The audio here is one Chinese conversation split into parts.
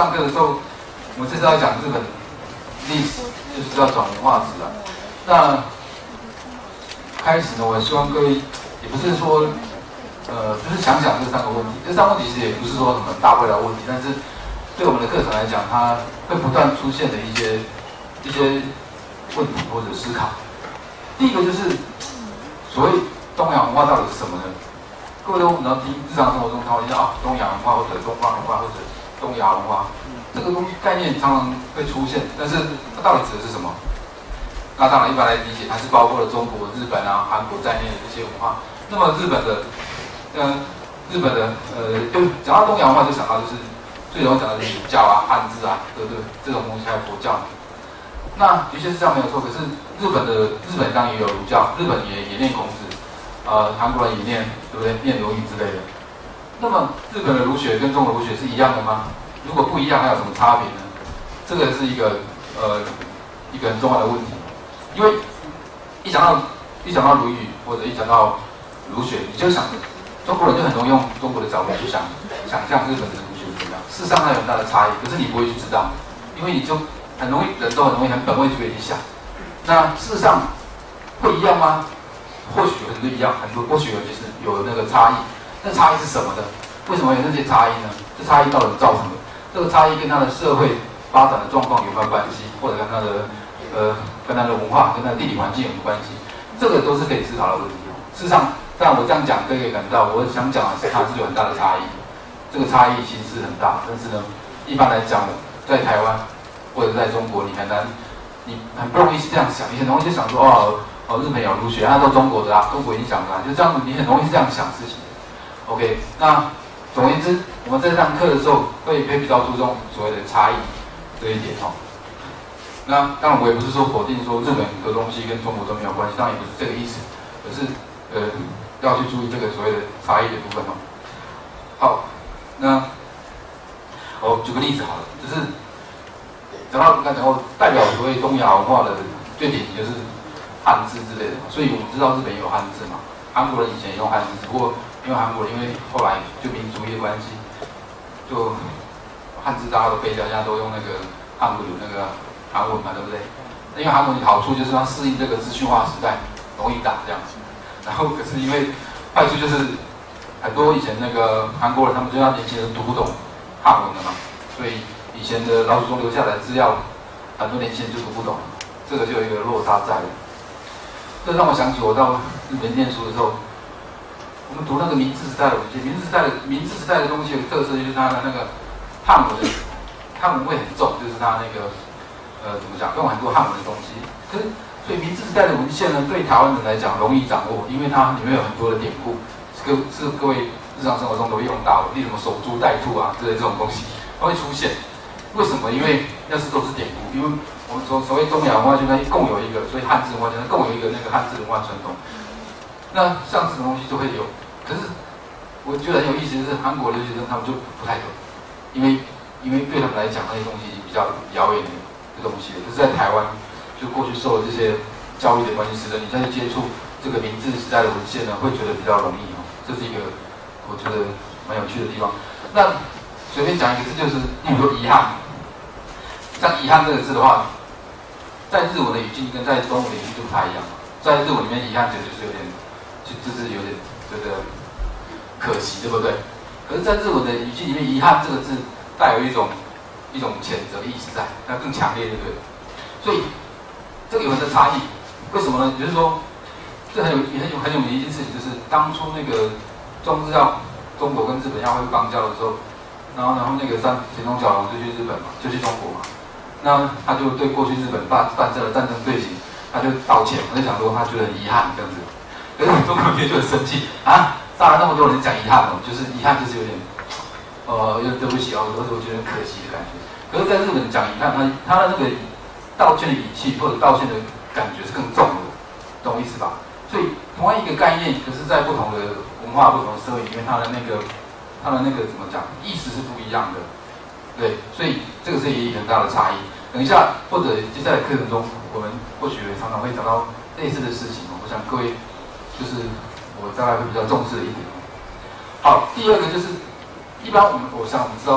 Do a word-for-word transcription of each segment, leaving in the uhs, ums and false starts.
上课的时候，我们这次要讲日本历史，就是叫转文化史啊。那开始呢，我希望各位也不是说，呃，就是想想这三个问题。这三个问题其实也不是说什么大不了问题，但是对我们的课程来讲，它会不断出现的一些一些问题或者思考。第一个就是所谓东亚文化到底是什么呢？各位都可能听日常生活中常会听到啊，东亚文化或者东方文化或者东亚文化，这个东西概念常常会出现，但是它到底指的是什么？那当然，一般来理解，它是包括了中国、日本啊、韩国在内的这些文化。那么日本的，呃，日本的，呃，就讲到东洋文化，就想到就是最容易讲到就是儒教啊、汉字啊，对不对？这种东西还有佛教。那的确是这样没有错。可是日本的日本当然也有儒教，日本也也念孔子，呃，韩国人也念，对不对？念刘禹之类的。那么日本的儒学跟中国儒学是一样的吗？如果不一样，还有什么差别呢？这个是一个呃一个很重要的问题。因为一讲到一讲到儒语或者一讲到儒学，你就想中国人就很容易用中国的角度去想想象日本的儒学是怎么样。事实上它有很大的差异，可是你不会去知道，因为你就很容易人都很容易很本位主义地想。那事实上会一样吗？或许很多一样，很多或许有就是有那个差异。那差异是什么呢？为什么有那些差异呢？这差异到底造成的？这个差异跟它的社会发展的状况有没有关系，或者跟它的呃，跟它的文化、跟它的地理环境有没有关系？这个都是可以思考的问题。事实上，当然我这样讲，各位可以感到，我想讲的是它是有很大的差异。这个差异其实是很大，但是呢，一般来讲，在台湾或者在中国，你很难，你很不容易是这样想，你很容易就想说，哦，哦，日本有儒学，那都中国的啊，中国影响的啊，就这样，你很容易是这样想事情。OK， 那总而言之，我们在上课的时候会会比较注重所谓的差异这一点哦。那当然，我也不是说否定说日本的东西跟中国都没有关系，当然也不是这个意思，可是呃要去注意这个所谓的差异的部分哦。好，那我举个例子好了，就是讲到刚才讲过，代表所谓东亚文化的最典型就是汉字之类的，所以我们知道日本也有汉字嘛，韩国人以前也用汉字，只不过因为韩国人因为后来就民族的关系，就汉字大家都背掉，大家都用那个汉语那个。韩文嘛，对不对？因为韩文的好处就是它适应这个资讯化时代，容易打这样子。然后可是因为坏处就是很多以前那个韩国人，他们就让年轻人读不懂汉文的嘛，所以以前的老祖宗留下来的资料，很多年轻人就读不懂，这个就有一个落差在。这让我想起我到日本念书的时候，我们读那个明治时代的文献，明治时代的明治时代的东西有特色就是它的那个汉文的汉文味很重，就是它那个。呃，怎么讲？用很多汉文的东西，可是所以明治时代的文献呢，对台湾人来讲容易掌握，因为它里面有很多的典故，是各是各位日常生活中都会用到的，例如什么守株待兔啊之类这种东西，它会出现。为什么？因为那是都是典故，因为我们所所谓东亚文化圈它共有一个，所以汉字文化圈共有一个那个汉字文化传统。那像这种东西就会有，可是我觉得很有意思的是，韩国留学生他们就不太懂，因为因为对他们来讲那些东西比较遥远的。东西，可是在台湾，就过去受了这些教育的关系，使得你再去接触这个明治时代的文献呢，会觉得比较容易哦。这是一个我觉得蛮有趣的地方。那随便讲一个字，就是例如说遗憾。像遗憾这个字的话，在日文的语境跟在中文的语境就不太一样。在日文里面，遗憾觉得就是有点，就就是有点觉得可惜，对不对？可是，在日文的语境里面，遗憾这个字带有一种。一种谴责的意识在，它更强烈，对不对？所以这个有很大差异。为什么呢？就是说，这很有很有很有名的一件事情，就是当初那个中日要中国跟日本要会邦交的时候，然后然后那个三田中角荣就去日本嘛，就去中国嘛。那他就对过去日本犯犯下的战争罪行，他就道歉，他就想说他觉得很遗憾这样子。可是中国人就很生气啊，杀了那么多人讲遗憾哦，就是遗憾就是有点。呃，有点对不起啊，我我觉得很可惜的感觉。可是，在日本讲遗憾，他他的那个道歉的语气或者道歉的感觉是更重的，懂我意思吧？所以，同样一个概念，可是在不同的文化、不同的社会里面，它的那个它的那个怎么讲，意思是不一样的。对，所以这个是也有很大的差异。等一下或者接下来课程中，我们或许常常会讲到类似的事情。我想各位就是我大概会比较重视的一点。好，第二个就是。一般我们，我想我们知道，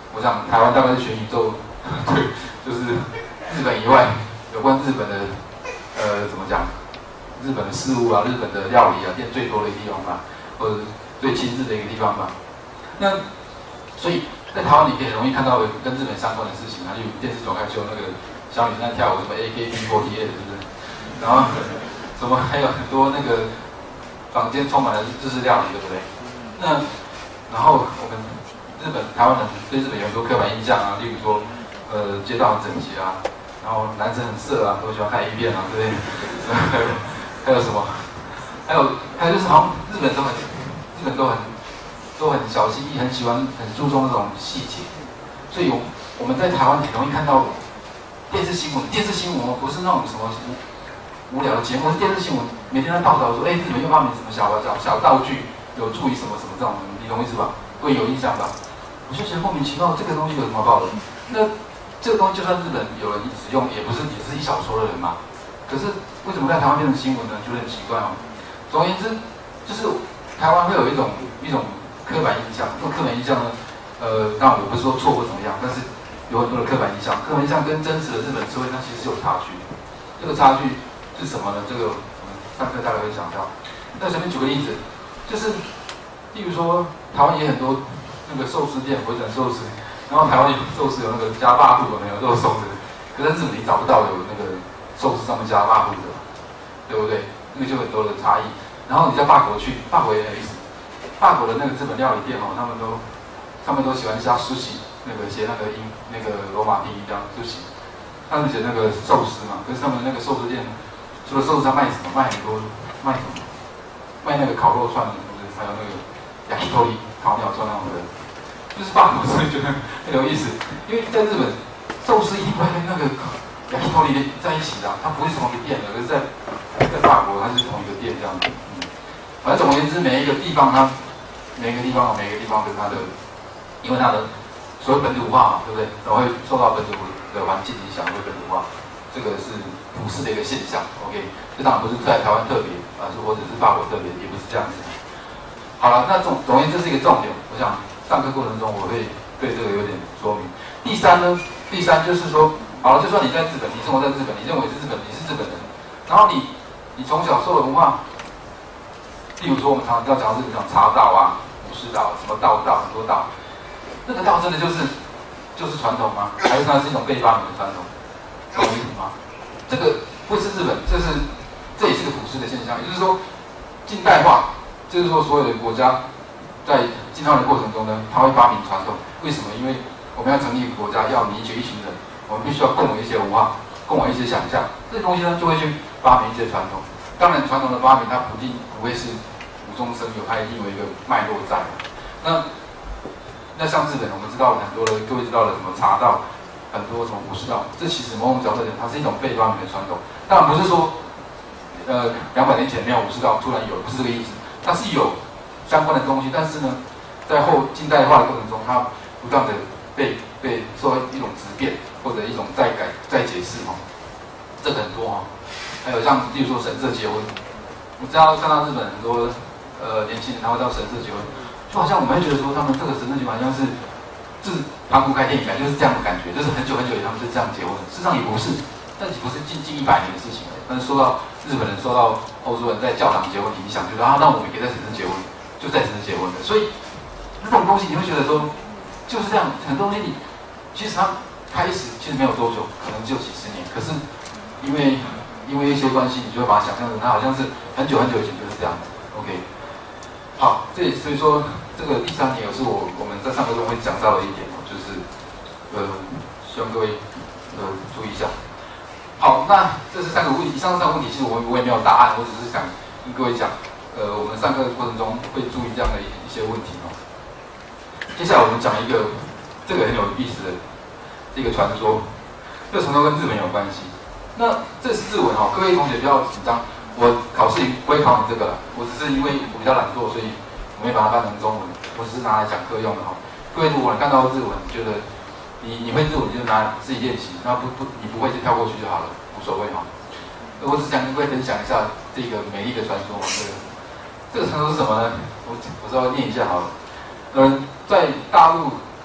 我想台湾大概是全宇宙，对，就是日本以外有关日本的，呃，怎么讲？日本的事物啊，日本的料理啊，店最多的一个地方吧，或者最亲日的一个地方吧。那所以在台湾你可以很容易看到跟日本相关的事情啊，例如电视总开秀那个小女生在跳舞，什么 A K B 四十八，是不是？然后什么还有很多那个坊间充满了日式料理，对不对？那然后我们日本台湾人对日本有很多刻板印象啊，例如说呃街道很整洁啊，然后男生很色啊，都喜欢看 A 片啊，对不对？还有什么？还有还有就是好像日本都很日本都很都很小心翼翼，很喜欢很注重这种细节，所以我我们在台湾很容易看到电视新闻，电视新闻不是那种什么无聊的节目，是电视新闻每天在报道说，哎，日本又发明什么小小小道具，有助于什么什么这种，你懂意思吧？会有印象吧？我就觉得莫名其妙，这个东西有什么报的？那这个东西就算日本有人使用，也不是也是一小撮的人嘛。可是为什么在台湾变成新闻呢？觉得很奇怪哦。总而言之，就是台湾会有一种一种刻板印象，这种刻板印象呢，呃，当然我不是说错或怎么样，但是有很多的刻板印象，刻板印象跟真实的日本社会它其实是有差距的。这个差距是什么呢？这个我们上课大概会讲到。那随便举个例子，就是例如说台湾也很多那个寿司店，回转寿司，然后台湾有寿司有那个加霸户有没有肉松的？可是日本你找不到有那个寿司上面加霸户的，对不对？那个就很多的差异。然后你在法国去，法国也很有意思。法国的那个日本料理店哦，他们都他们都喜欢加寿司，那个写那个音那个罗马第一这样寿司，他们写那个寿司嘛。可是他们那个寿司店除了寿司，他卖什么？卖很多，卖什么？卖那个烤肉串，就是还有那个焼き鳥、烤鸟串那种的。就是法国，所以觉得很有意思，因为在日本寿司一定会跟那个焼き鳥在一起的，它不是同一个店的，可是在在法国它是同一个店这样子。嗯，反正总而言之，每一个地方它每一个地方每一个地方跟它的，因为它的所谓本土化嘛，对不对？然后会受到本土的环境影响，会本土化，这个是普世的一个现象。OK， 这当然不是在台湾特别啊，或者是法国特别，也不是这样子。好了，那总总而言之，这是一个重点。我想上课过程中我会对这个有点说明。第三呢，第三就是说，好了，就算你在日本，你生活在日本，你认为是日本，你是日本人，然后你你从小受的文化，例如说我们常常要讲日本讲茶道啊、武士道、什么道道，很多道，那个道真的就是就是传统吗？还是它是一种被发明的传统？懂我意思吗？这个不是日本，这是这也是个普世的现象，也就是说近代化，就是说所有的国家在进化的过程中呢，它会发明传统。为什么？因为我们要成立一个国家，要凝结一群人，我们必须要共有一些文化，共有一些想象，这些东西呢就会去发明一些传统。当然，传统的发明它不一定不会是无中生有，它一定有一个脉络在。那那像日本，我们知道很多的，各位知道的什么茶道，很多什么武士道，这其实某种角度讲，它是一种被发明的传统。当然不是说，呃，两百年前没有武士道，突然有，不是这个意思。它是有相关的东西，但是呢，在后近代化的过程中，它不断的被被受一种质变或者一种再改再解释哦，这个很多哈、哦。还有像例如说神社结婚，我知道看到日本很多呃年轻人他会到神社结婚，就好像我们会觉得说他们这个神社结婚好像是就是盘古开天以来就是这样的感觉，就是很久很久以前他们是这样结婚的，事实上也不是，但也不是近近一百年的事情了。但是说到日本人受到欧洲人在教堂结婚影响，就说啊，那我们也可以在城市结婚，就在城市结婚的。所以那种东西你会觉得说就是这样，很多东西你其实它开始其实没有多久，可能就几十年，可是因为因为一些关系，你就会把它想象成它好像是很久很久以前就是这样子。OK， 好，这所以说这个第三点也是我我们在上课中会讲到的一点哦，就是呃希望各位呃注意一下。好，那这是三个问题。以上三个问题，其实我我也没有答案，我只是想跟各位讲，呃，我们上课的过程中会注意这样的一些问题哦。接下来我们讲一个这个很有意思的这个传说，这个传说跟日本有关系。那这是日文哦，各位同学不要紧张，我考试不会考你这个了，我只是因为我比较懒惰，所以我没把它翻成中文，我只是拿来讲课用的哈、哦。各位如果看到日文，觉得你你会日文就拿自己练习，然后不不你不会就跳过去就好了，无所谓哈。我只想跟各位分享一下这个美丽的传说。这个这个传说是什么呢？我我稍微念一下好了。嗯，在大陆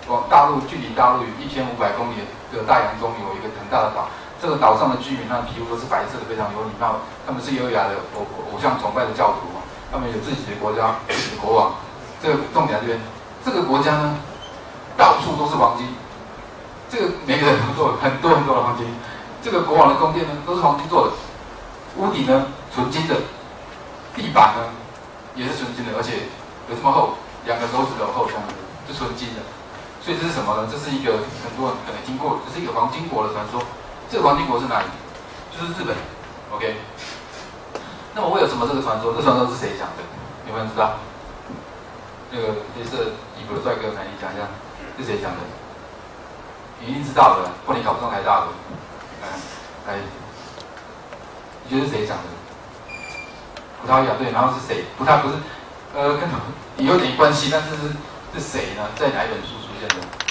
往大陆距离大陆一千五百公里的大洋中有一个很大的岛，这个岛上的居民，他的皮肤都是白色的，非常有礼貌，他们是优雅的偶偶像崇拜的教徒，他们有自己的国家、自己的国王。这个重点在这边，这个国家呢，到处都是黄金，这个每个人都做了很多很多的黄金。这个国王的宫殿呢，都是黄金做的，屋顶呢纯金的，地板呢也是纯金的，而且有这么厚，两个手指头厚这样子，是纯金的。所以这是什么呢？这是一个很多人可能听过，这是一个黄金国的传说。这个黄金国是哪里？就是日本。OK。那么为了什么这个传说？这传说是谁讲的？有没有人知道？那个黑色衣服的帅哥，来你讲一下，是谁讲的？你一定知道的，或你考不上台大的。嗯，来，你觉得是谁讲的？葡萄牙对，然后是谁？葡萄不是，呃，跟有点关系，但是是是谁呢？在哪一本书出现的？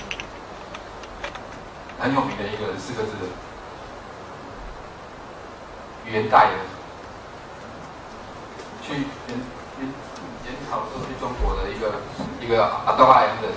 很有名的一个人，四个字的。元代人，去研研研讨说去中国的一个一个阿多拉洋人，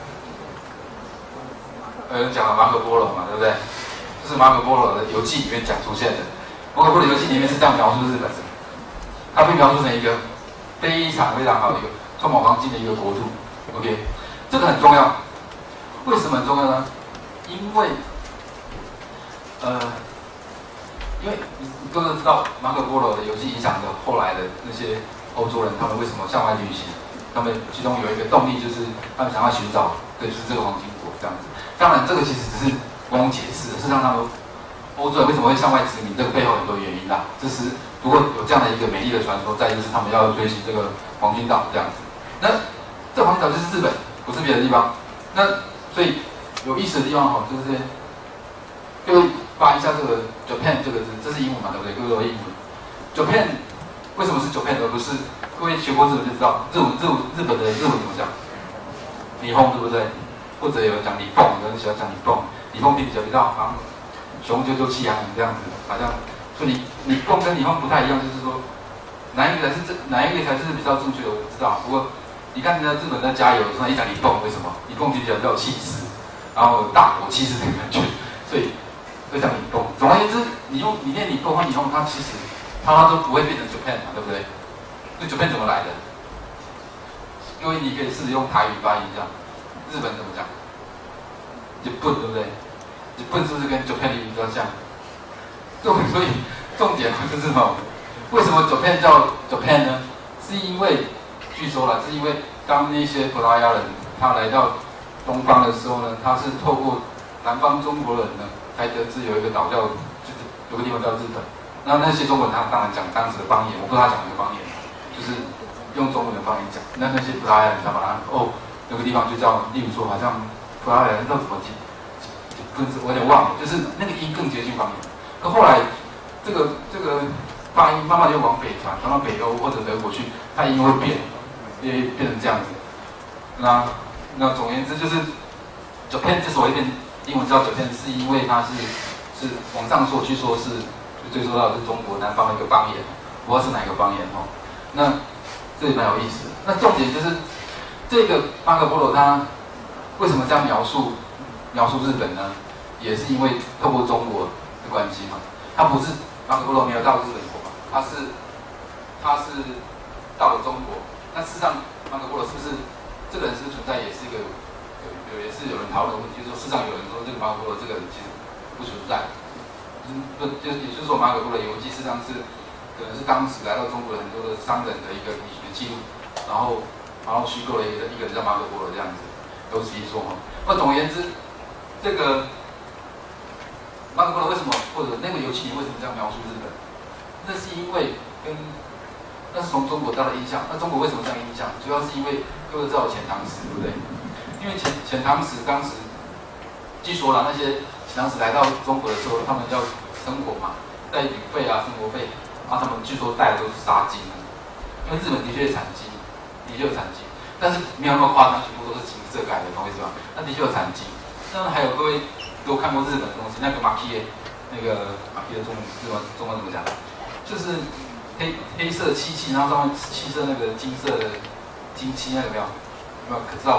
呃，讲了马可波罗嘛，对不对？这是马可波罗的游记里面讲出现的。马可波罗游记里面是这样描述日本的，它被描述成一个非常非常好的一个充满黄金的一个国度。OK， 这个很重要。为什么很重要呢？因为，呃。因为你都知道马可波罗的游记影响着后来的那些欧洲人，他们为什么向外旅行？他们其中有一个动力就是他们想要寻找，对，就是这个黄金国这样子。当然，这个其实只是光解释，是让他们欧洲人为什么会向外殖民，这个背后很多原因啦。这是不过有这样的一个美丽的传说，再就是他们要追寻这个黄金岛这样子。那这黄金岛就是日本，不是别的地方。那所以有意思的地方哈，就是这些，各位。发一下这个 Japan 这个字，这是英文嘛，对不对？各位英文 Japan 为什么是 Japan 而不是？各位学过日文就知道，日文日文日本的日文怎么讲？日本对不对？或者有人讲日本，有人喜欢讲日本，日本听起来比较好像雄赳赳气昂昂这样子，好像所以你日本跟日本不太一样，就是说哪一个才是这哪一个才是比较正确的，我不知道。不过你看人家日本在加油的时候一讲日本，为什么？日本听起来比较有气势，然后大国气势的感觉，所以。会讲你动，总而言之，你用你念你动或你用它，其实它都不会变成 Japan 嘛，对不对？那 Japan 怎么来的？因为你可以试着用台语发音一下，日本怎么讲？日本对不对？日本是不是跟 Japan 比较像？重所以重点就是哦，为什么 Japan 叫 Japan 呢？是因为据说啦，是因为当那些葡萄牙人他来到东方的时候呢，他是透过南方中国人呢。才得知有一个岛叫，就是有个地方叫日本。那那些中国人他当然讲当时的方言，我不知道他讲什么方言，就是用中文的方言讲。那那些葡萄牙人他把它哦，有个地方就叫，例如说好像葡萄牙人叫什么音，不是我有点忘了，就是那个音更接近方言。可后来这个这个发音慢慢就往北传，传到北欧或者德国去，它音会变，也变成这样子。那那总而言之就是 Japan 之所以变。英文叫 Japan 是因为它是是往上说，据说是追溯到的是中国南方的一个方言，不知道是哪个方言哦。那这也蛮有意思的。那重点就是这个马可波罗他为什么这样描述描述日本呢？也是因为透过中国的关系嘛。他不是马可波罗没有到日本国嘛，他是他是到了中国。那事实上马可波罗是不是这个人是不是存在，也是一个。有也是有人讨论的问题，就是说，事实上有人说这个马可波罗这个人其实不存在，不就也就是说马可波罗游记事实上是可能是当时来到中国的很多的商人的一个旅行记录，然后然后虚构了一个一个人叫马可波罗这样子，都是一说哈。那总而言之，这个马可波罗为什么或者那个游记里为什么这样描述日本？那是因为跟那是从中国到的印象。那中国为什么这样印象？主要是因为各位知道遣唐使，对不对？因为遣遣唐使当时，据说啦，那些遣唐使来到中国的时候，他们要生活嘛，带旅费啊、生活费，然后他们据说带的都是纱巾，因为日本的确产金，的确有产金，但是没有那么夸张，全部都是金色改的，懂我意思吧？那的确有产金。那还有各位都看过日本的东西，那个马基耶，那个马基耶中文日文中文怎么讲？就是黑黑色漆器，然后上面漆色那个金色的金漆，那个有没有？有没有可知道吧？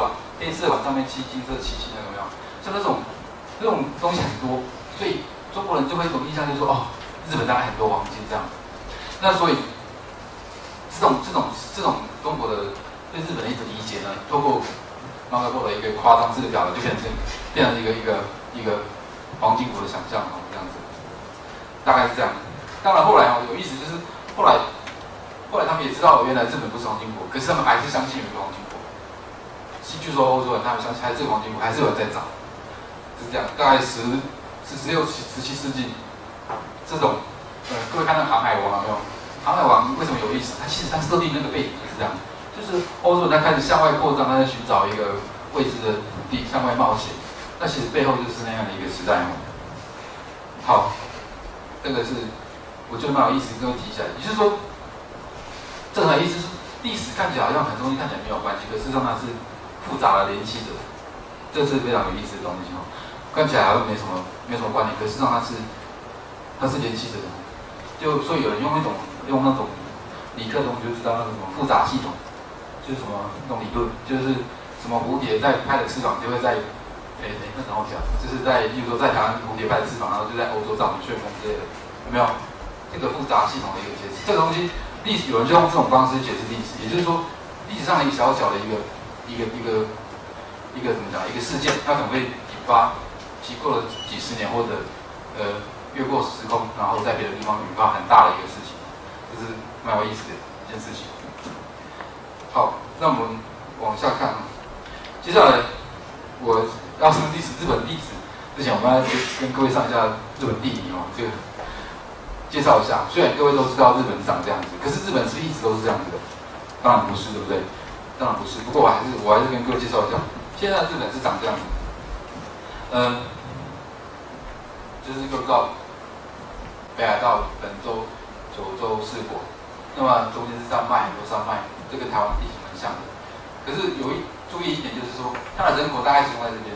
黑色碗上面漆金色漆漆，那有没有？像那种那种东西很多，所以中国人就会有一种印象，就是说哦，日本大概很多黄金这样。那所以这种这种这种中国的对日本的一种理解呢，透过马可波罗的一个夸张式的表达，就变成变成一个一个一个黄金国的想象哦，这样子，大概是这样。当然后来哦有意思，就是后来后来他们也知道原来日本不是黄金国，可是他们还是相信有一个黄金国。据说欧洲人他们相信还是这个黄金国，还是有人在找，是这样。大概十十十六十七世纪，这种呃各位看到航海王有没有？航海王为什么有意思？它其实它设定那个背景就是这样，就是欧洲人在开始向外扩张，他在寻找一个未知的土地，向外冒险。那其实背后就是那样的一个时代哦。好，这个是我觉得蛮有意思，跟我提起来。也就是说，这很有意思，是历史看起来好像很多东西看起来没有关系，可事实上它是复杂的联系着，这是非常有意思的东西哦。看起来好像没什么没什么关联，可事实上它是它是联系着的。就所以有人用一种用那种理科同学就知道那种什么复杂系统，就是什么那种理论，就是什么蝴蝶在拍的翅膀就会在，诶、欸，那怎么讲？就是在，比如说在台湾蝴蝶拍的翅膀，然后就在欧洲造成旋风之类的，有没有？这个复杂系统的一个解释，这个东西历史有人就用这种方式解释历史，也就是说历史上一个小小的一个一个一个一个怎么讲？一个事件，它可能会引发，经过了几十年或者呃。越过时空，然后在别的地方引发很大的一个事情，这是蛮有意思的一件事情。好，那我们往下看。接下来我要说历史，日本历史之前，我们要跟各位上一下日本地理哦，这个介绍一下。虽然各位都知道日本长这样子，可是日本是一直都是这样子的？当然不是，对不对？当然不是。不过我还是我还是跟各位介绍一下，现在日本是长这样子。嗯、呃，就是各位知道。北海道、本州、九州、四国，那么中间是山脉，很多山脉，这跟台湾地形很像的。可是有一注意一点，就是说它的人口大概集中在这边。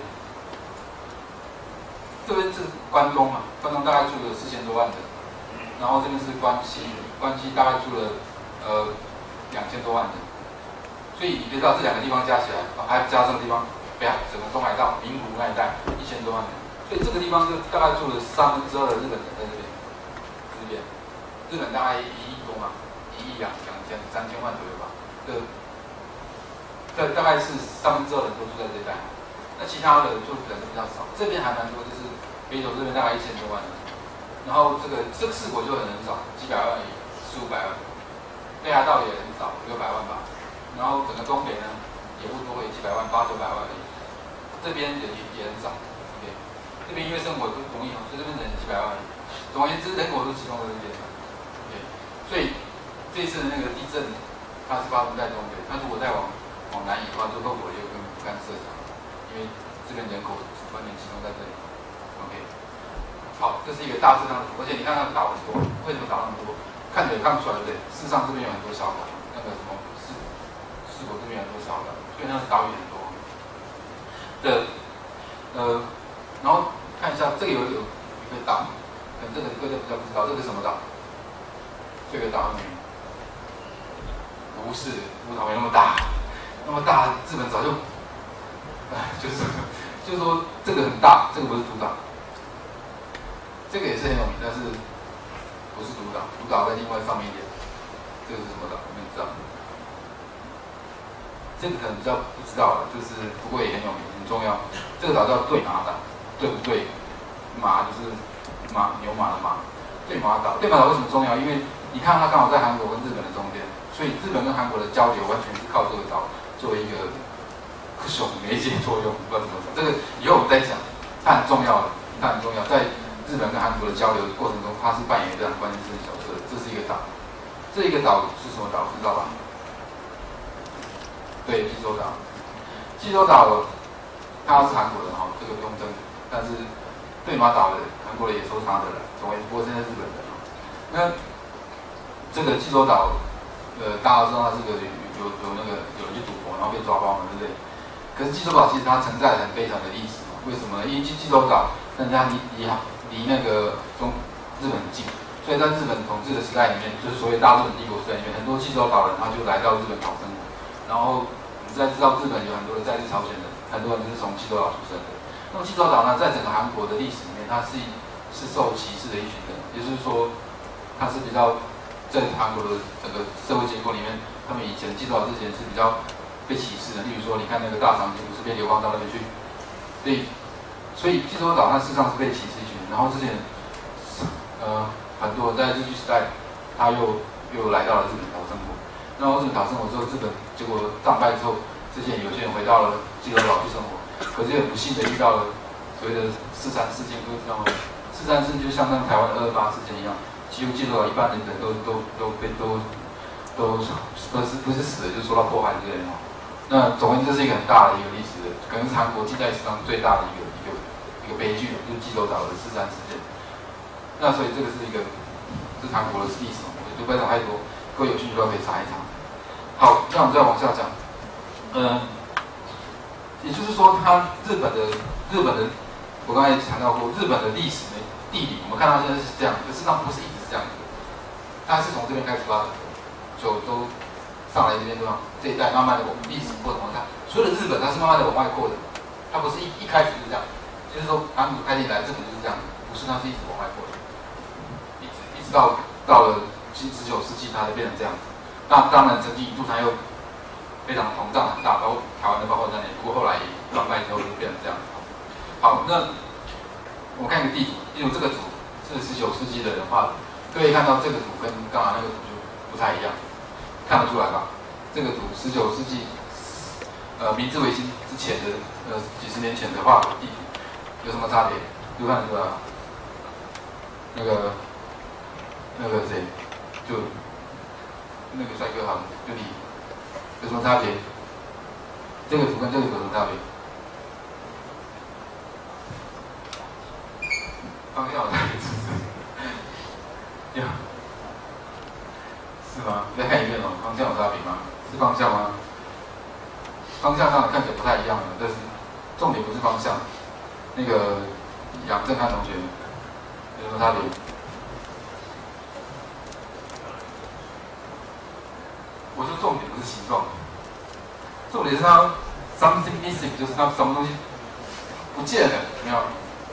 这边是关东嘛，关东大概住了四千多万人，然后这边是关西，关西大概住了呃两千多万人。所以你知道这两个地方加起来，还加上地方北海整个东海道、名古屋那一带一千多万人，所以这个地方就大概住了三分之二的日本人在这边。日本大概一亿多嘛，一亿两两千三千万左右吧。这这大概是三分之二人都住在这一带，那其他的就人比较少。这边还蛮多，就是北斗这边大概一千多万人，然后这个这个四国就很少，几百万而已，四五百万。北海道也很少，六百万吧。然后整个东北呢也不多，也几百万，八九百万而已。这边也也很少。OK， 这边因为生活都容易，所以这边人几百万而已。总而言之，人口都集中在这边。所以这次的那个地震，它是发生在东北。那如果再往往南移的话，就后果就更不堪设想，因为这边人口完全集中在这里。OK， 好，这是一个大致上的图，而且你看它岛很多，为什么岛那么多？看着也看不出来，对不对？事实上这边有很多小岛，那个什么四四国这边有很多小岛，所以那个岛屿很多。的，呃，然后看一下这个有有一个岛，可能这个各位比较不知道，这个是什么岛？这个岛屿不是福岛没那么大，那么大日本早就，哎，就是就是说这个很大，这个不是独岛，这个也是很有名，但是不是独岛，独岛在另外上面一点，这个是什么岛？我们知道，这个可能比较不知道了，就是不过也很有名，很重要。这个岛叫对马岛，对不对？马就是马牛马的马，对马岛。对马岛为什么重要？因为你看，它刚好在韩国跟日本的中间，所以日本跟韩国的交流完全是靠这个岛作为一个熊媒介作用，不知道怎么讲。这个以后我们再讲，它很重要的，它很重要。在日本跟韩国的交流的过程中，它是扮演一个很关键性的角色。这是一个岛，这一个岛是什么岛？知道吧？对，济州岛。济州岛它是韩国人哈，这个不用争。但是对马岛的韩国人也说他的了，总而言之，不过现在日本人。那这个济州岛，呃，大家知道它是个有有有那个有人去赌博，然后被抓包嘛，对不对？可是济州岛其实它承载了很悲惨的历史，为什么呢？因为济州岛人家离离离那个中日本近，所以在日本统治的时代里面，就是所谓大日本帝国时代里面，很多济州岛人他就来到日本讨生活。然后你再知道日本有很多的在日朝鲜人， 很多人就是从济州岛出生的。那么济州岛呢，在整个韩国的历史里面，它是是受歧视的一群人，也就是说，它是比较在韩国的整个社会结构里面，他们以前济州岛之前是比较被歧视的。例如说，你看那个大长今不是被流放到那边去，所以所以济州岛它事实上是被歧视一群人。然后之前呃很多人在日据时代，他又又来到了日本讨生活。然后日本讨生活之后，日本结果战败之后，之前有些人回到了济州岛去生活，可是很不幸的遇到了所谓的四三事件，各位知道吗？四三事就像那台湾的二二八事件一样，几乎济州岛一半的人都都都被都都不是不是死了，就是受到迫害之类的。那总而言之，这是一个很大的一个历史的，可能是韩国近代史上最大的一个一个一个悲剧，就是济州岛的四三事件。那所以这个是一个是韩国的历史，我就不要讲太多，各位有兴趣的话可以查一查。好，那我们再往下讲。嗯，也就是说，它日本的日本的，我刚才强调过，日本的历史的地理，我们看到现在是这样，可事实上不是一直是这样的。它是从这边开始发展的，九州上来这边对吧？这一带慢慢的往历史过程往看，所有的日本它是慢慢的往外扩的，它不是一一开始就这样，就是说韩国开进来，日本就是这样，不是，它是一直往外扩的，一直一直到到了十九世纪，它才变成这样子。那当然，曾经一度它又非常膨胀很大，包括台湾的包括在内，不过后来乱败之后就变成这样。好，那我们看一个地图，例如这个图是十九世纪的人画的，各位看到这个图跟刚刚那个图就不太一样，看得出来吧？这个图十九世纪，呃，明治维新之前的呃几十年前的画地图有什么差别？就看得出来吧？那个那个谁，就。那个帅哥好，就你有什么差别？这个图跟这个图有什么差别？方向有差别是不是？有，是吗？再看一遍哦，方向有差别吗？是方向吗？方向上看起来不太一样的，但是重点不是方向。那个杨正汉同学有什么差别？我说重点不是形状，重点是它 something missing， 就是它什么东西不见了，有没有？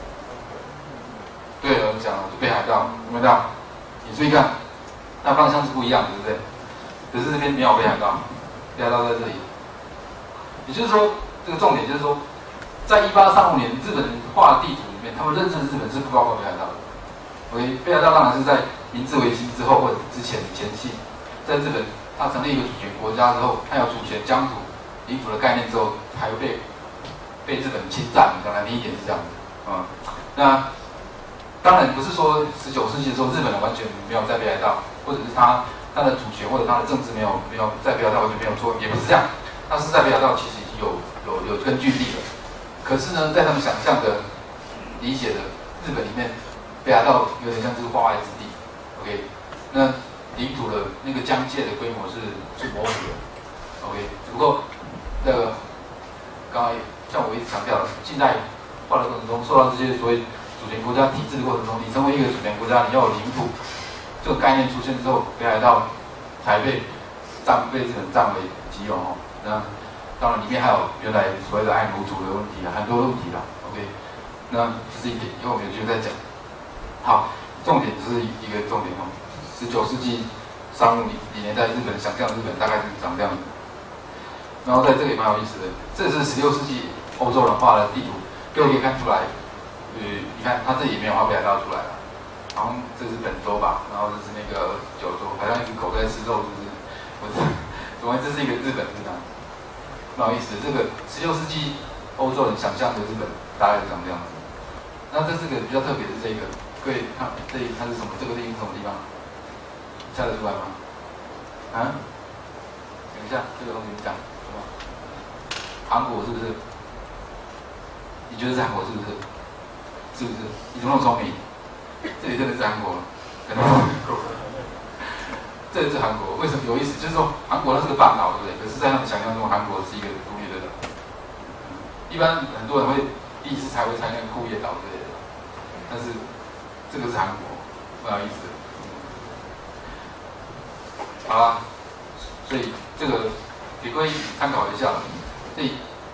对了，我讲了，就北海道，有没有到？你注意看，它方向是不一样的，对不对？可是这边没有北海道，北海道在这里。也就是说，这个重点就是说，在一八三五年日本人画的地图里面，他们认识的日本是不包括北海道的。OK， 北海道当然是在明治维新之后或者之前前期，在日本。他成立一个主权国家之后，他有主权疆土、领土的概念之后，才会被被日本侵占。讲难听一点是这样子，啊、嗯，那当然不是说十九世纪的时候日本人完全没有在北海道，或者是他他的主权或者他的政治没有没有在北海道完全没有错，也不是这样。他是在北海道其实已经有有有根据地了，可是呢，在他们想象的理解的日本里面，北海道有点像是化外之地。OK， 那。领土的那个疆界的规模是是模糊的 ，OK， 只不过那个刚刚像我一直强调的，近代化的过程中，受到这些所谓主权国家体制的过程中，你成为一个主权国家，你要有领土这个概念出现之后，北海道才被占被日本占为己有哦。那当然里面还有原来所谓的爱奴族的问题啊，很多问题啦 ，OK， 那这是一点，以后我们有机会再讲。好，重点只是一个重点哦。十九世纪三五年代，日本想象日本大概是长这样子。然后在这里蛮有意思的，这是十六世纪欧洲人画的地图，各位可以看出来，呃，你看它这里没有画北海道出来了，好像这是本州吧，然后这是那个九州，好像一只狗在吃肉，是不是？不是，总之这是一个日本，是这样，蛮有意思的。这个十六世纪欧洲人想象的日本大概是长这样子。那这是个比较特别的这个，各位看这里它是什么？这个地方是什么地方？猜得出来吗？啊？等一下，这个东西讲什么？韩国是不是？你觉得是韩国是不是？是不是？你怎么那么聪明？这里真的是韩国，真的是韩国。这里是韩国，为什么有意思？就是说韩国它是个半岛，对不对？可是，在他们想象中，韩国是一个独立的岛。一般很多人会第一次才会猜那个库页岛之类的，但是这个是韩国，蛮有意思的。好啦，所以这个给各位参考一下。所以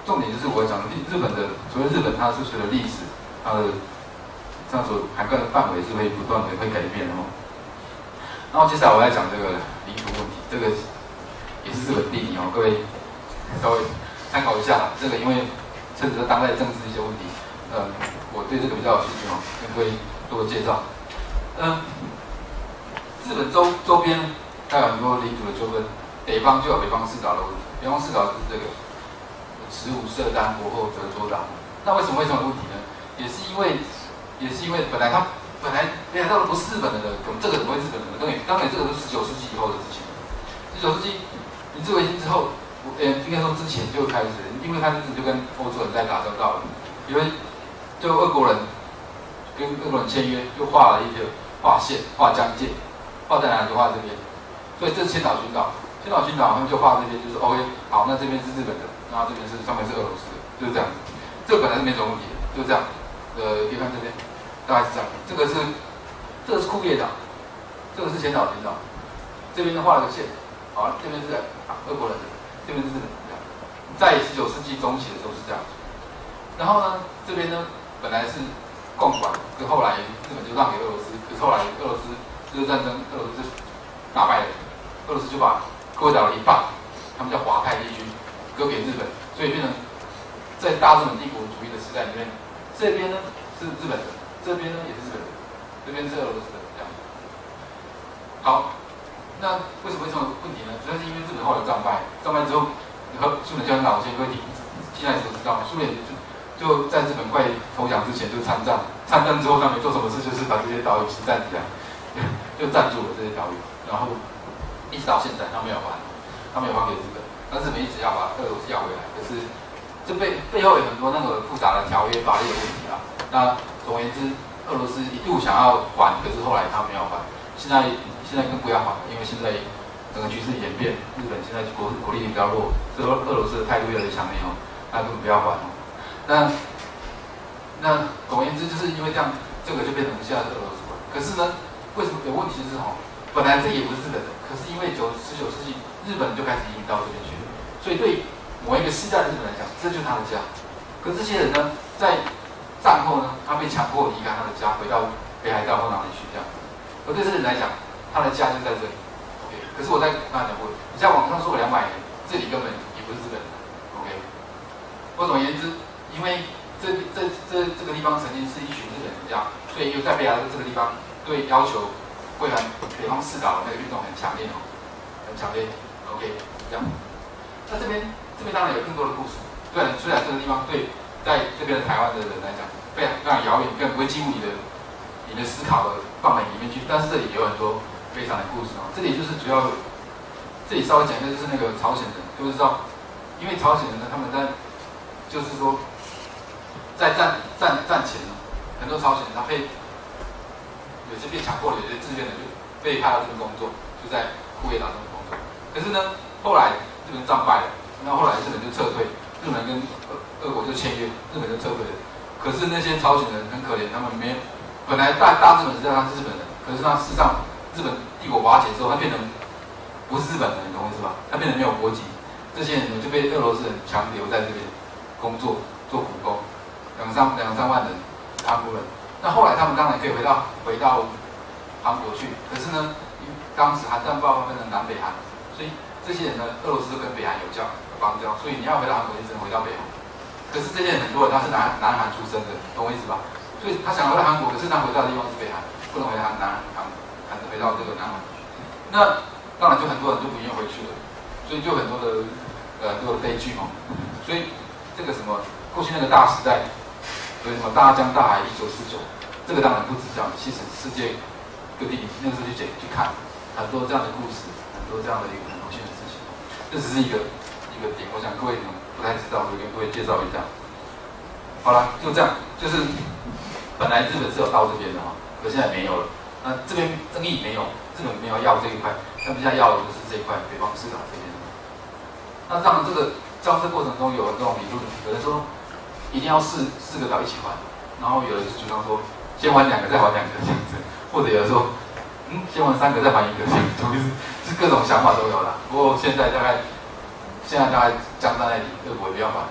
重点就是我讲的日本的，所谓日本它是随着历史，它的这样所涵盖的范围是会不断的会改变的哦。然后接下来我来讲这个领土问题，这个也是日本地理哦，各位稍微参考一下。这个因为趁着当代政治一些问题，呃，我对这个比较有兴趣哦，跟各位多介绍。嗯、呃，日本周周边它有很多领土的纠纷，北方就有北方四岛的问题，北方四岛是这个石舞、色丹、博后、泽州岛。那为什么会这种问题呢？也是因为，也是因为本来它本来北海道不是日本人的，这个怎么会日本人的？当然，当然这个是十九世纪以后的事情。十九世纪明治维新之后，呃，应该说之前就开始，因为他日就跟欧洲人在打交道了，因为就俄国人跟俄国人签约，就画了一个划线、划疆界，画在哪里就画这边，所以这是千岛群岛。千岛群岛他们就画这边，就是 OK， 好，那这边是日本的，然后这边是上面是俄罗斯的，就是这样。这个本来是没什么问题的，就是这样。呃，别看这边，大概是这样。这个是这个是库页岛，这个是千岛群岛，这边就画了个线，好，这边是俄国人的，这边是日本人的。在十九世纪中期的时候是这样。然后呢，这边呢本来是共管，可后来日本就让给俄罗斯，可是后来俄罗斯这个战争，俄罗斯打败了，俄罗斯就把库页岛的一半，他们叫华泰地区，割给日本，所以变成在大日本帝国主义的时代里面，这边呢是日本的，这边呢也是日本的，这边是俄罗斯的这样。好，那为什么会这种问题呢？主要是因为日本后来战败，战败之后，和苏联就很老，先各位现在都知道，苏联就就在日本快投降之前就参战，参战之后他没做什么事，就是把这些岛屿是占起来，就占住了这些岛屿，然后一直到现在他没有还，他没有还给日本，但日本一直要把俄罗斯要回来，可是这背背后有很多那个复杂的条约法律的问题啊。那总而言之，俄罗斯一度想要还，可是后来他没有还，现在现在更不要还，因为现在整个局势演变，日本现在国国力比较弱，所以俄罗斯的态度越来越强烈哦，那根本不要还哦。那那总而言之，就是因为这样，这个就变成现在是俄罗斯管。可是呢，为什么有问题是哦？本来这也不是日本的，可是因为九十九世纪日本就开始移民到这边去了，所以对某一个世代的日本来讲，这就是他的家。可是这些人呢，在战后呢，他被强迫离开他的家，回到北海道或哪里去这样。而对这些人来讲，他的家就在这里。OK， 可是我在刚才讲过，你在网上说了两百年，这里根本也不是日本的。OK， 我总而言之，因为这这这这个地方曾经是一群日本人家，所以又在北海道这个地方对要求归还北方四岛的那个运动很强烈哦，很强烈。OK， 这样。那这边这边当然有更多的故事。虽然虽然这个地方对在这边的台湾的人来讲非常非常遥远，更不会进入你的你的思考的范围里面去。但是这里有很多非常的故事哦。这里就是主要，这里稍微讲一下，就是那个朝鲜人，都知道，因为朝鲜人呢，他们在就是说在战战战前呢，很多朝鲜人他被有些被强迫的，有些自愿的就被派到这边工作，就在库页岛这边工作。可是呢，后来日本战败了，那后来日本就撤退，日本跟俄俄国就签约，日本就撤退了。可是那些朝鲜人很可怜，他们没本来大大日本知道他是日本人，可是他事实上日本帝国瓦解之后，他变成不是日本人，你懂我意思吧？他变成没有国籍，这些人呢就被俄罗斯人强留在这边工作做苦工，两三两三万人韩国人。那后来他们当然可以回到回到韩国去，可是呢，当时韩战爆发分成南北韩，所以这些人呢，俄罗斯跟北韩有交有邦交，所以你要回到韩国，你只能回到北韩。可是这些人很多人他是南南韩出生的，懂我意思吧？所以他想回到韩国，可是他回到的地方是北韩，不能回到南韩，韩回到这个南韩。那当然就很多人就不愿意回去了，所以就很多的呃很多的悲剧哦。所以这个什么过去那个大时代，有什么大江大海一九四九，这个当然不止这样，其实世界各地那个时候去检去看很多这样的故事，很多这样的一个很有趣的事情。这只是一个一个点，我想各位可能不太知道，我跟各位介绍一下。好了，就这样，就是本来日本是有到这边的哈，可现在没有了。那这边争议没有，日本没有要这一块，他们现在要的就是这一块北方四岛这边。那当然，这个交涉过程中有这种理论，有人说一定要四四个岛一起还，然后有人是主张说先还两个再还两个这样子，或者有人说嗯先还三个再还一个这样子，是各种想法都有啦。不过现在大概现在大概僵在那里，俄国也不要还，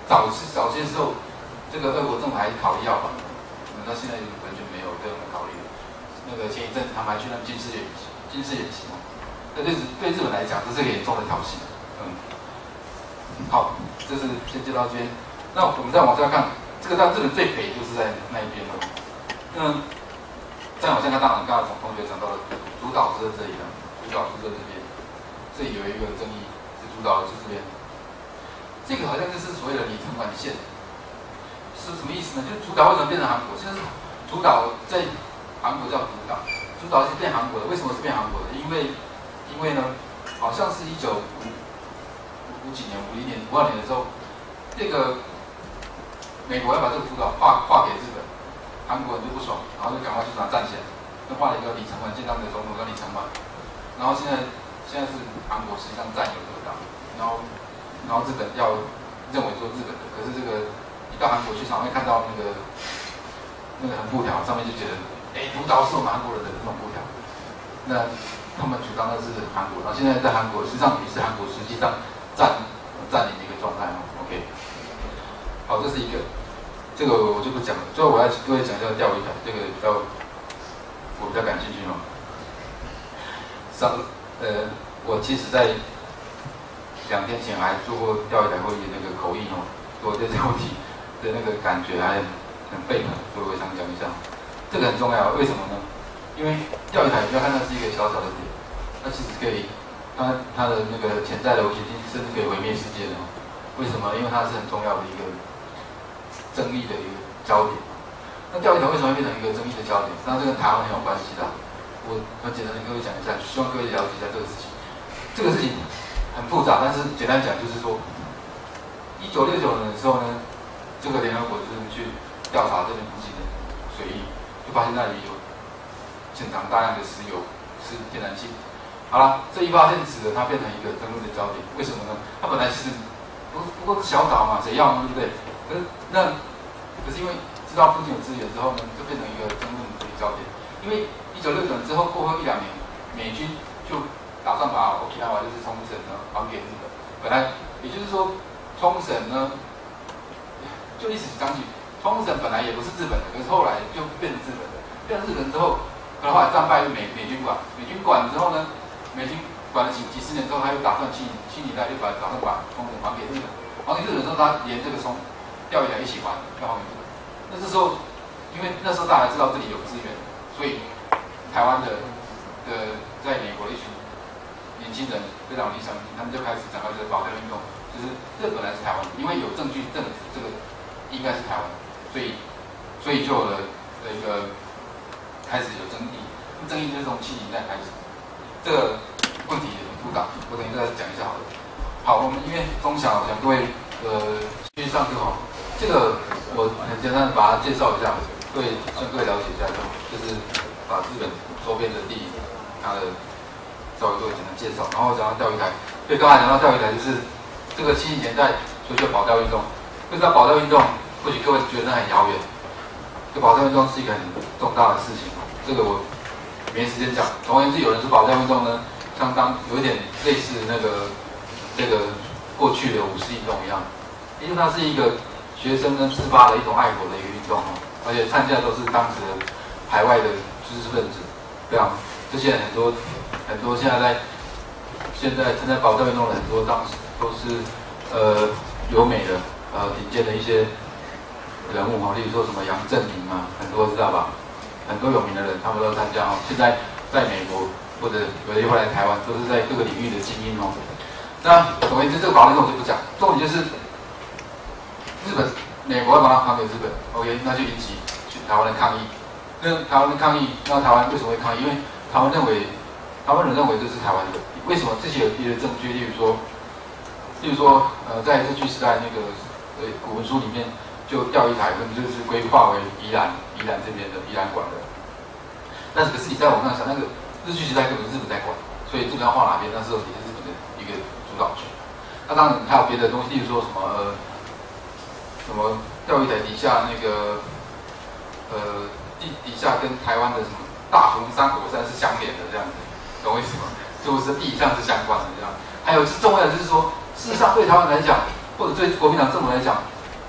早期早些时候，这个俄国政府还考虑要反，那现在完全没有这样的考虑。那个前一阵子他们还去那军事演习，军事演习嘛，那对对日本来讲，这是个严重的挑衅。嗯，好，这是先介绍这边。那我们再往下看，这个到日本最北就是在那一边了。嗯，再往下看，当然刚才同学讲到了主导是在这里的，主导是在这边，这里有一个争议，是主导是这边。这个好像就是所谓的里程管线，是什么意思呢？就是主导为什么变成韩国？就是主导在韩国叫主导，主导是变韩国的。为什么是变韩国的？因为因为呢，好像是一九五五几年、五零年、五二年的时候，这个美国要把这个主导划划给日本，韩国人就不爽，然后就赶快去把它站起来，就画了一个里程管线，当的总统叫里程管。然后现在现在是韩国实际上占有这个岛，然后。然后日本要认为说日本的，可是这个一到韩国去，常会看到那个那个横布条，上面就觉得，哎，独岛是我们韩国人的这种布条。那他们主张的是韩国，然后现在在韩国，实际上也是韩国实际上占占领的一个状态哦。OK， 好，这是一个，这个我就不讲了。最后我要各位讲一下钓鱼台，这个比较我比较感兴趣哦。上呃，我其实在。两天前还做过钓鱼台会议的那个口译哦，我对这个问题的那个感觉还很沸腾，所以我想讲一下，这个很重要。为什么呢？因为钓鱼台不要看它是一个小小的点，它其实可以，它它的那个潜在的危险性甚至可以毁灭世界的。为什么？因为它是很重要的一个争议的一个焦点。那钓鱼台为什么会变成一个争议的焦点？当然这跟台湾很有关系的。我很简单的跟各位讲一下，希望各位了解一下这个事情。这个事情。很复杂，但是简单讲就是说，一九六九年的时候呢，这个联合国就是去调查这边附近的水域，就发现那里有潜藏大量的石油，是天然气。好了，这一发现使得它变成一个争论的焦点。为什么呢？它本来其实不不过是小岛嘛，谁要呢？对不对？可是那可是因为知道附近有资源之后呢，就变成一个争论的焦点。因为一九六九年之后过后一两年，美军就打算把 Okinawa 就是冲绳呢还给日本。本来也就是说，冲绳呢，就历史讲起，冲绳本来也不是日本的，可是后来就变成日本的。变成日本之后，后来战败就美美军管，美军管之后呢，美军管了几几十年之后，他又打算七七年代就把打算把冲绳还给日本。还给日本之后，他连这个冲钓鱼台一起还，要还给日本。那这时候，因为那时候大家知道这里有资源，所以台湾的的在美国的一群年轻人非常理想，他们就开始展开这个保钓运动。就是这本来是台湾，因为有证据证实这个应该是台湾，所以所以就有了一个开始有争议。争议就是从七零年代开始，这个问题很复杂，我等一下再讲一下好了。好，我们因为中小，想各位呃继续上课哈。这个我很简单的把它介绍一下，各位让各位了解一下，就是把日本周边的地它的稍微做简单介绍，然后讲到钓鱼台。所以刚才讲到钓鱼台，就是这个七零年代所以就保钓运动。为什么保钓运动？或许各位觉得很遥远，这保钓运动是一个很重大的事情。这个我没时间讲。总而言之，有人说保钓运动呢，相当有一点类似那个这个过去的五四运动一样，因为它是一个学生呢自发的一种爱国的一个运动哦，而且参加的都是当时的海外的知识分子，对啊，这些人很多很多现在在现在正在保钓运动的很多当时都是呃留美的呃顶尖的一些人物哈，例如说什么杨振宁啊，很多知道吧？很多有名的人他们都参加哦，现在在美国或者有的会来台湾，都是在各个领域的精英哦。那总而言之，这个保钓运动就不讲，重点就是日本、美国要把它还给日本 ，OK， 那就引起台湾的抗议。那台湾的抗议，那台湾为什么会抗议？因为台湾认为，台湾人认为这是台湾的。为什么？这些有别的证据，例如说，例如说，呃，在日据时代那个呃古文书里面，就钓鱼台根本就是规划为宜兰、宜兰这边的宜兰管的。但是可是你在网上想，那个日据时代根本是日本在管，所以日本要划哪边，那时候也是日本的一个主导权。那当然还有别的东西，例如说什么呃。什么钓鱼台底下那个呃地底下跟台湾的什么大红山火山是相连的这样子，懂我意思吗？就是地理上是相关的这样。还有是重要的就是说，事实上对台湾来讲，或者对国民党政府来讲，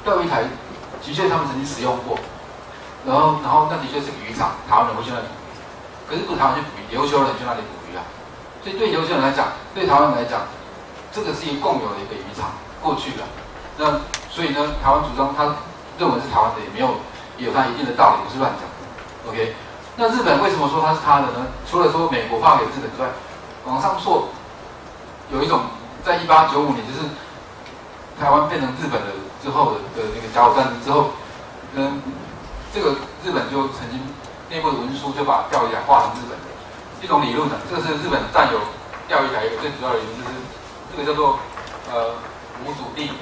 钓鱼台的确他们曾经使用过，然后然后那的确是个渔场，台湾人会去那里捕鱼，可是不是台湾去捕鱼，琉球人去那里捕鱼啊。所以对琉球人来讲，对台湾人来讲，这个是一个共有的一个渔场，过去的。那所以呢，台湾主张他认为是台湾的，也没有也有他一定的道理，不是乱讲的。OK， 那日本为什么说它是他的呢？除了说美国划给日本之外，往上溯有一种在一八九五年，就是台湾变成日本的之后的的那个甲午战争之后，嗯，这个日本就曾经内部的文书就把钓鱼台划成日本的一种理论呢。这个是日本占有钓鱼台一个最主要的理论，就是这个叫做呃无主地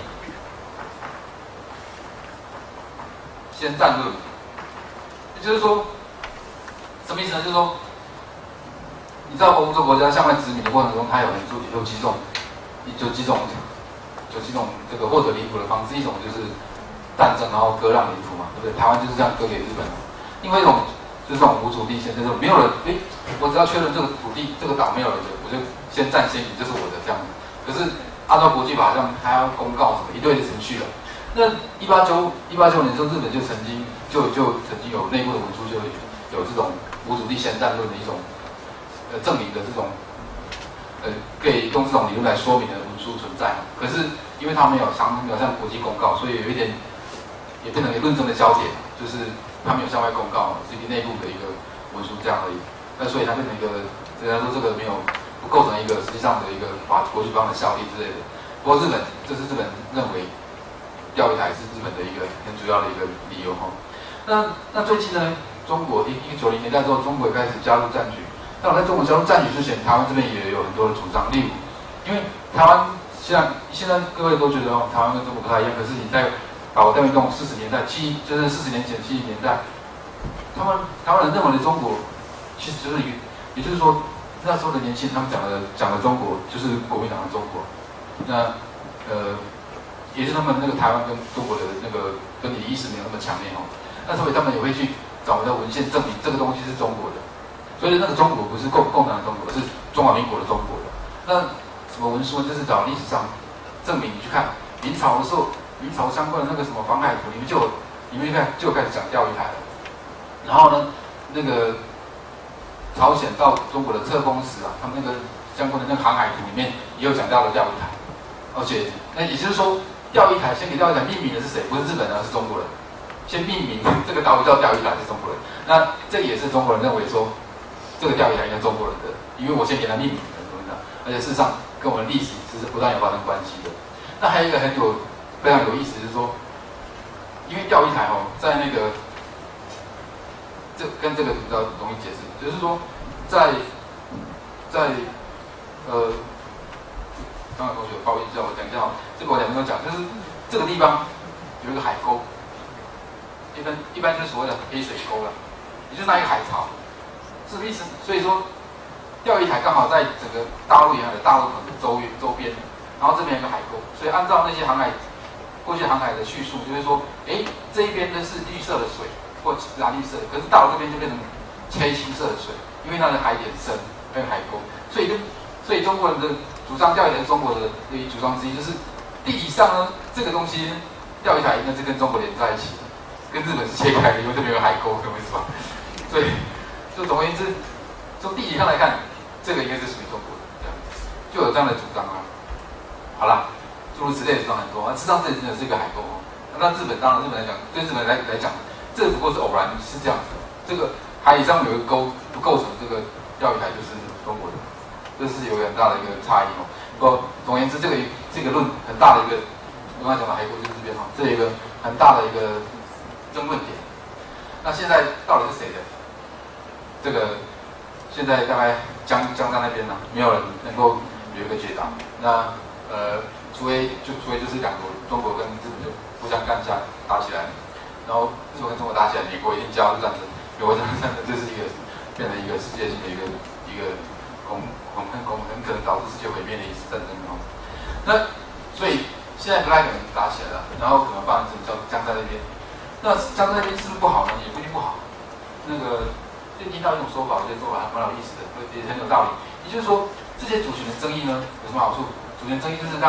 先占论。也就是说，什么意思呢？就是说，你知道欧洲国家向外殖民的过程中，它有很多有几种，有几种，有几种这个获得领土的方式。一种就是战争，然后割让领土嘛，对不对？台湾就是这样割给日本的。另外一种就是这种无主地先，就是没有人，诶，我只要确认这个土地、这个岛没有人的，我就先占先赢，这是我的这样子。可是按照国际法，好像还要公告什么一堆的程序了。那一八九一八九年的时候，日本就曾经就就曾经有内部的文书，就有这种无主地先占论的一种呃证明的这种呃可以用这种理论来说明的文书存在。可是因为它没有常没有向国际公告，所以有一点也变成一个论证的焦点，就是它没有向外公告，是一个内部的一个文书这样而已。那所以它变成一个，人家说这个没有不构成一个实际上的一个法国际方的效力之类的。不过日本这是日本认为钓鱼台是日本的一个很主要的一个理由哈。那那最近呢，中国一一九九零年代之后，中国也开始加入战局。那我在中国加入战局之前，台湾这边也有很多的主张，例如，因为台湾现在现在各位都觉得哦，台湾跟中国不太一样，可是你在法国大运动四十年代七就是四十年前七十年代，他们台湾人认为的中国，其实就是一个，也就是说那时候的年轻人他们讲的讲的中国就是国民党的中国，那呃。也就是他们那个台湾跟中国的那个分离意识没有那么强烈哦，那所以他们也会去找我们的文献证明这个东西是中国的，所以那个中国不是共共产党的中国，是中华民国的中国的。那什么文书？就是找历史上证明，你去看明朝的时候，明朝相关的那个什么防海图，你们就有你们一看就开始讲钓鱼台了。然后呢，那个朝鲜到中国的册封史啊，他们那个相关的那个航海图里面也有讲到了钓鱼台，而且那也就是说。钓鱼台先给钓鱼台命名的是谁？不是日本人，是中国人。先命名这个岛屿叫钓鱼台是中国人。那这也是中国人认为说，这个钓鱼台应该中国人的，因为我先给他命名的，懂吗？而且事实上跟我们历史是不断有发生关系的。那还有一个很有非常有意思，就是说，因为钓鱼台哦，在那个这跟这个比较容易解释，就是说，在在呃。刚刚同学不好意思，我讲一下哦。这个我两分钟讲，就是这个地方有一个海沟，一般一般就是所谓的黑水沟了，也就是那一个海潮，是什么意思？所以说，钓鱼台刚好在整个大陆沿海的大陆可能周周边，然后这边有个海沟，所以按照那些航海过去航海的叙述，就是说，哎，这一边呢是绿色的水或蓝绿色的，可是到了这边就变成黑青色的水，因为它的海点深，还有海沟，所以就所以中国人的。主张钓鱼台是中国的一主张之一，就是地理上呢，这个东西钓鱼台应该是跟中国连在一起的，跟日本是切开的，因为这边有海沟，懂我意思吧？所以，就总而言之，从地理上来看，这个应该是属于中国的，这样就有这样的主张啊。好啦，诸如此类的主张很多啊，事实上这里真的是一个海沟哦。那日本当然，日本来讲，对日本来来讲，这不过是偶然，是这样子。这个海以上有一个沟，不构成这个钓鱼台就是中国的。这是有很大的一个差异哦。不过总而言之，这个这个论很大的一个，我刚才讲的海沟就是这边哈，这有一个很大的一个争论点。那现在到底是谁的？这个现在大概江江在那边呢，没有人能够有一个解答。那呃，除非就除非就是两国，中国跟日本就互相干架打起来，然后日本跟中国打起来，美国一定加入战争，美国加入战争，这是一个变成一个世界性的一个一个。恐恐很恐很可能导致世界毁灭的一次战争哦。那所以现在不太可能打起来了，然后可能发展成叫江在那边。那江在那边是不是不好呢？也不一定不好。那个最近听到一种说法，我觉得说法还蛮有意思的，也很有道理。也就是说，这些主权的争议呢，有什么好处？主权争议就是让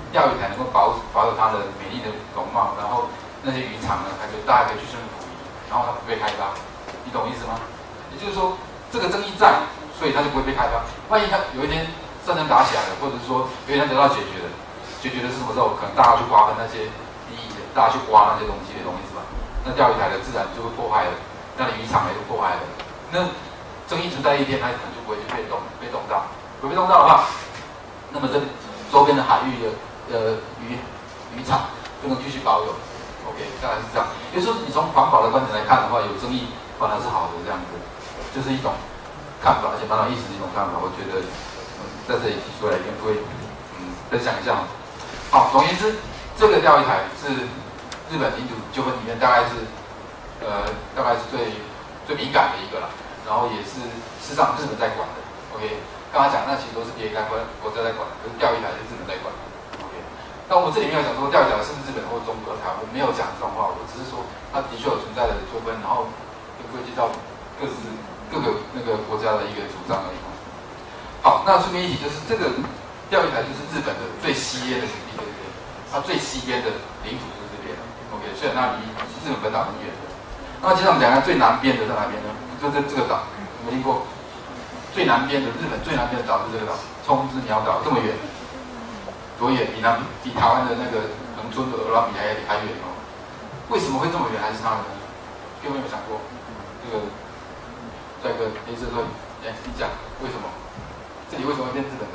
钓鱼台能够保保有它的美丽的容貌，然后那些渔场呢，还可以大家可以去顺便捕鱼，然后它不被开发，你懂意思吗？也就是说，这个争议在，所以它就不会被开发。万一它有一天战争打起来了，或者是说有一天得到解决了，解决的是什么时候？可能大家去瓜分那些利益的，大家去挖那些东西的，懂意思吧？那钓鱼台的自然就会破坏了，那渔场也就破坏了。那争议存在一天，它可能就不会去被动被动到，不被动到的话，那么这周边的海域的呃渔渔场就能继续保有。OK， 大概是这样。也就是说，你从环保的观点来看的话，有争议反而是好的，这样子，就是一种看法，而且蛮有意思的一种看法。我觉得，嗯，在这里提出来跟各位嗯分享一下。好，总而言之，这个钓鱼台是日本领土纠纷里面大概是呃大概是最最敏感的一个了，然后也是事实上日本在管的。OK， 刚才讲那其实都是别的国国家在管，可是钓鱼台是日本在管的。OK， 那我们这里没有讲说钓鱼台是不是日本或中国的台湾，我没有讲这种话，我只是说它的确有存在的纠纷，然后跟各位介绍各自各个那个国家的一个主张而已。好，那顺便一提，就是这个钓鱼台就是日本的最西边的土地，对不对？它最西边的领土就是这边 ，OK， 虽然它离日本本岛很远的。那接着我们讲看最南边的在哪边呢？就这这个岛，有没有听过？最南边的日本最南边的岛是这个岛，冲之鸟岛，这么远，多远？比南比台湾的那个恒春的鹅銮比还还远哦。为什么会这么远？还是它的呢？各位有没有想过？这个帅哥黑色队，来你讲为什么？这里为什么会变日本的？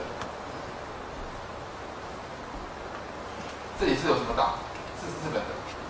这里是有什么岛？是日本的，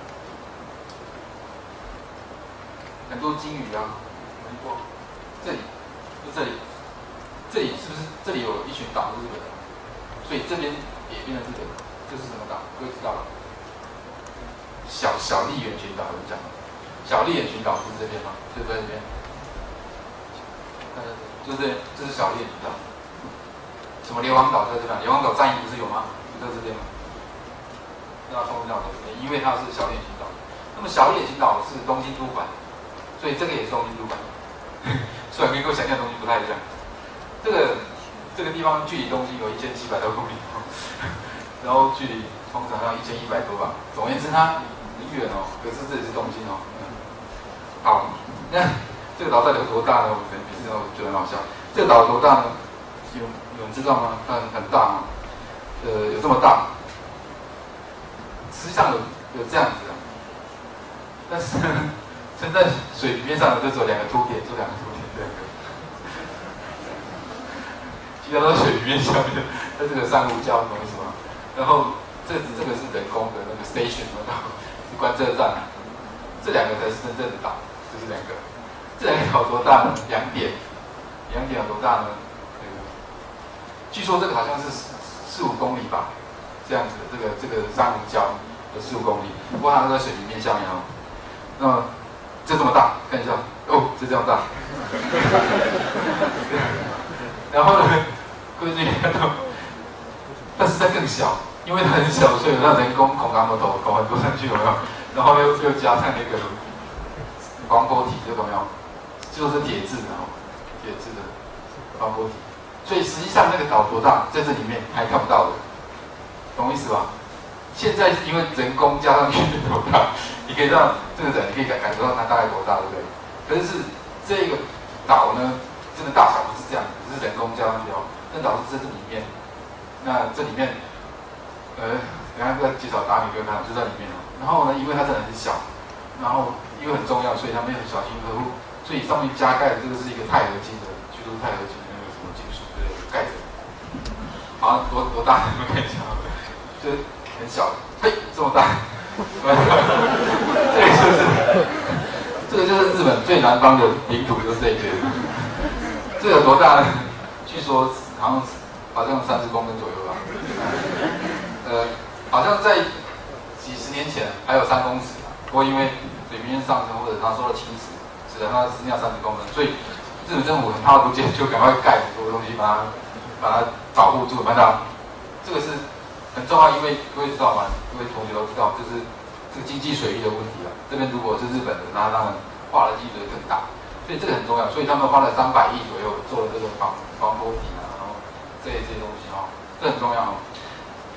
很多鲸鱼啊，没过。这里，就这里，这里是不是这里有一群岛是日本的？所以这边也变成日本的，这是什么岛？各位知道吗？小小笠原群岛有讲，小笠原群岛是这边吗？就在这边，呃，就是这是小笠原群岛。什么硫磺岛在这边？硫磺岛战役不是有吗？就在这边吗？那冲到这边，因为它是小笠原群岛。那么小笠原群岛是东京都管，所以这个也是东京都管。虽然跟各位想象的东西不太一样。这个这个地方距离东京有一千七百多公里，然后距离冲绳要一千一百多吧。总而言之，它很远哦，可是这里是东京哦。好，那这个岛到底有多大呢？我每次都觉得很好笑。这个岛有多大呢？有有人知道吗？它很大哦，呃，有这么大。实际上有有这样子的，但是撑在水平面上的就只有两个凸点，就两个凸点，两个，其他都是水平面下面的，在这个珊瑚礁，懂意思吗？然后这这个是人工的那个 station， 然后是观测站，这两个才是真正的岛，这是两个。这两个岛多大呢？两点，两点有多大呢？这个，据说这个好像是四五公里吧，这样子的，这个这个珊瑚礁有四五公里，不过它是在水平面下面哦。那么这这么大，看一下，哦，就这样大。然后呢，各位注意看到，但是它更小，因为它很小，所以让人工孔阿摩头孔很多上去有没有？然后又又加上那个防波体，这有没有？就是铁质的哦，铁质的防波体。所以实际上那个岛多大，在这里面还看不到的，懂我意思吧？现在是因为人工加上去多大，你可以让这个人你可以感感受到它大概多大，对不对？可是这个岛呢，真的大小不是这样，只是人工加上去哦。那岛是在这里面，那这里面，呃，等下再介绍打你给我看，就在里面哦。然后呢，因为它真的很小，然后因为很重要，所以他们也很小心呵护，所以上面加盖的这个是一个钛合金的，据说钛合金的那个什么金属之类的盖着。好，多多大？你们看一下，就很小，嘿，这么大。这个就是这个就是日本最南方的领土，就是这一边。这个有多大呢？据说好像好像三十公分左右吧。呃，好像在几十年前还有三公尺，不过因为水平面上升或者它受了侵蚀，使得它只剩下三十公分，所以日本政府很怕不见，就赶快盖很多东西把它把它保护住。看到这个是很重要，因为各位知道吗？各位同学都知道，就是这个经济水域的问题啊。这边如果是日本的，那当然画的基础更大，所以这个很重要。所以他们花了三百亿左右做了这个防防波堤啊，然后这些这些东西哦，这很重要哦。那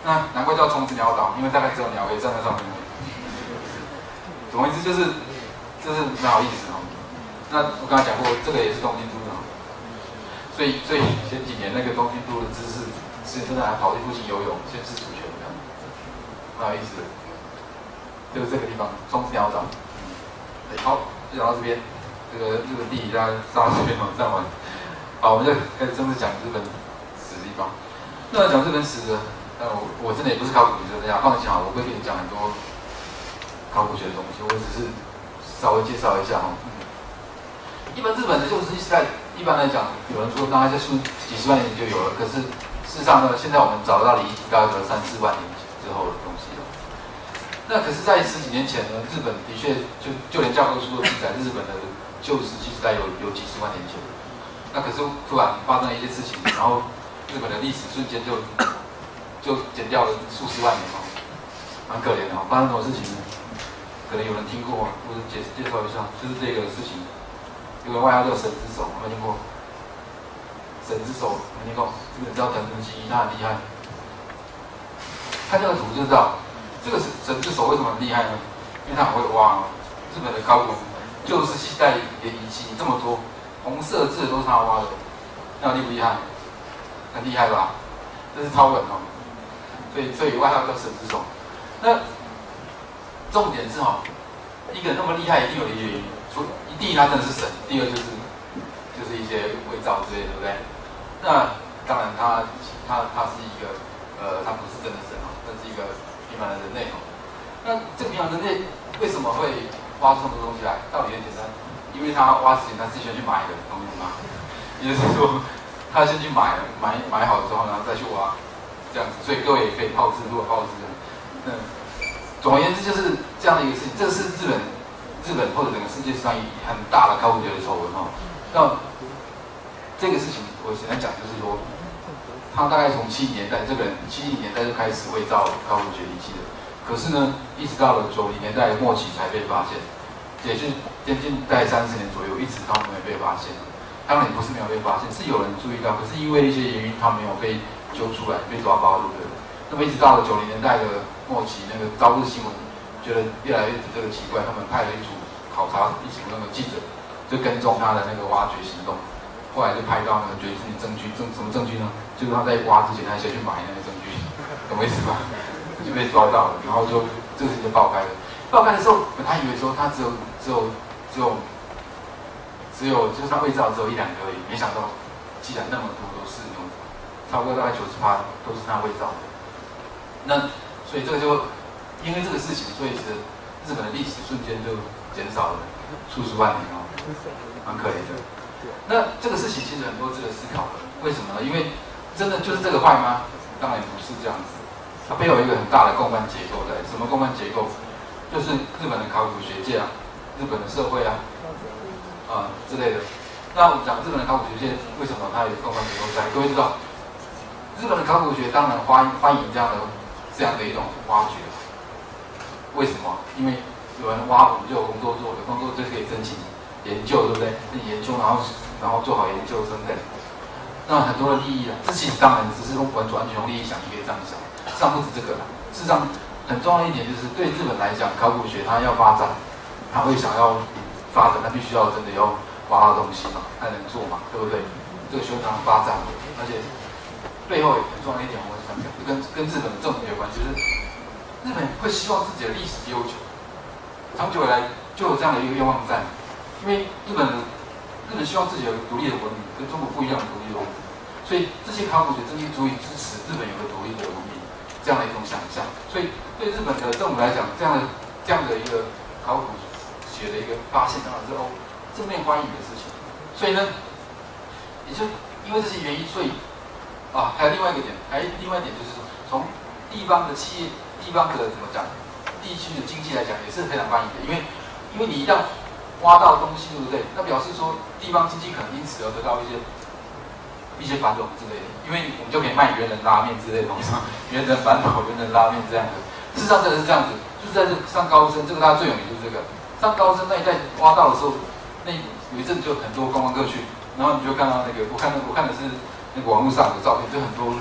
那难怪叫虫子鸟岛，因为大概只有鸟可以站在上面。总而言之，就是就是蛮好意思哦。那我刚才讲过，这个也是东京都的，所以所以前几年那个东京都的知识是真的还跑去附近游泳，宣示主权的，蛮有意思的。就是这个地方，虫子鸟岛。好，就讲到这边，这个日本地理大家上到这边哦，站完。好，我们就开始正式讲日本史的地方。那讲日本史的，呃，我我真的也不是考古学家，放心好，我不会跟你讲很多考古学的东西，我只是稍微介绍一下哈。嗯，一般日本的旧石器时代，一般来讲，有人说大概在数几十万年前就有了，可是事实上呢，现在我们找得到的遗迹大概有三四万年之后的东西了。那可是，在十几年前呢，日本的确就就连教科书都记载，日本的旧石器时代有有几十万年前。那可是突然发生了一些事情，然后日本的历史瞬间就就减掉了数十万年哦，蛮可怜的哦。发生什么事情呢？可能有人听过，或者介介绍一下，就是这个事情，有个外号叫神之手，有没有听过？神之手没听过？这个人叫藤村基一，他很厉害。看这个图就知道。这个神之手为什么很厉害呢？因为他很会挖哦。日本的考古旧石器时代的遗迹这么多，红色字都是他挖的，那厉不厉害？很厉害吧？这是超人哦。所以所以外号叫神之手。那重点是哈、哦，一个人那么厉害，一定有一个原因。除第一他真的是神，第二就是就是一些伪造之类的，对不对？那当然他他他是一个呃，他不是真的神哦，这是一个平凡的人类哦。那这个平凡人类为什么会挖出这么多东西来？道理很简单，因为他挖之前他自己先去买的，懂吗？也就是说，他先去买了，买买好之后，然后再去挖，这样子。所以各位也可以炮制，如果炮制的，嗯，总而言之就是这样的一个事情。这是日本日本或者整个世界上很大的考古学的丑闻哦。那这个事情我简单讲就是说。他大概从七零年代，这个人七零年代就开始伪造考古学遗迹的，可是呢，一直到了九零年代的末期才被发现，也就是将近大概三十年左右，一直他们没有被发现。当然也不是没有被发现，是有人注意到，可是因为一些原因，他没有被揪出来，被抓包，对不对？那么一直到了九零年代的末期，那个朝日新闻觉得越来越这个奇怪，他们派了一组考察一组那个记者，就跟踪他的那个挖掘行动。后来就拍到那个掘出证据，证什么证据呢？就是他在挖之前，他先去买那个证据，懂我意思吧？就被抓到了，然后就这个事情就爆开了。爆开的时候，本来以为说他只有只有只有只有就是他伪造只有一两个而已，没想到既然那么多都是那种，超过大概九十趴都是他伪造的。那所以这个就因为这个事情，所以是日本的历史瞬间就减少了数十万年哦，蛮可怜的。那这个事情其实很多值得思考的，为什么呢？因为真的就是这个坏吗？当然不是这样子，它背后有一个很大的共犯结构在。什么共犯结构？就是日本的考古学界啊，日本的社会啊，啊、呃、之类的。那我们讲日本的考古学界为什么它有共犯结构在？各位知道，日本的考古学当然欢欢迎这样的这样的一种挖掘。为什么？因为有人挖，我们就有工作做，有工作就可以申请。研究对不对？研究，然后然后做好研究，对不对？那很多的利益啊，这其实当然只是用完完全用利益想，你可以这样想。事实上不止这个啦，事实上很重要一点就是，对日本来讲，考古学它要发展，它会想要发展，它必须要真的要挖到东西嘛，才能做嘛，对不对？这个需要它发展，而且背后也很重要一点，我想讲，跟跟日本的政府有关系，就是日本会希望自己的历史悠久，长久以来就有这样的一个愿望在。因为日本人，日本希望自己有独立的文明，跟中国不一样的独立的文明，所以这些考古学证据足以支持日本有个独立的文明这样的一种想象。所以对日本的政府来讲，这样的这样的一个考古学的一个发现，当然是哦正面欢迎的事情。所以呢，也就因为这些原因，所以啊，还有另外一个点，还有另外一点就是从地方的企业、地方的怎么讲，地区的经济来讲，也是非常欢迎的，因为因为你一旦挖到东西，对不对？那表示说地方经济可能因此而得到一些一些繁荣之类的，因为我们就可以卖猿人拉面之类的东西，猿人馒头、猿人拉面这样的。事实上真的是这样子，就是在这上高深，这个大家最有名就是这个上高深那一带挖到的时候，那有一阵就很多观光客去，然后你就看到那个我看的我看的是那个网络上的照片，就很多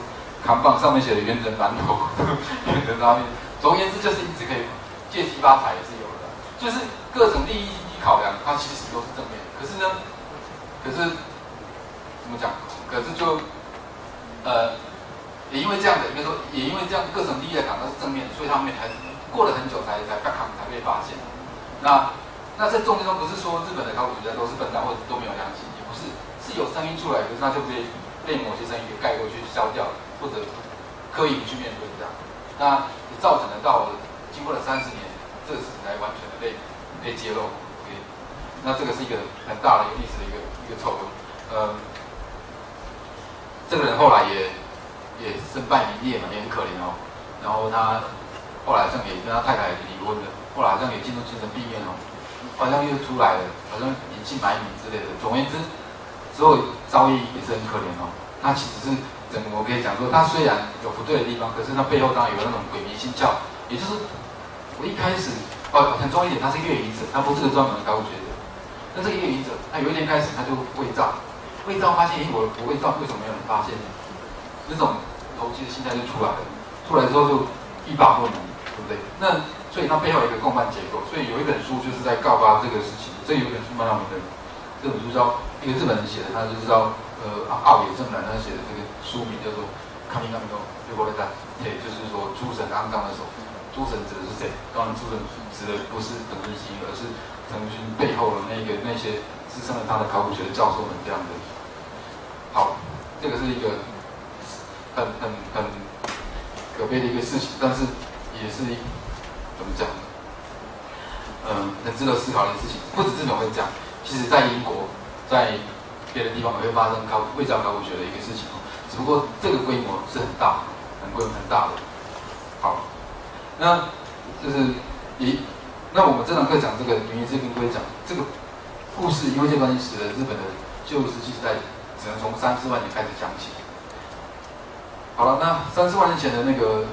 扛棒上面写的原人馒头，原人拉面。总而言之，就是一直可以借机发财也是有的，就是各种利益考量，它其实都是正面。可是呢，可是怎么讲？可是就呃，也因为这样的，应该说也因为这样各种利益的考量是正面，所以他们很过了很久才才被扛才被发现。那那在中间中不是说日本的考古学家都是笨蛋或者都没有良心，也不是，是有声音出来，可是那就被被某些声音给盖过去消掉了，或者刻意不去面对这样。那也造成了到经过了三十年，这个事情才完全的被被揭露。OK， 那这个是一个很大的一个历史的一个一个丑闻。呃，这个人后来也也身败名裂嘛，也很可怜哦。然后他后来好像也跟他太太离婚了，后来好像也进入精神病院哦，好像又出来了，好像隐姓埋名之类的。总而言之，之后遭遇也是很可怜哦。他其实是。整个我可以讲说，他虽然有不对的地方，可是他背后当然有那种鬼迷心窍。也就是我一开始哦，很重要一点，他是月遗者，他不是个专门的考古学者。那这个月遗者，他有一天开始他就伪造，伪造发现，哎，我我伪造为什么没有人发现呢？那种投机的心态就出来了。出来之后就欲罢不能，对不对？那所以他背后有一个共犯结构。所以有一本书就是在告发这个事情。这有一本书蛮有名的，这本书叫一个日本人写的，他就叫呃奥野正男他写的这个。书名叫做“卡米卡米多”，对不对？对，就是说诸神肮脏的手。诸神指的是谁？当然，诸神指的不是邓日基，而是陈如勋背后的那个那些支撑了他的考古学的教授们这样的。好，这个是一个很很很可悲的一个事情，但是也是怎么讲？嗯，很值得思考的事情。不止日本会这样，其实在英国，在别的地方也会发生考伪造考古学的一个事情。只不过这个规模是很大，很规模很大的。好，那就是一，那我们这堂课讲这个原因是跟各位讲这个故事，因为这关系使得日本的旧石器时代只能从三四万年开始讲起。好了，那三四万年前的那个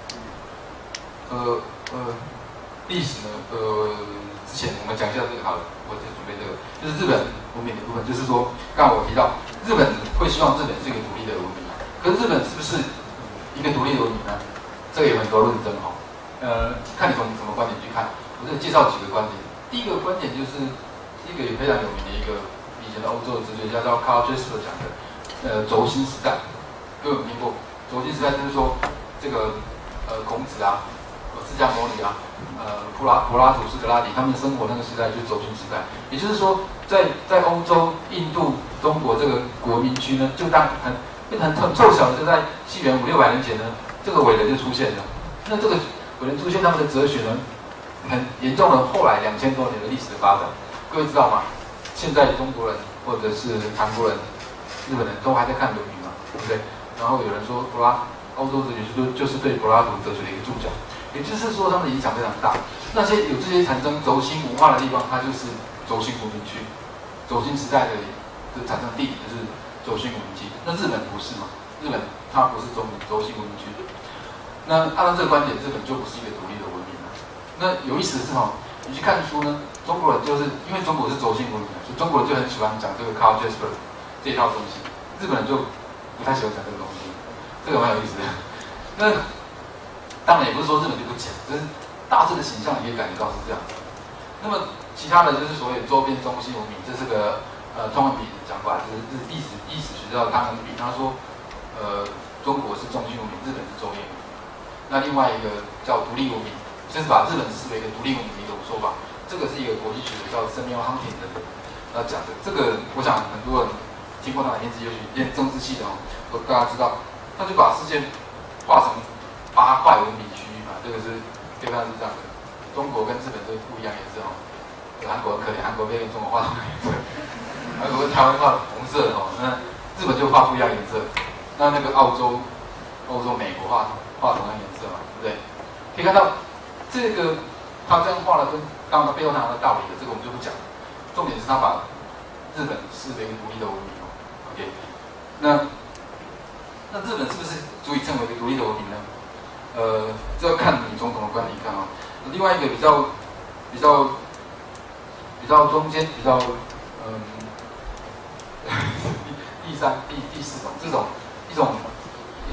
呃呃历史呢，呃之前我们讲一下这个好了，我就准备这个，就是日本文明的部分，就是说刚才我提到。日本会希望日本是一个独立的文明，可是日本是不是一个独立的文明呢？这个有很多论争哈。呃，看你从什么观点去看。我这介绍几个观点。第一个观点就是一个也非常有名的一个以前的欧洲的哲学家叫 Karl Jasper 讲的，呃，轴心时代。各位有听过？轴心时代就是说这个呃孔子啊、释迦牟尼啊、呃柏拉柏拉图、苏格拉底他们生活那个时代就是轴心时代，也就是说。在在欧洲、印度、中国这个国民区呢，就当很很很凑巧的，就在西元五六百年前呢，这个伟人就出现了。那这个伟人出现，他们的哲学呢，很严重了后来两千多年的历史的发展。各位知道吗？现在中国人或者是韩国人、日本人都还在看《论语》嘛，对不对？然后有人说柏拉欧洲哲学就就是对柏拉图哲学的一个注脚，也就是说他们的影响非常大。那些有这些产生轴心文化的地方，它就是轴心文明区。轴心时代的的产生地点就是轴心文明区，那日本不是嘛？日本它不是轴轴心文明区。那按照这个观点，日本就不是一个独立的文明了。那有意思的是哈，你去看书呢，中国人就是因为中国是轴心文明，所以中国人就很喜欢讲这个 Karl Jasper 这一套东西，日本人就不太喜欢讲这个东西，这个蛮有意思的。那当然也不是说日本就不讲，只是大致的形象你可以感觉到是这样。那么其他的就是所谓周边中心文明，这是个呃庄文炳的讲法，就是是历史历史学家的汤恩比，他说，呃中国是中心文明，日本是周边文明。那另外一个叫独立文明，就是把日本视为一个独立文明的一种说法，这个是一个国际学者叫 Samuel Huntington 要讲的。这个我想很多人听过他的名字，也许念政治系的哦，都大家知道，他就把世界划成八块文明区域嘛，这个是基本上是这样的。中国跟日本都不一样颜色哦。韩国很可怜，韩国被中国画同样颜色，韩国跟台湾画红色哦，那日本就画不一样颜色，那那个澳洲、欧洲、美国画画同样颜色嘛，对不对？可以看到这个他这样画了，跟刚刚背后谈的道理的，这个我们就不讲。重点是他把日本视为一个独立的文明哦 ，OK？ 那那日本是不是足以称为一个独立的文明呢？呃，这要看你从什么观点看啊、哦。另外一个比较比较。比较中间，比较嗯，第第三、第第四种这种一种一种政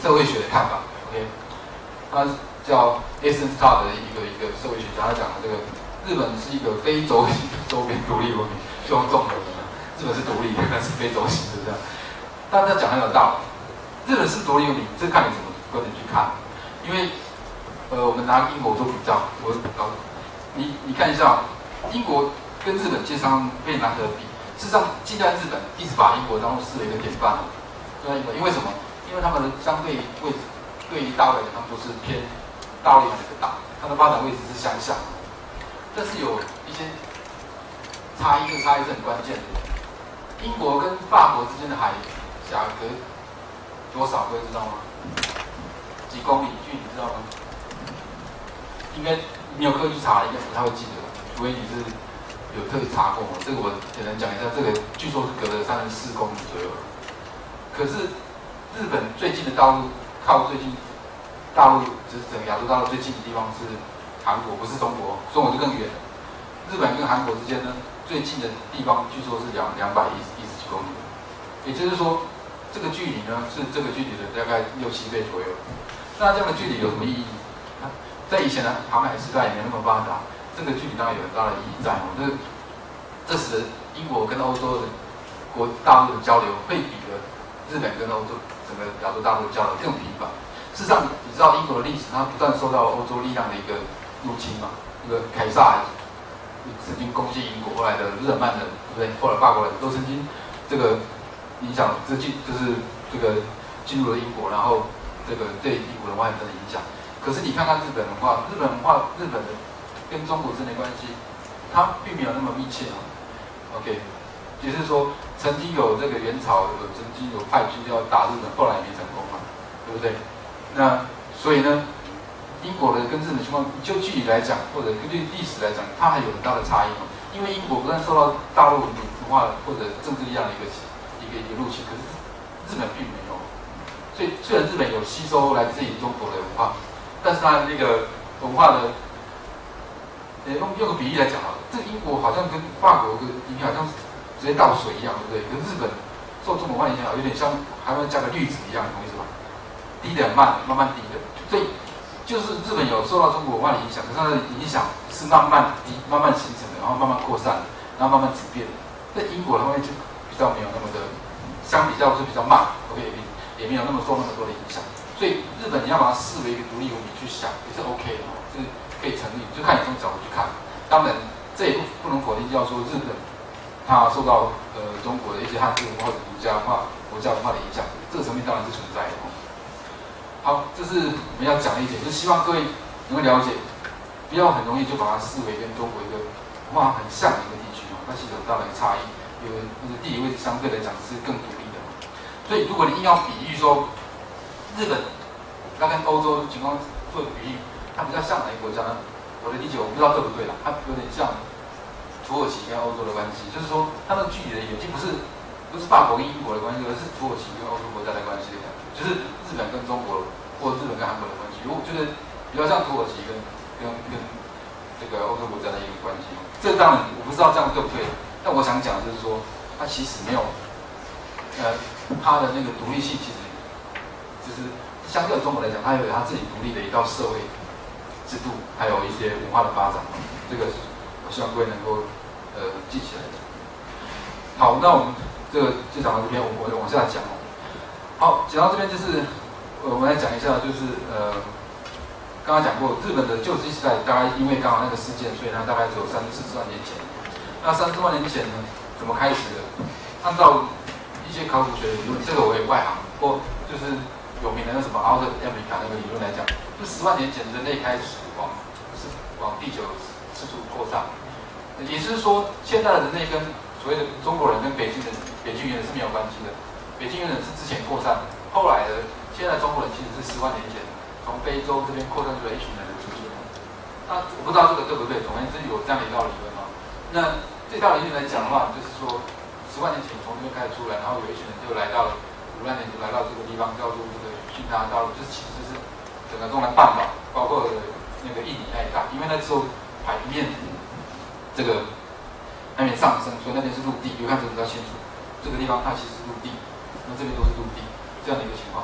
社会学的看法。OK， 他叫 Essen Star 的一个一个社会学家，他讲的这个日本是一个非洲周边独立文明，就用中文的，日本是独立，但是非洲型的这样。但他讲很有道理，日本是独立文明，这看你怎么观点去看，因为呃，我们拿英国做比较，我搞你你看一下，英国跟日本基本上可以拿得比。事实上，近代日本一直把英国当作视为一个典范，对，因为什么？因为他们的相对位置对于大陆来讲，他们都是偏大陆的一个大，它的发展位置是相像，但是有一些差异，这个差异是很关键的。英国跟法国之间的海峡隔多少，各位知道吗？几公里距离，知道吗？应该你有刻意去查，应该不太会记得，除非你是有特意查过。这个我简单讲一下，这个据说是隔了三十四公里左右。可是日本最近的大陆，靠最近大陆就是整个亚洲大陆最近的地方是韩国，不是中国，中国就更远了。日本跟韩国之间呢，最近的地方据说是两两百一一十几公里，也就是说，这个距离呢是这个距离的大概六七倍左右。那这样的距离有什么意义？在以前的航海时代也没那么发达，这个距离当然有很大的意义在哦。这这使得英国跟欧洲的国大陆的交流会比的日本跟欧洲整个亚洲大陆的交流更频繁。事实上，你知道英国的历史，它不断受到欧洲力量的一个入侵嘛？这个凯撒曾经攻击英国，后来的日耳曼人，对不对？后来法国人都曾经这个影响，这进就是这个进入了英国，然后这个对英国文化有的影响。可是你看看日本文化，日本文化，日本的跟中国之间的关系，它并没有那么密切哦。OK， 也就是说，曾经有这个元朝有曾经有派军要打日本，后来也没成功嘛，对不对？那所以呢，英国的跟日本情况，就距离来讲，或者根据历史来讲，它还有很大的差异哦。因为英国不但受到大陆文化或者政治力量的一个一个一个入侵，可是日本并没有。所以虽然日本有吸收来自于中国的文化，但是它那个文化的，呃，用用个比喻来讲啊，这个英国好像跟法国跟影响好像直接倒水一样，对不对？跟日本受中国文化影响，有点像还要加个滤纸一样，懂意思吧？低的很慢，慢慢低的，所以就是日本有受到中国文化的影响，可是它的影响是慢慢低、慢慢形成的，然后慢慢扩散，然后慢慢质变的。在英国方面就比较没有那么的，相比较是比较慢 ，OK， 也没有那么受那么多的影响。所以日本你要把它视为一个独立文明去想，也是 OK 的，是可以成立，就看你从角度去看。当然，这也不不能否定掉说日本它受到呃中国的一些汉字文化或者儒家化、佛教文化的影响，这个层面当然是存在的。好，这是我们要讲的一点，就是希望各位能够了解，不要很容易就把它视为跟中国一个文化很像的一个地区哦，它其实有大的差异，有那个地理位置相对来讲是更独立的。所以如果你硬要比喻说日本，它跟欧洲情况做比喻，它比较像哪一个国家呢？我的理解我不知道对不对啦，它有点像土耳其跟欧洲的关系，就是说它的距离的已经不是不是法国跟英国的关系，而是土耳其跟欧洲国家的关系的感觉，就是日本跟中国或日本跟韩国的关系，我觉得比较像土耳其跟跟跟这个欧洲国家的一个关系。这当然我不知道这样对不对，但我想讲的就是说，它其实没有，呃，它的那个独立性其实。就是相对中国来讲，它有它自己独立的一套社会制度，还有一些文化的发展。这个我希望各位能够呃记起来。好，那我们这个就讲到这边，我我往下讲哦。好，讲到这边就是我们来讲一下，就是呃刚刚讲过，日本的旧石器时代，大概因为刚好那个事件，所以它大概只有三四十万年前。那三四万年前呢，怎么开始的？按照一些考古学的理论，这个我也外行，或就是。有名的那什么奥特亚美卡那个理论来讲，就十万年前人类开始往是往地球四处扩散，也就是说，现在的人类跟所谓的中国人跟北京人、北京猿人是没有关系的。北京猿人是之前扩散，后来的现在中国人其实是十万年前从非洲这边扩散出来一群人的出现。那我不知道这个对不对，总而言之有这样的一套理论啊。那这套理论来讲的话，就是说十万年前从这边开始出来，然后有一群人就来到了。五万年就来到这个地方，叫做这个新大大陆，这其实是整个中南半岛，包括那个印尼那一带，因为那时候海面这个海面上升，所以那边是陆地，有看这个比较清楚。这个地方它其实是陆地，那这边都是陆地，这样的一个情况。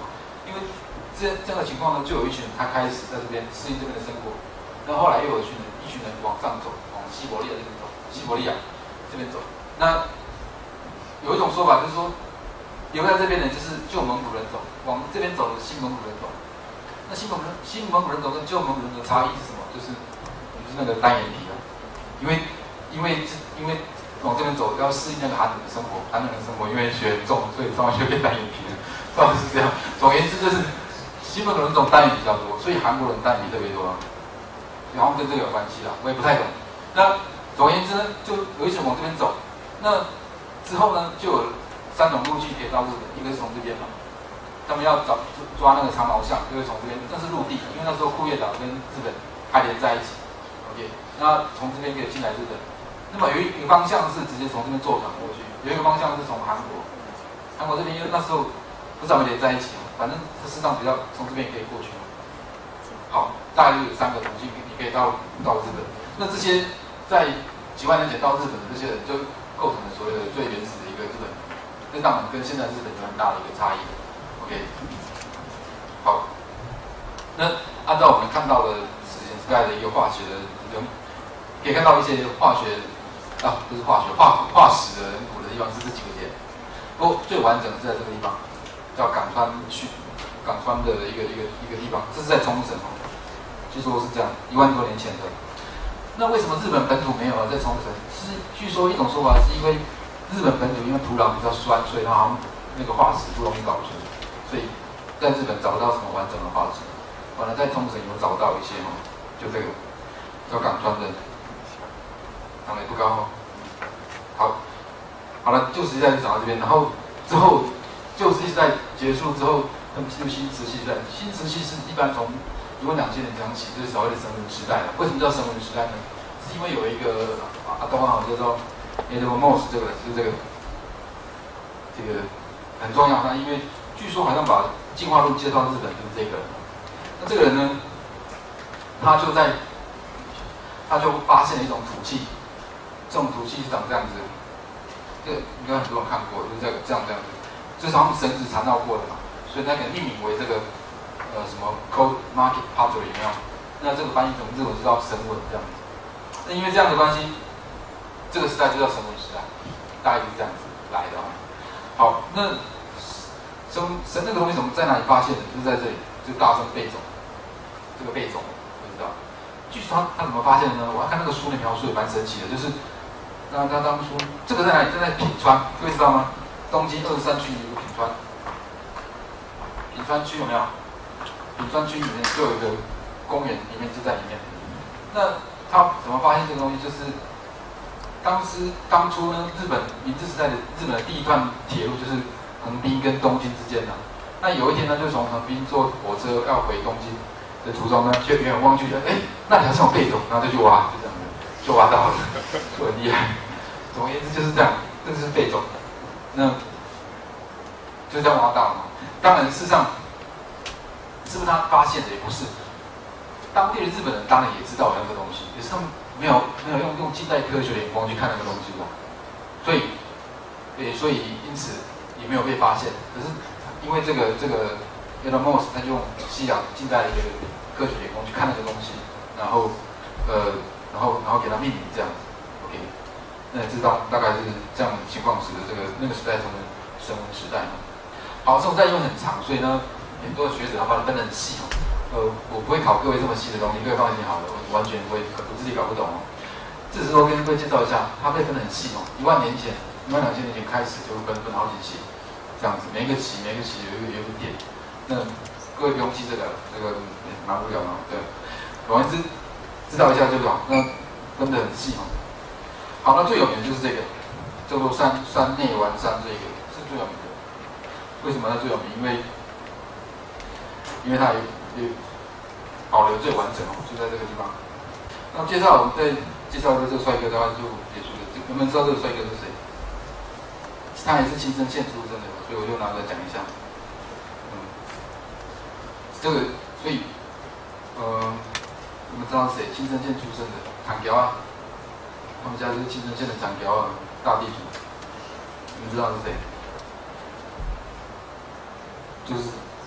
因为这这样的情况呢，就有一群人他开始在这边适应这边的生活，那后来又有一群人一群人往上走，往西伯利亚这边走，西伯利亚这边走。那有一种说法就是说，留在这边的就是旧蒙古人种，往这边走的新蒙古人种。那新蒙古人新蒙古人种跟旧蒙古人种的差异是什么？就是就是那个单眼皮啊，因为因为因为往这边走要适应那个寒冷的生活，寒冷的生活，因为雪很重，所以上面就变单眼皮了。到底是这样。总而言之，就是新蒙古人种单眼比较多，所以韩国人单眼皮特别多啊。然后跟这个有关系啦，我也不太懂。那总而言之呢，就有一群往这边走。那之后呢，就有三种路径可以到日本，一个是从这边嘛，他们要找抓那个长毛象，就会从这边，这是陆地，因为那时候库页岛跟日本还连在一起。OK， 那从这边可以进来日本。那么有一个方向是直接从这边坐船过去，有一个方向是从韩国，韩国这边因为那时候不知道没连在一起，反正事实上比较从这边也可以过去。好，大概就有三个途径，你可以到到日本。那这些在几万年前到日本的这些人，就构成了所谓的最原始的一个日本，这当然跟现在日本有很大的一个差异。OK， 好，那按照我们看到的史前时代的一个化学的人，可以看到一些化学啊，不是化学化化石的人骨的地方是这几个点，不过最完整是在这个地方，叫港川区，港川的一个一个一个地方，这是在冲绳哦，据说是这样，一万多年前的。那为什么日本本土没有在冲绳？是据说一种说法是因为日本本土因为土壤比较酸，所以它好像那个化石不容易保存，所以在日本找不到什么完整的化石。反而在冲绳有找到一些哦，就这个叫港川的，长得也不高哦。好，好了，旧石器时代就讲到这边，然后之后旧石器时代结束之后，他们进入新石器时代。新石器是一般从一万两千年讲起，就是所谓的神文时代了。为什么叫神文时代呢？是因为有一个阿东啊，叫做 Edward Moss 这个人，就是这个这个很重要。那因为据说好像把进化论介绍日本就是这个人。那这个人呢，他就在他就发现了一种土器，这种土器是长这样子。这个应该很多人看过，就是这个这样这样子，这是他们绳子缠绕过的嘛，所以他给命名为这个。呃，什么 Cold Market Pottery 有没有？那这个翻译成日文就叫神文这样子。那因为这样的关系，这个时代就叫神文时代，大概就是这样子来的啊。好，那神神那个东西怎么在哪里发现的？就是在这里，就大声背种，这个背种不知道。据说他他怎么发现的呢？我要看那个书的描述也蛮神奇的，就是那他当初这个在哪里？在品川，各位知道吗？东京二十三区有个品川，品川区有没有？品川区里面就有一个公园，里面就在里面。那他怎么发现这个东西？就是当时当初呢，日本明治时代的日本的第一段铁路就是横滨跟东京之间的。那有一天呢，就从横滨坐火车要回东京的途中呢，就远远望去，哎，那里好像有贝种，然后就去挖，就这样子，就挖到了，就很厉害。总而言之就是这样，这就是贝种。那就这样挖到了嘛。当然，事实上。是不是他发现的？也不是。当地的日本人当然也知道有那个东西，可是他们没有没有用用近代科学的眼光去看那个东西吧。所以，对，所以因此也没有被发现。可是因为这个这个 Edward Moss 他就用西洋近代的一个科学眼光去看那个东西，然后呃然后然后给它命名这样子。OK， 那也知道大概是这样的情况时的这个那个时代中的神文时代嘛。好，这种代因为很长，所以呢。很多学者他把它分得很细哦，呃，我不会考各位这么细的东西，各位放心好了，我完全不会，我自己搞不懂哦。只是说跟各位介绍一下，它被分得很细哦，一万年前、一万两千年前开始就分分好几期，这样子，每一个期每一个期有一个有一个点。那各位不用记这个，这个蛮无聊的，对。总而言之，知道一下就好。那分得很细哦。好，那最有名的就是这个，叫做山山内丸山，这个是最有名的。为什么它最有名？因为因为它有有保留最完整哦，就在这个地方。那介绍我们再介绍一个这个帅哥的话就结束了。有没有知道这个帅哥是谁？他也是青森县出生的，所以我就拿来讲一下。嗯，这个所以呃，我们知道是谁？青森县出生的长条啊，他们家就是青森县的长条啊，大地主。你们知道是谁？就是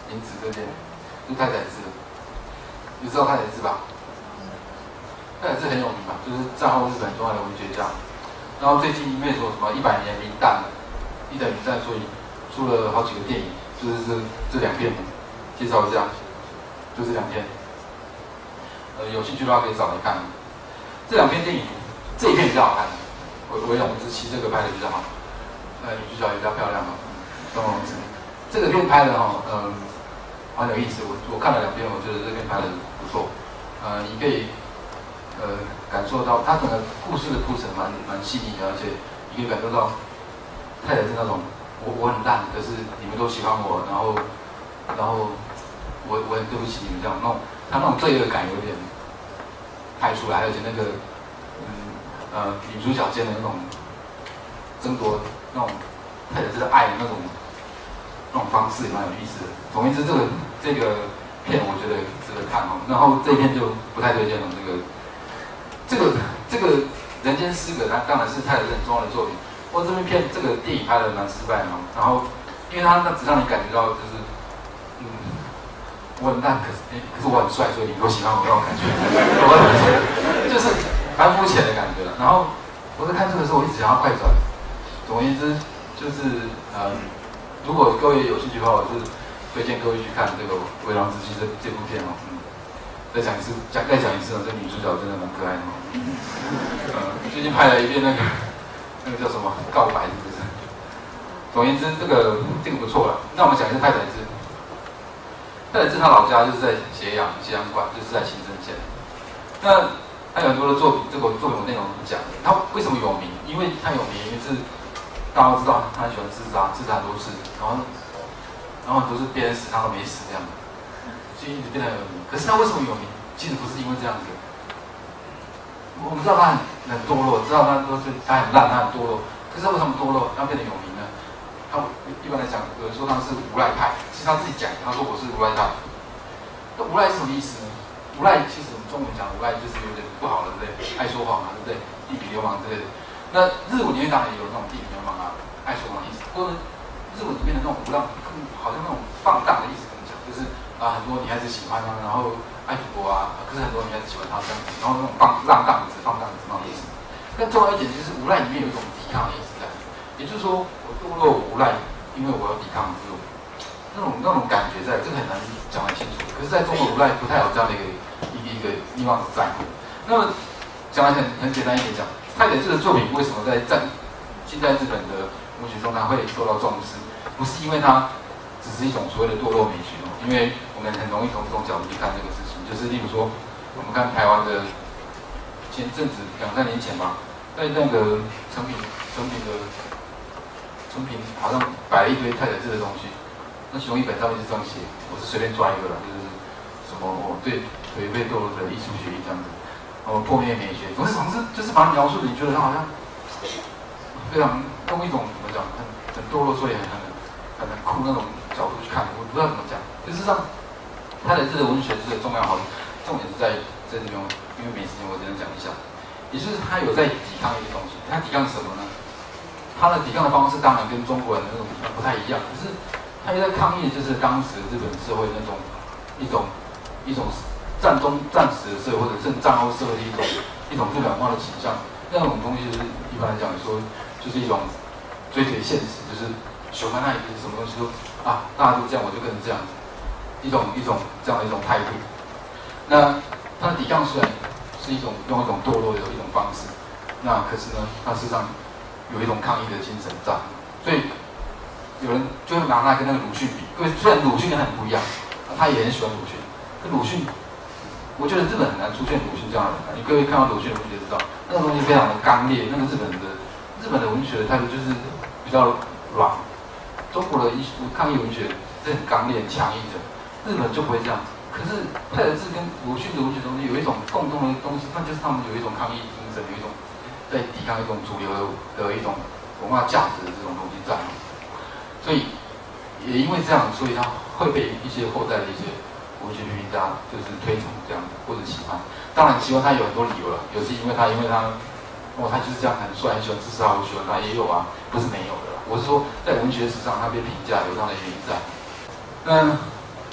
林子这边，就太宰治，你知道太宰治吧？太宰治很有名嘛，就是战后日本重要的文学家。然后最近因为说什么一百年名旦，一百名旦，所以出了好几个电影，就是这这两片介绍一下，就这两片。呃，有兴趣的话可以找来看。这两片电影，这一片比较好看，《微容之妻》这个拍的比较好，呃，女主角也比较漂亮嘛，东龙子。这个片拍的哈，嗯、呃，很有意思。我我看了两片，我觉得这片拍的不错。呃，你可以呃感受到它整个故事的铺陈蛮蛮细腻的，而且你可以感受到太太是那种我我很烂，可是你们都喜欢我，然后然后我我很对不起你们这样，那种他那种罪恶感有点拍出来，而且那个嗯呃女主角间的那种争夺那种太太是爱的那种。那种方式也蛮有意思的。总而言之，这个这个片我觉得值得看哦。然后这一片就不太推荐了。这个这个这个人间失格，它当然是太宰治很重要的作品。不过这部片这个电影拍的蛮失败的哦。然后因为它那只让你感觉到就是，嗯，我很烂，可是哎，可是我很帅，所以你都喜欢我那种感觉。就是蛮肤浅的感觉了。然后我在看这个时候，我一直想要快转。总而言之，就是嗯。如果各位有兴趣的话，我是推荐各位去看这个《微容之妻》这这部片哦。嗯，再讲一次，讲再讲一次哦，这女主角真的蛮可爱的哦。呃，最近拍了一遍那个那个叫什么《告白》，是不是？总而言之，这个这个不错了。那我们讲一下太宰治。太宰治他老家就是在斜阳斜阳馆，就是在新生县。那他有很多的作品，这个作品的内容怎么讲？他为什么有名？因为他有名，因为是。大家都知道他很喜欢自杀，自杀很多次，然后，然后都是别人死他都没死这样，所以一直变得有名。可是他为什么有名？其实不是因为这样子。我们知道他很很堕落，知道他都是他很烂，他很堕落。可是为什么堕落要变得有名呢？他一般来讲，有人说他是无赖派，其实他自己讲，他说我是无赖派。那无赖是什么意思呢？无赖其实我们中文讲无赖就是有点不好了，对不对？爱说谎嘛，对不对？地痞流氓之类的。那日文里面当然也有那种地痞流氓啊、爱说谎的意思，不过日文里面的那种无浪，好像那种放荡的意思怎么讲？就是啊，很多女孩子喜欢啊，然后爱赌博啊，可是很多女孩子喜欢他这样子，然后那种放浪荡子、放荡子那种意思。更重要一点就是无赖里面有一种抵抗的意思在，也就是说我堕落我无赖，因为我要抵抗这种那种那种感觉在，这个很难讲得清楚。可是在中国无赖不太有这样的一个一个一个地方在。那么讲来很很简单一点讲。太宰治的作品为什么在战近代日本的文学中他会受到重视？不是因为它只是一种所谓的堕落美学哦，因为我们很容易从这种角度去看这个事情，就是例如说，我们看台湾的前阵子两三年前吧，在那个成品成品的成品好像摆了一堆太宰治的东西，那其中一本上面是这样写，我是随便抓一个啦，就是什么我对颓废堕落的艺术学这样子。哦，破灭美学，总是总是就是把它描述的，你觉得他好像非常用一种怎么讲，很很堕落，所以很很很酷那种角度去看，我不知道怎么讲。事实上，他的这个文学是重要好，重点是在在这边，因为没时间，我只能讲一下。也就是他有在抵抗一些东西，他抵抗什么呢？他的抵抗的方式当然跟中国人的那种抵抗不太一样，可是他又在抗议，就是当时日本社会那种一种一种。战中战时的社会，或者是战后社会的一种一种日本化的倾向，那种东西就是一般来讲说，就是一种追随现实，就是熊安奈就是什么东西都啊，大家都这样，我就跟着这样子，一种一种这样的一种态度。那他的抵抗虽然是一种用一种堕落的一种方式，那可是呢，他事实上有一种抗议的精神在，所以有人就会拿他跟那个鲁迅比，因为虽然鲁迅跟他很不一样，他也很喜欢鲁迅，可鲁迅。我觉得日本很难出现鲁迅这样的人，你各位看到鲁迅的文学知道，那个东西非常的刚烈。那个日本的日本的文学的态度就是比较软，中国的艺术抗议文学是很刚烈、很强硬的，日本就不会这样。可是太宰治跟鲁迅的文学东西有一种共同的东西，那就是他们有一种抗议精神，有一种在抵抗一种主流的一种文化价值的这种东西在。所以也因为这样，所以他会被一些后代的一些。文学评家就是推崇这样或者喜欢，当然喜欢他有很多理由了，有是因为他因为他，哦他就是这样很帅，很喜欢自杀，我喜欢他也有啊，不是没有的啦。我是说在文学史上他被评价有这样的原因在。那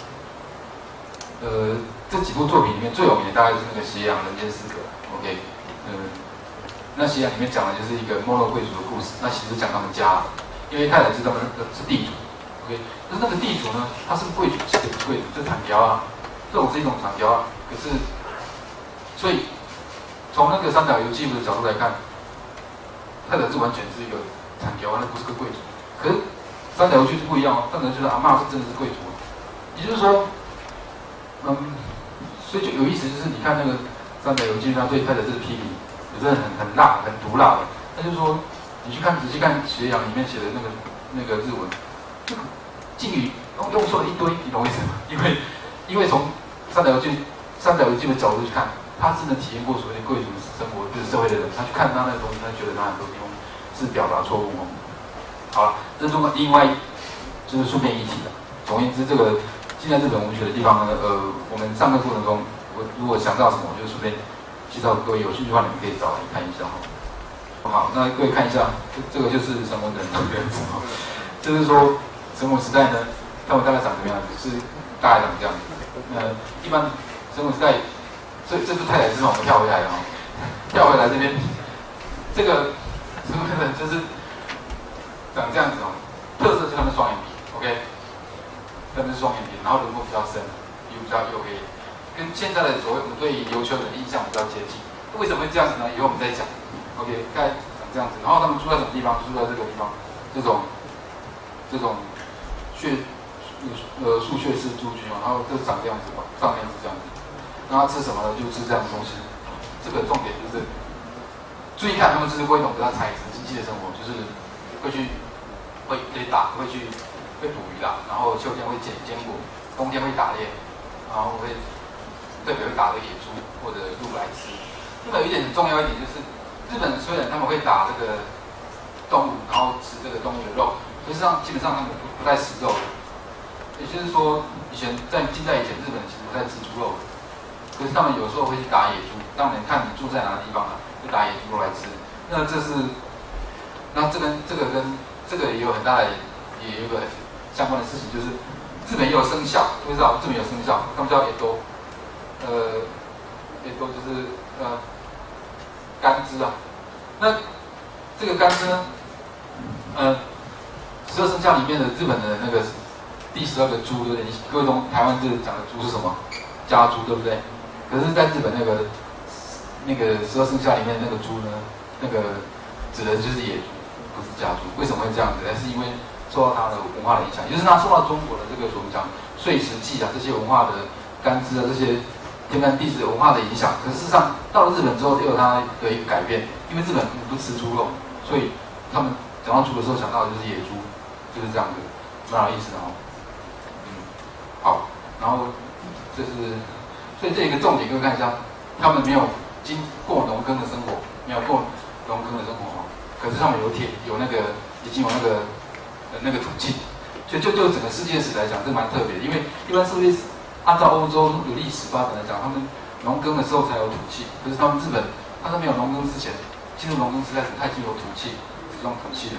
呃，这几部作品里面最有名的大概就是那个《斜阳人间失格》，OK， 嗯、呃，那《斜阳》里面讲的就是一个没落贵族的故事，那其实讲他们家，因为太宰治他们是地主 ，OK， 可是那个地主呢，他是贵族，是贵族，就是产条啊，这种是一种产条啊，可是，所以从那个三岛由纪夫的角度来看，太宰治完全是一个产条啊，那不是个贵族，可是三岛由纪夫不一样哦，三岛由纪夫阿嬷是真的是贵族，也就是说。嗯，所以就有意思，就是你看那个三岛由纪夫他对太宰治的批评，也是很很辣、很毒辣的。他就说，你去看仔细看《斜阳》里面写的那个那个日文，这个敬语用用错了一堆，你懂我意思吗？因为因为从三岛由纪三岛由纪夫的角度去看，他真的体验过所谓的贵族生活，就是社会的人，他去看他那个东西，他觉得他很多地方是表达错误哦。好了，这是另外就是顺便一提的。总而言之，这个。现在日本文学的地方呢，呃，我们上课过程中，我如果想到什么，我就顺便介绍各位，有兴趣的话，你们可以找来看一下哈。好，那各位看一下，这这个就是神文人的样子哈，就是说神文时代呢，他们大概长什么样子？是大概长这样子。呃，一般神文时代，这这部太宰治我们跳回来了哈，跳回来这边，这个神文人就是长这样子哦，特色就是他们双眼皮 ，OK。他们是双眼皮，然后轮廓比较深，皮肤比较黝黑，跟现在的所谓我们对琉球人的印象比较接近。为什么会这样子呢？以后我们再讲。OK， 大概长这样子。然后他们住在什么地方？住在这个地方，这种这种穴呃树穴式住居嘛，然后就长这样子嘛，上面是这样子。然后吃什么呢？就吃这样的东西。这个重点就是注意看，他们就是过一种比较采食经济的生活，就是会去会会打，会去。会捕鱼啦，然后秋天会捡坚果，冬天会打猎，然后会特别会打这个野猪或者鹿来吃。日本有一点很重要一点就是，日本虽然他们会打这个动物，然后吃这个动物的肉，实际上基本上他们不不太吃肉的。也就是说，以前在近代以前，日本其实不太吃猪肉的，可是他们有时候会去打野猪，当然看你住在哪个地方啊，就打野猪肉来吃。那这是，那这跟这个跟这个也有很大的，也有一个。相关的事情就是，日本也有生肖，不知道日本有生肖，他们叫野多，呃，野多就是呃干支啊。那这个干支呢，呃，十二生肖里面的日本的那个第十二个猪，对不对？各位懂台湾这讲的猪是什么？家猪，对不对？可是，在日本那个那个十二生肖里面的那个猪呢，那个指的就是野猪，不是家猪。为什么会这样子？是因为受到它的文化的影响，也就是它受到中国的这个我们讲岁时祭啊这些文化的干支啊这些天干地支文化的影响。可事实上到了日本之后，也有它的一个改变，因为日本不吃猪肉，所以他们讲到猪的时候想到的就是野猪，就是这样子，蛮有意思的哦。嗯，好，然后这是，所以这一个重点，各位看一下，他们没有经过农耕的生活，没有过农耕的生活，可是他们有铁，有那个已经有那个。那个土气，所以就就整个世界史来讲，这蛮特别的。因为一般世界史按照欧洲有历史发展来讲，他们农耕的时候才有土气，可是他们日本，他们没有农耕之前，进入农耕时代，它已经有土气，使用土气了。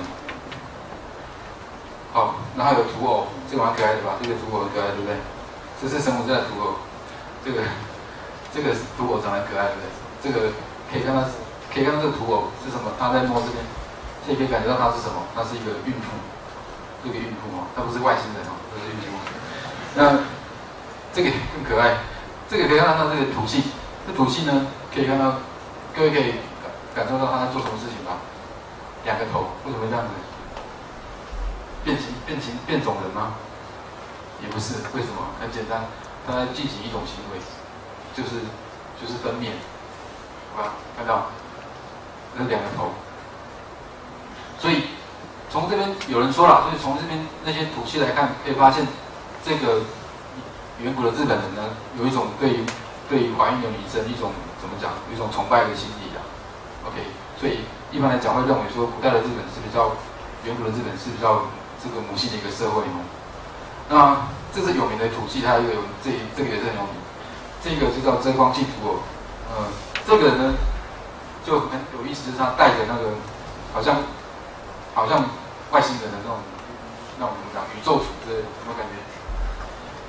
好，然后有土偶，这个蛮可爱的吧？这个土偶很可爱，对不对？这是神武在的土偶，这个这个土偶长得很可爱，对不对？这个可以看到，可以看到这个土偶是什么？他在摸这边，所以可以感觉到它是什么？它是一个孕妇。这个孕妇哦，她不是外星人哦，这是孕妇。那这个更可爱，这个可以看到它这个土气，这土气呢，可以看到，各位可以感受到它在做什么事情吧？两个头，为什么这样子？变形、变形、变种人吗？也不是，为什么？很简单，它在进行一种行为，就是就是分娩，好吧？看到，这两个头，所以。从这边有人说了，所以从这边那些土气来看，可以发现，这个远古的日本人呢，有一种对于对于怀孕的女生一种怎么讲，有一种崇拜的心理啊。OK， 所以一般来讲会认为说，古代的日本是比较远古的日本是比较这个母性的一个社会哦。那这是有名的土气，它有有这这个也是很有名，这个就叫遮光器土偶。呃，这个呢就很有意思，就是他带着那个好像好像。外星人的那种、那种怎么讲宇宙服之类的，有没有感觉？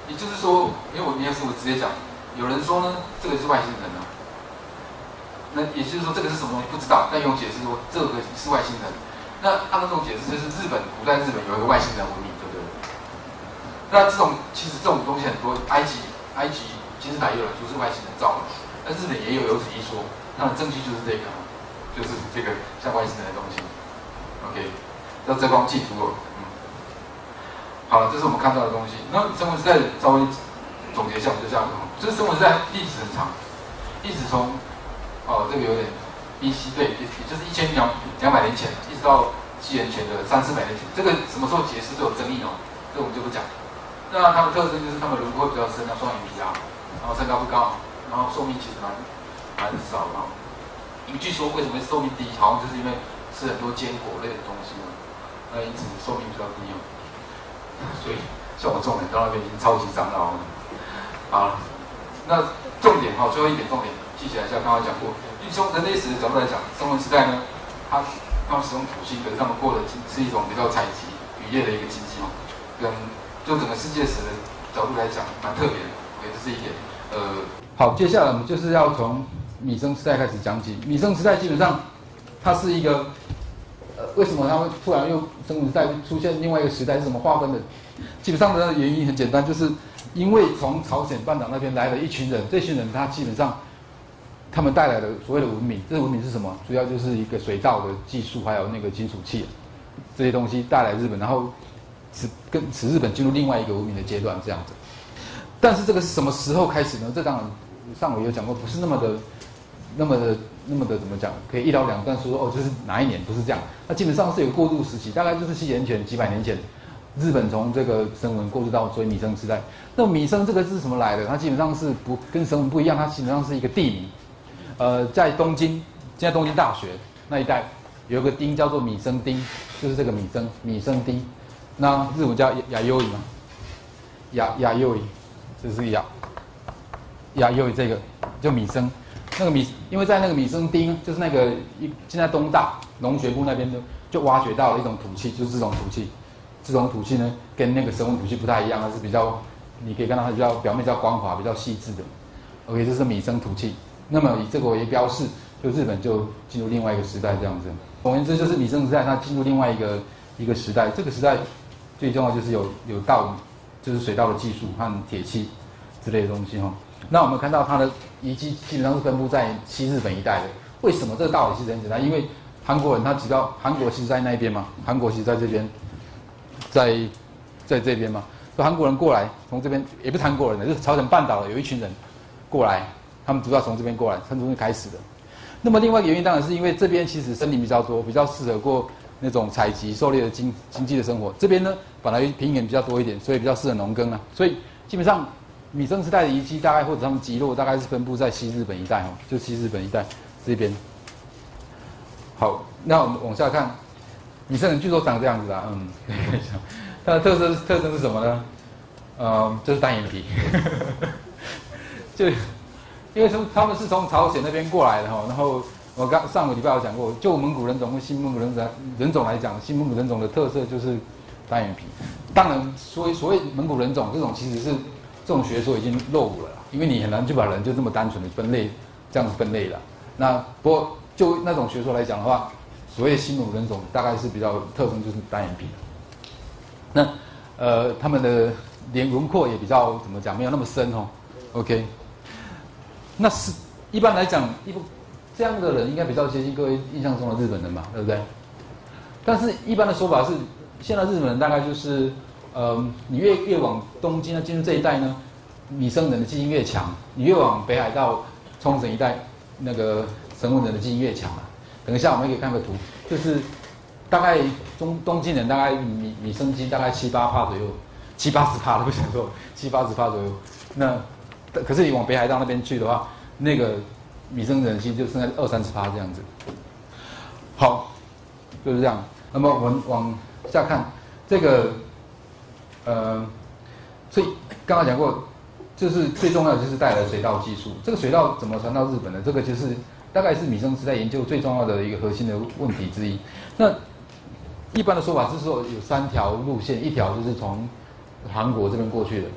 也就是说，因为我没有师傅直接讲，有人说呢，这个是外星人啊。那也就是说，这个是什么东西不知道，但用解释说这个是外星人。那按照这种解释，就是日本古代日本有一个外星人文明，对不对？那这种其实这种东西很多，埃及埃及金字塔也有人说是外星人造的，那日本也有有此一说，它的证据就是这个，就是这个像外星人的东西。OK， 叫遮光器图哦，嗯。好了，这是我们看到的东西。那生活时代稍微总结一下，我们就这样子。就是生活时代历史很长，一直从哦这个有点 B C 对，也也就是一千两两百年前，一直到纪元前的三四百年前。这个什么时候解释都有争议哦，这我们就不讲。那它的特征就是它们轮廓比较深啊，双眼皮啊，然后身高不高，然后寿命其实蛮蛮少啊。据说为什么寿命低，好像就是因为吃很多坚果类的东西嘛，那因此寿命比较低哦。所以像我这种人到那边已经超级长老了。好，那重点哈，最后一点重点记起来一下，刚刚讲过，从人类史的角度来讲，生文时代呢，它他们使用土星，可是他们过的是一种比较采集渔业的一个经济哦，跟就整个世界史的角度来讲，蛮特别的。OK， 这是一点。呃，好，接下来我们就是要从米生时代开始讲起。米生时代基本上它是一个。呃，为什么它会突然又生物时代出现另外一个时代？是怎么划分的？基本上的原因很简单，就是因为从朝鲜半岛那边来了一群人，这群人他基本上他们带来的所谓的文明，这个文明是什么？主要就是一个水稻的技术，还有那个金属器这些东西带来日本，然后使跟使日本进入另外一个文明的阶段这样子。但是这个是什么时候开始呢？这当然上回有讲过，不是那么的。那么的那么的怎么讲？可以一刀两断说哦，就是哪一年不是这样？那基本上是有过渡时期，大概就是西元前几百年前，日本从这个绳文过渡到所谓米生时代。那米生这个是什么来的？它基本上是不跟绳文不一样，它基本上是一个地名。呃，在东京，现在东京大学那一带有一个町叫做米生町，就是这个米生米生町。那日文叫亚优伊嘛，亚亚优伊，这是亚亚优伊这个叫米生。那个米，因为在那个米生町，就是那个一现在东大农学部那边的，就挖掘到了一种土器，就是这种土器。这种土器呢，跟那个绳文土器不太一样，它是比较，你可以看到它比较表面比较光滑、比较细致的。OK， 这是米生土器。那么以这个为标示，就日本就进入另外一个时代这样子。总而言之，就是米生时代它进入另外一个一个时代。这个时代最重要就是有有稻，就是水稻的技术和铁器之类的东西哈。那我们看到它的遗迹基本上是分布在西日本一带的。为什么？这个道理其实很简单，因为韩国人他知道韩国其实在那边嘛，韩国其实在这边，在在这边嘛，所以韩国人过来从这边也不是韩国人的，就是朝鲜半岛的有一群人过来，他们主要从这边过来，从这边开始的。那么另外一个原因当然是因为这边其实森林比较多，比较适合过那种采集狩猎的经经济的生活。这边呢本来平原比较多一点，所以比较适合农耕啊，所以基本上。米生时代的遗迹大概或者他们集落大概是分布在西日本一带哦，就西日本一带这边。好，那我们往下看，米生人据说长这样子啊，嗯，它的特色特征是什么呢？呃，就是单眼皮，就因为从他们是从朝鲜那边过来的哈，然后我刚上个礼拜有讲过，就蒙古人种跟新蒙古人种人种来讲，新蒙古人种的特色就是单眼皮。当然，所谓所谓蒙古人种这种其实是。这种学说已经落伍了啦，因为你很难就把人就这么单纯的分类，这样子分类了。那不过就那种学说来讲的话，所谓的新蒙古人种大概是比较特征就是单眼皮。那呃他们的脸轮廓也比较怎么讲，没有那么深哦。OK， 那是一般来讲，一这样的人应该比较接近各位印象中的日本人嘛，对不对？但是一般的说法是，现在日本人大概就是。呃，你越越往东京呢，进入这一带呢，米生人的基因越强；你越往北海道、冲绳一带，那个绳文人的基因越强啊。等一下我们可以看个图，就是大概中东京人大概米米生基大概七八趴左右，七八十趴都不想说，七八十趴左右。那可是你往北海道那边去的话，那个米生人基因就剩下二三十趴这样子。好，就是这样。那么我们往下看这个。呃，所以刚刚讲过，就是最重要的就是带来水稻技术。这个水稻怎么传到日本的？这个就是大概是米生时代研究最重要的一个核心的问题之一。那一般的说法是说有三条路线，一条就是从韩国这边过去的，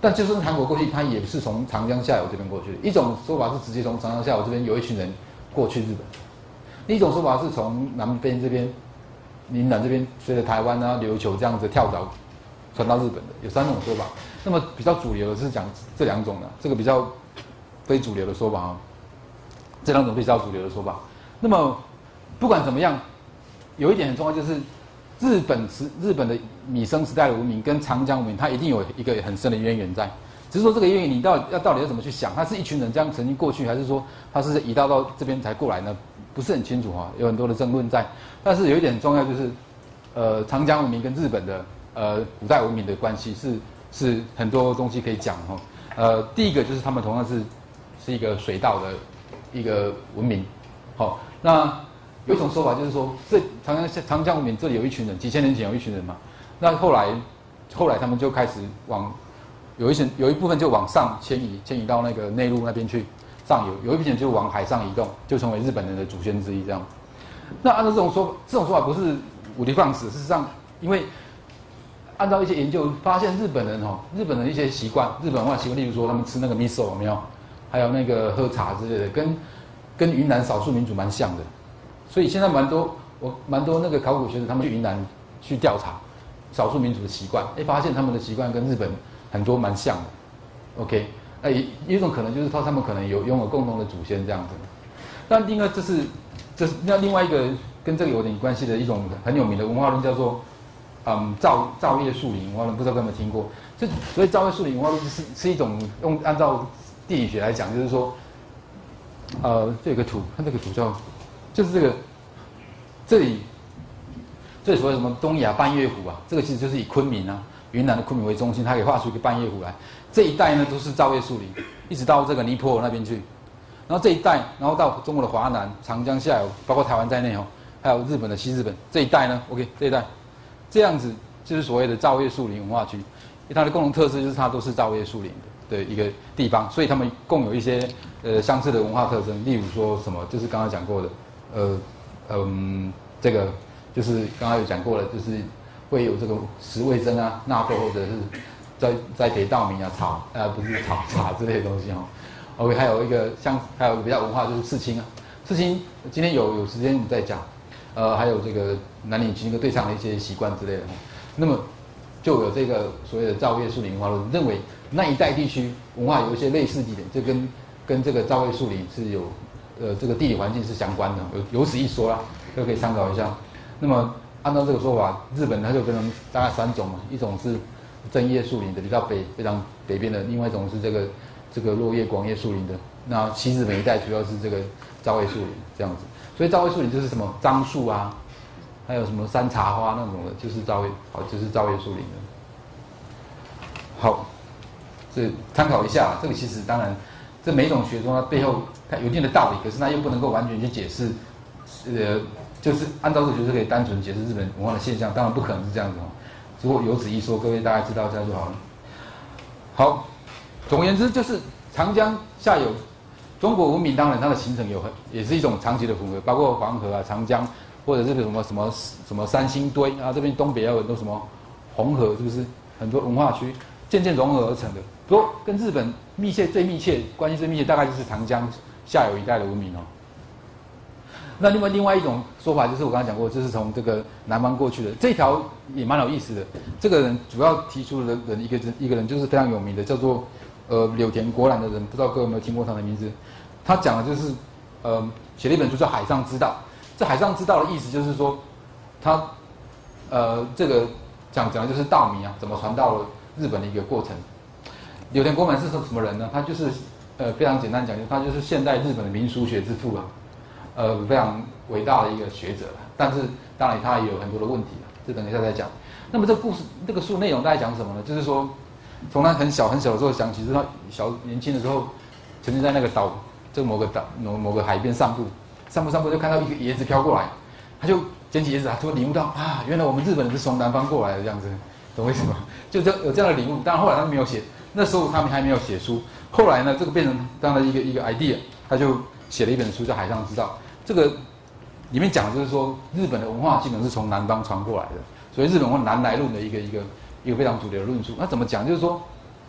但就算韩国过去，它也是从长江下游这边过去的。一种说法是直接从长江下游这边有一群人过去日本，另一种说法是从南边这边、云南这边随着台湾啊、琉球这样子跳蚤传到日本的，有三种说法。那么比较主流的是讲这两种的，这个比较非主流的说法啊，这两种比较主流的说法。那么不管怎么样，有一点很重要，就是日本时日本的米生时代的文明跟长江文明，它一定有一个很深的渊源在。只是说这个渊源，你到底要到底要怎么去想？它是一群人这样曾经过去，还是说它是移到到这边才过来呢？不是很清楚哈，有很多的争论在。但是有一点很重要，就是呃，长江文明跟日本的呃古代文明的关系是是很多东西可以讲哈。呃，第一个就是他们同样是是一个水稻的一个文明，好，那。有一种说法就是说，这长江长江文明这里有一群人，几千年前有一群人嘛，那后来后来他们就开始往有一群有一部分就往上迁移，迁移到那个内陆那边去上游，有一部分就往海上移动，就成为日本人的祖先之一这样。那按照这种说这种说法不是武力放矢，事实上，因为按照一些研究发现，日本人哦，日本人一些习惯，日本文化习惯，例如说他们吃那个 miso 有没有，还有那个喝茶之类的，跟跟云南少数民族蛮像的。所以现在蛮多我蛮多那个考古学者，他们去云南去调查少数民族的习惯，哎，发现他们的习惯跟日本很多蛮像的。OK， 那有一种可能就是说他们可能有拥有共同的祖先这样子。但另外这是这是那另外一个跟这个有点关系的一种很有名的文化论，叫做嗯造造叶树林文化论，不知道有没有听过？这所以造叶树林文化论是是一种用按照地理学来讲，就是说，呃，这有个图，看这个图叫。就是这个，这里，这里所谓什么东亚半月湖啊，这个其实就是以昆明啊、云南的昆明为中心，它可以画出一个半月湖来。这一带呢都是造叶树林，一直到这个尼泊尔那边去。然后这一带，然后到中国的华南、长江下游，包括台湾在内哦，还有日本的西日本这一带呢 ，OK， 这一带，这样子就是所谓的造叶树林文化区。它的共同特色就是它都是造叶树林的的一个地方，所以它们共有一些呃相似的文化特征，例如说什么，就是刚刚讲过的。呃，嗯，这个就是刚刚有讲过了，就是会有这个食味噌啊、纳豆或者是栽栽培稻米啊、草啊，不是草茶之类的东西哦。OK， 还有一个像还有一个比较文化就是刺青啊，刺青今天有有时间我们再讲。呃，还有这个男女情歌对唱的一些习惯之类的。那么就有这个所谓的造叶树林文化论，认为那一带地区文化有一些类似地点，这跟跟这个造叶树林是有。呃，这个地理环境是相关的，有有此一说啦，都可以参考一下。那么按照这个说法，日本它就分成大概三种嘛，一种是针叶树林的，比较北非常北边的；另外一种是这个这个落叶广叶树林的。那西日本一带主要是这个造叶树林这样子。所以造叶树林就是什么樟树啊，还有什么山茶花那种的，就是造叶，好，就是造叶树林的。好，这参考一下，这个其实当然。这每一种学说它背后它有一定的道理，可是它又不能够完全去解释，呃，就是按照这个学说可以单纯解释日本文化的现象，当然不可能是这样子哦。如果有此一说，各位大概知道这样就好了。好，总而言之就是长江下游，中国文明当然它的形成有很也是一种长期的混合，包括黄河啊、长江，或者是什么什么什么三星堆啊，这边东北还有很多什么红河，是不是很多文化区渐渐融合而成的？不过跟日本密切最密切关系最密切，大概就是长江下游一带的文明哦。那另外另外一种说法就是我刚才讲过，就是从这个南方过去的，这条也蛮有意思的。这个人主要提出的人一个一个人就是非常有名的，叫做呃柳田国男的人，不知道各位有没有听过他的名字？他讲的就是呃写了一本书叫《海上之道》。这海上之道的意思就是说，他呃这个讲讲的就是稻米啊怎么传到了日本的一个过程。柳田国男是什么人呢？他就是呃非常简单讲，他就是现代日本的民俗学之父啊，呃非常伟大的一个学者。但是当然他也有很多的问题啊，这等一下再讲。那么这个故事这个书内容大概讲什么呢？就是说从他很小很小的时候讲起，就是他小年轻的时候，曾经在那个岛这个某个岛某某个海边散步，散步散步就看到一个椰子飘过来，他就捡起椰子啊，突然领悟到啊，原来我们日本人是从南方过来的这样子，懂我意思吗？就这有这样的领悟。当然后来他没有写。那时候他们还没有写书，后来呢，这个变成这样的一个一个 idea， 他就写了一本书叫《海上之道》。这个里面讲的就是说，日本的文化基本是从南方传过来的，所以日本文化南来论的一个一个一个非常主流的论述。那怎么讲？就是说，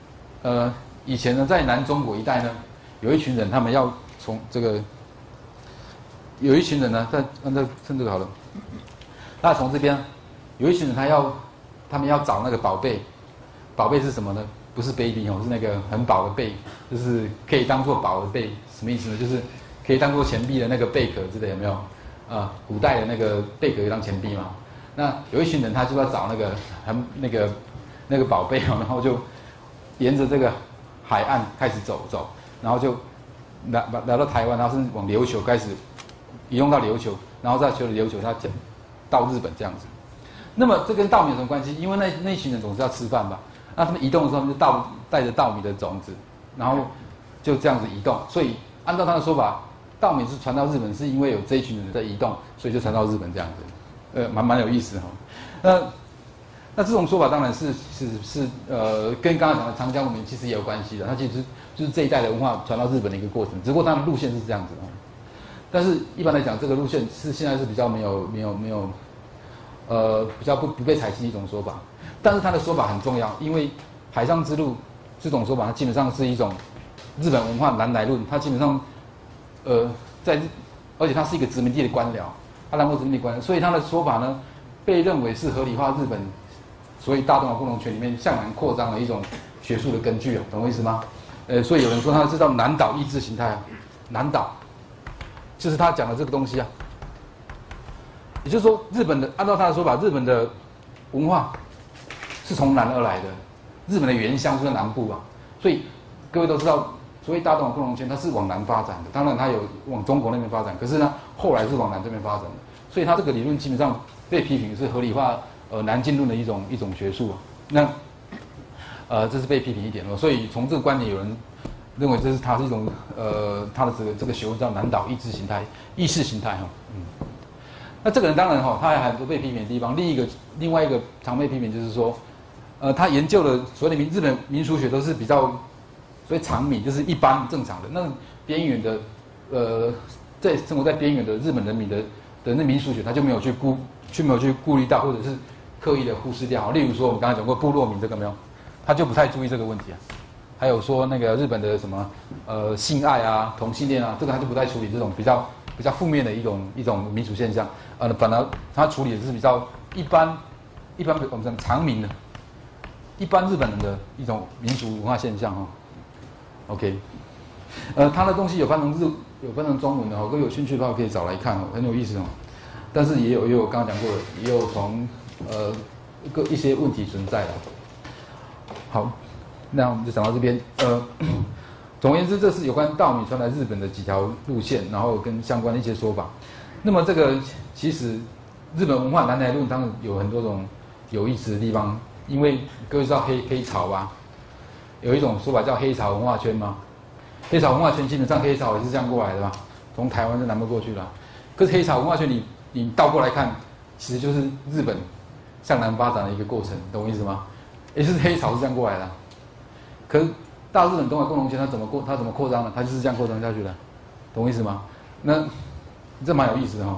呃，以前呢，在南中国一带呢，有一群人，他们要从这个，有一群人呢，在那趁这个好了，那从这边，有一群人他要，他们要找那个宝贝，宝贝是什么呢？不是 baby 哦，是那个很宝的贝，就是可以当做宝的贝，什么意思呢？就是可以当做钱币的那个贝壳之类，有没有？啊，古代的那个贝壳可以当钱币嘛。那有一群人他就要找那个很那个那个宝贝哦，然后就沿着这个海岸开始走走，然后就来来到台湾，然后是往琉球开始移动到琉球，然后再去了琉球，他到日本这样子。那么这跟稻米有什么关系？因为那那一群人总是要吃饭吧。那他们移动的时候，他们就稻带着稻米的种子，然后就这样子移动。所以按照他的说法，稻米是传到日本，是因为有这一群人在移动，所以就传到日本这样子。呃，蛮蛮有意思哈。那那这种说法当然是是是呃，跟刚刚讲的长江文明其实也有关系的。它其实就是这一代的文化传到日本的一个过程，只不过它的路线是这样子哦。但是一般来讲，这个路线是现在是比较没有没有没有，呃，比较不不被采信的一种说法。但是他的说法很重要，因为海上之路这种说法，它基本上是一种日本文化南来论，它基本上，呃，在而且它是一个殖民地的官僚，它南国殖民地官僚，所以他的说法呢，被认为是合理化日本所以大东亚共荣圈里面向南扩张的一种学术的根据啊，懂我意思吗？呃，所以有人说它是叫南岛意志形态啊，南岛就是他讲的这个东西啊，也就是说，日本的按照他的说法，日本的文化是从南而来的，日本的原乡是在南部啊，所以各位都知道，所谓大东亚共荣圈它是往南发展的，当然它有往中国那边发展，可是呢，后来是往南这边发展的，所以它这个理论基本上被批评是合理化呃南进论的一种一种学术啊，那呃这是被批评一点哦，所以从这个观点，有人认为这是它是一种呃它的这个这个学问叫南岛意志形态意识形态哈，嗯。那这个人当然哈，他还有很多被批评的地方。另一个另外一个常被批评就是说，呃，他研究的所谓的民日本民俗学都是比较所谓常民，就是一般正常的。那边缘的，呃，在生活在边缘的日本人民的的那民俗学，他就没有去顾，去没有去顾虑到，或者是刻意的忽视掉。例如说，我们刚才讲过部落民这个没有，他就不太注意这个问题啊。还有说那个日本的什么呃性爱啊、同性恋啊，这个他就不太处理这种比较。比较负面的一种一种民俗现象，呃，本来他处理的是比较一般一般我们讲常民的，一般日本人的一种民俗文化现象哈。OK， 呃，他的东西有翻成日有翻成中文的哈，各位有兴趣的话可以找来看哦，很有意思哦。但是也有也有我刚刚讲过的，也有从呃各一些问题存在的。好，那我们就讲到这边，呃。总而言之，这是有关稻米传来日本的几条路线，然后跟相关的一些说法。那么这个其实日本文化南来论当然有很多种有意思的地方，因为各位知道黑黑潮吧？有一种说法叫黑潮文化圈吗？黑潮文化圈基本上黑潮也是这样过来的吧？从台湾就南部过去了。可是黑潮文化圈你你倒过来看，其实就是日本向南发展的一个过程，懂我意思吗？也是黑潮是这样过来的，可是。大日本东亚共荣圈它怎么过？它怎么扩张呢？它就是这样扩张下去的，懂我意思吗？那这蛮有意思的哈、哦。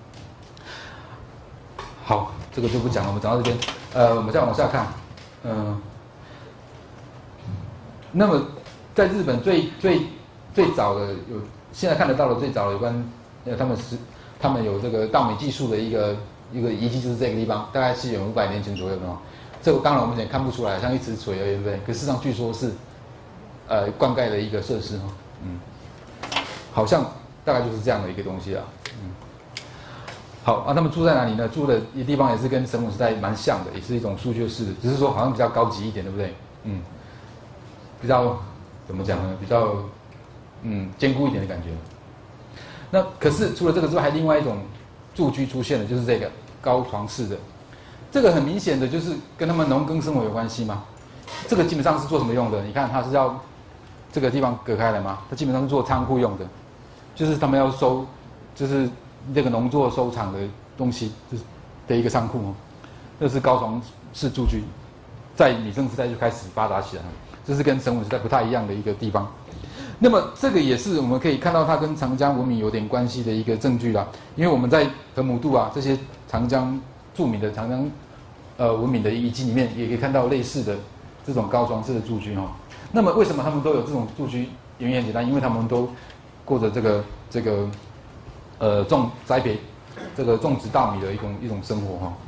好，这个就不讲了，我们讲到这边。呃，我们再往下看，嗯、呃，那么在日本最最最早的有现在看得到的最早的有关呃他们是他们有这个稻米技术的一个一个遗迹，就是这个地方，大概是有五百年前左右的哦。这个当然我们也看不出来，像一池水而已，对不对？可事实上据说是。呃，灌溉的一个设施哈，嗯，好像大概就是这样的一个东西啊，嗯，好啊，他们住在哪里呢？住的地方也是跟神武时代蛮像的，也是一种苏穴式的，只是说好像比较高级一点，对不对？嗯，比较怎么讲呢？比较嗯坚固一点的感觉。那可是除了这个之外，还另外一种住居出现了，就是这个高床式的，这个很明显的就是跟他们农耕生活有关系嘛。这个基本上是做什么用的？你看它是要。这个地方隔开来嘛，它基本上是做仓库用的，就是他们要收，就是这个农作收场的东西，就是的一个仓库哦。这是高床式住居，在米正时代就开始发达起来了，这是跟神武时代不太一样的一个地方。那么这个也是我们可以看到它跟长江文明有点关系的一个证据啦，因为我们在河姆渡啊这些长江著名的长江呃文明的遗迹里面，也可以看到类似的这种高床式的住居哈、哦。 那么为什么他们都有这种住居？原因很简单，因为他们都过着这个这个呃种栽培这个种植稻米的一种一种生活哈。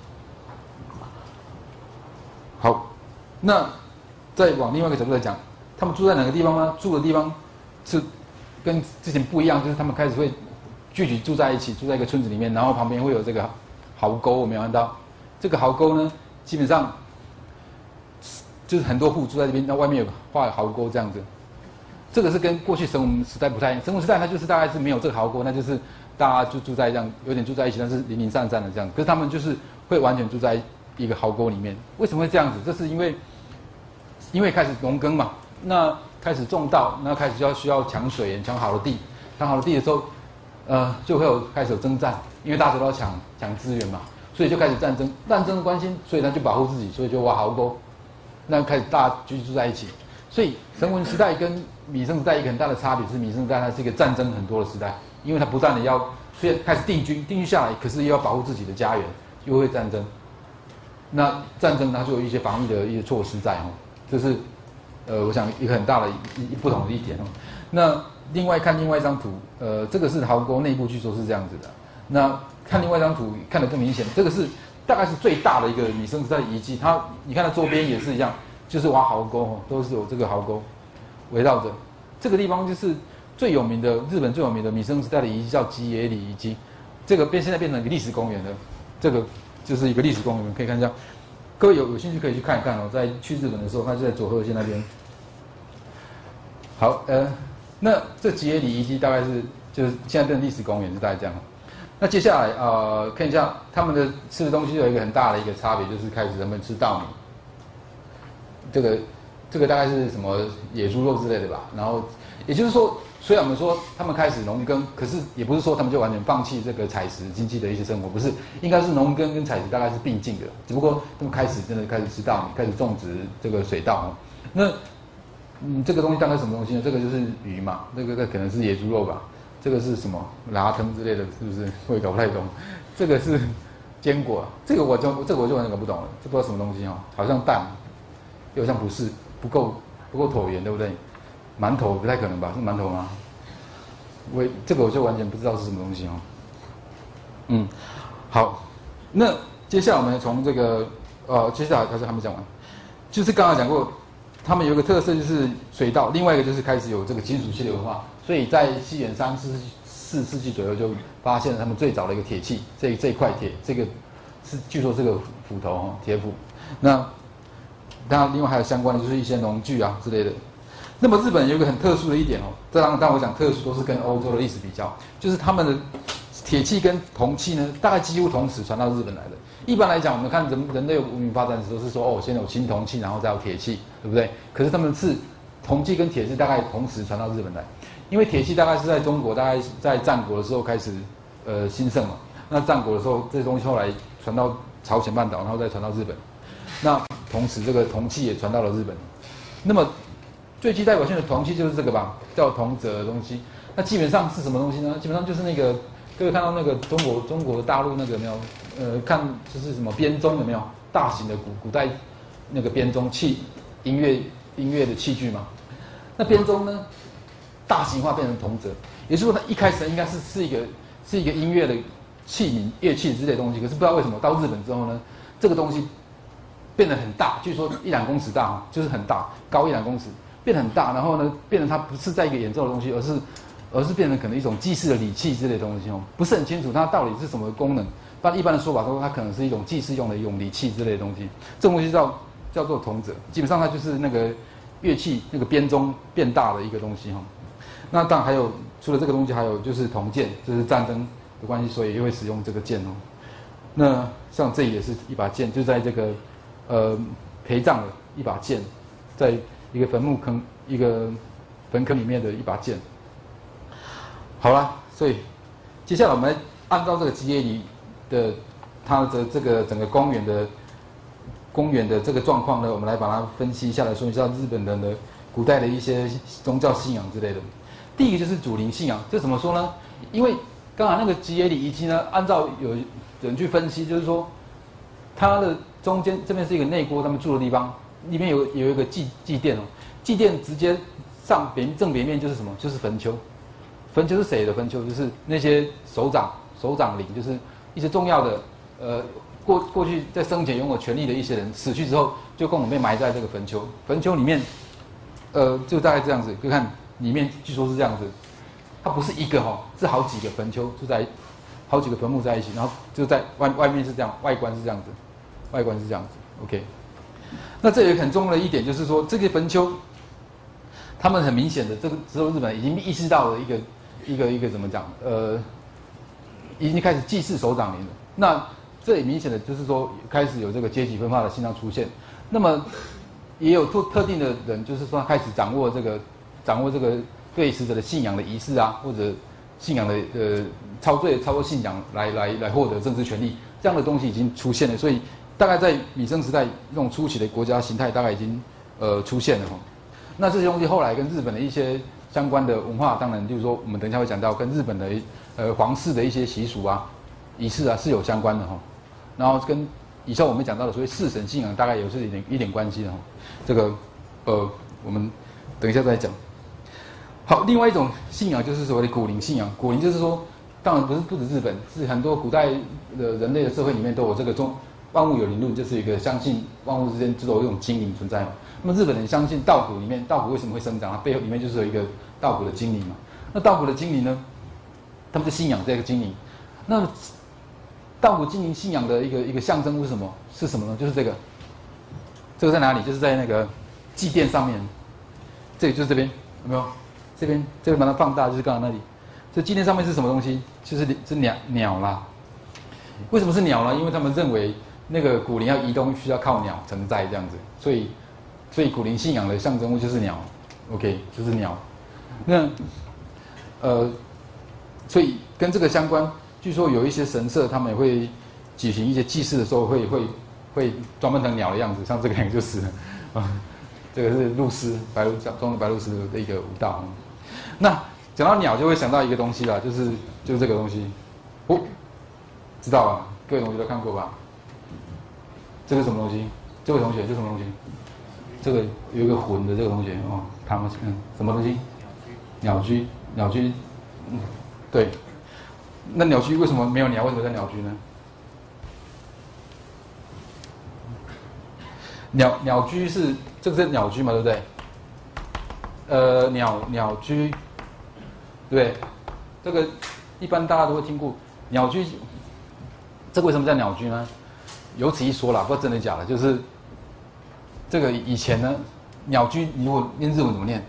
好，那再往另外一个角度来讲，他们住在哪个地方呢？住的地方是跟之前不一样，就是他们开始会聚集住在一起，住在一个村子里面，然后旁边会有这个壕沟，我们有看到这个壕沟呢，基本上就是很多户住在这边，那外面有画壕沟这样子。这个是跟过去神文时代不太一样，神文时代它就是大概是没有这个壕沟，那就是大家就住在这样有点住在一起，但是零零散散的这样。可是他们就是会完全住在一个壕沟里面。为什么会这样子？这是因为因为开始农耕嘛，那开始种稻，那开始就要需要抢水源，抢好的地，抢好的地的时候，呃，就会有开始有征战，因为大家都要抢抢资源嘛，所以就开始战争，战争的关系，所以他就保护自己，所以就挖壕沟，那开始大家居住在一起。所以神文时代跟米生时代一个很大的差别是，米生时代它是一个战争很多的时代，因为它不断的要虽然开始定居，定居下来，可是又要保护自己的家园，又会战争。那战争它就有一些防御的一些措施在哦，这是呃我想一个很大的一一不同的一点哦。那另外看另外一张图，呃，这个是壕沟内部据说是这样子的。那看另外一张图看得更明显，这个是大概是最大的一个米生时代的遗迹，它你看它周边也是一样。就是挖壕沟哦，都是有这个壕沟围绕着。这个地方就是最有名的日本最有名的米生时代的遗迹，叫吉野里遗迹。这个变现在变成一个历史公园了，这个就是一个历史公园，可以看一下。各位有有兴趣可以去看一看哦，在去日本的时候，它就在佐贺县那边。好，呃，那这吉野里遗迹大概是就是现在变成历史公园，是大概这样。那接下来呃，看一下他们的吃的东西有一个很大的一个差别，就是开始人们吃稻米。这个这个大概是什么野猪肉之类的吧，然后也就是说，虽然我们说他们开始农耕，可是也不是说他们就完全放弃这个采食经济的一些生活，不是，应该是农耕跟采食大概是并进的，只不过他们开始真的开始吃稻米，开始种植这个水稻哦。那嗯，这个东西大概什么东西呢？这个就是鱼嘛，那个那可能是野猪肉吧，这个是什么拉藤之类的，是不是？我也搞不太懂。这个是坚果，这个我就这个我就完全搞不懂了，这不知道什么东西哦，好像蛋。又像不是不够不够椭圆，对不对？馒头不太可能吧？是馒头吗？我这个我就完全不知道是什么东西哦。嗯，好，那接下来我们从这个呃，接下来还是还没讲完，就是刚刚讲过，他们有一个特色就是水稻，另外一个就是开始有这个金属器的文化，所以在西元三四四世纪左右就发现了他们最早的一个铁器，这这一块铁，这个是据说这个斧头哦，铁斧，那。当然，另外还有相关的就是一些农具啊之类的。那么日本有一个很特殊的一点哦，当然，当我讲特殊都是跟欧洲的历史比较，就是他们的铁器跟铜器呢，大概几乎同时传到日本来的。一般来讲，我们看人人类文明发展的时候是说，哦，先有青铜器，然后再有铁器，对不对？可是他们是铜器跟铁器大概同时传到日本来，因为铁器大概是在中国，大概在战国的时候开始呃兴盛嘛。那战国的时候，这些东西后来传到朝鲜半岛，然后再传到日本。那同时，这个铜器也传到了日本。那么，最具代表性的铜器就是这个吧，叫铜泽的东西。那基本上是什么东西呢？基本上就是那个各位看到那个中国中国大陆那个有没有？呃，看就是什么编钟有没有？大型的古古代那个编钟器，音乐音乐的器具嘛。那编钟呢，大型化变成铜泽，也就是说它一开始应该是是一个是一个音乐的器皿、乐器之类的东西，可是不知道为什么到日本之后呢，这个东西。变得很大，据说一两公尺大，就是很大，高一两公尺，变得很大。然后呢，变成它不是在一个演奏的东西，而是，而是变成可能一种祭祀的礼器之类的东西哦，不是很清楚它到底是什么功能。但一般的说法说，它可能是一种祭祀用的一种礼器之类的东西。这种东西叫叫做铜泽，基本上它就是那个乐器那个编钟变大的一个东西哈。那当然还有除了这个东西，还有就是铜剑，就是战争的关系，所以又会使用这个剑哦。那像这也是一把剑，就在这个。呃，陪葬的一把剑，在一个坟墓坑、一个坟坑里面的一把剑。好了，所以接下来我们按照这个吉野里的它的这个整个公园的公园的这个状况呢，我们来把它分析一下，来说一下日本人的古代的一些宗教信仰之类的。第一个就是祖灵信仰，这怎么说呢？因为刚才那个吉野里遗迹呢，按照有人去分析，就是说它的中间这边是一个内郭，他们住的地方，里面有有一个祭祭殿哦。 祭殿直接上北正北面就是什么？就是坟丘。坟丘是谁的坟丘？就是那些首长、首长领，就是一些重要的呃过过去在生前拥有权力的一些人，死去之后就共同被埋在这个坟丘。坟丘里面，呃，就大概这样子，就看里面据说是这样子，它不是一个哈，是好几个坟丘就在好几个坟墓在一起，然后就在外外面是这样，外观是这样子，外观是这样子。OK， 那这有很重要的一点就是说，这个坟丘，他们很明显的这个时候日本已经意识到了一个一个一个怎么讲，呃，已经开始祭祀首长领了。那这也明显的就是说开始有这个阶级分化的现象出现。那么也有特特定的人，就是说开始掌握这个掌握这个对死者的信仰的仪式啊，或者信仰的呃操作操作信仰来来来获得政治权利，这样的东西已经出现了。所以大概在弥生时代那种初期的国家形态大概已经呃出现了哈。那这些东西后来跟日本的一些相关的文化，当然就是说我们等一下会讲到跟日本的呃皇室的一些习俗啊、仪式啊是有相关的哈。然后跟以上我们讲到的所谓四神信仰大概有是一点一点关系的哈。这个呃我们等一下再讲。好，另外一种信仰就是所谓的古灵信仰。古灵就是说，当然不是不止日本，是很多古代的人类的社会里面都有这个中万物有灵论，就是一个相信万物之间都有一种精灵存在嘛。那么日本人相信稻谷里面，稻谷为什么会生长？它背后里面就是有一个稻谷的精灵嘛。那稻谷的精灵呢，他们就信仰这个精灵。那稻谷精灵信仰的一个一个象征是什么？是什么呢？就是这个，这个在哪里？就是在那个祭奠上面。这个就是这边，有没有？这边这边把它放大，就是刚刚那里。这祭奠上面是什么东西？就是是鸟鸟啦。为什么是鸟呢？因为他们认为那个古灵要移动，需要靠鸟承载这样子，所以所以古灵信仰的象征物就是鸟。OK， 就是鸟。那呃，所以跟这个相关。据说有一些神社，他们也会举行一些祭祀的时候会，会会会装扮成鸟的样子，像这个样就是啊，这个是鹭鸶，白鹭装的白鹭鸶的一个舞蹈。那讲到鸟，就会想到一个东西啦，就是就是这个东西，哦，知道吧？各位同学都看过吧？这个什么东西？这位同学，这是什么东西？这个有一个魂的这个同学哦，他们嗯，什么东西？鸟居，鸟居，嗯，对。那鸟居为什么没有鸟？为什么在鸟居呢？鸟鸟居是这个是鸟居嘛，对不对？呃，鸟鸟居，对不对？这个一般大家都会听过鸟居。这个为什么叫鸟居呢？有此一说啦，不知道真的假的。就是这个以前呢，鸟居你如果念日文怎么念？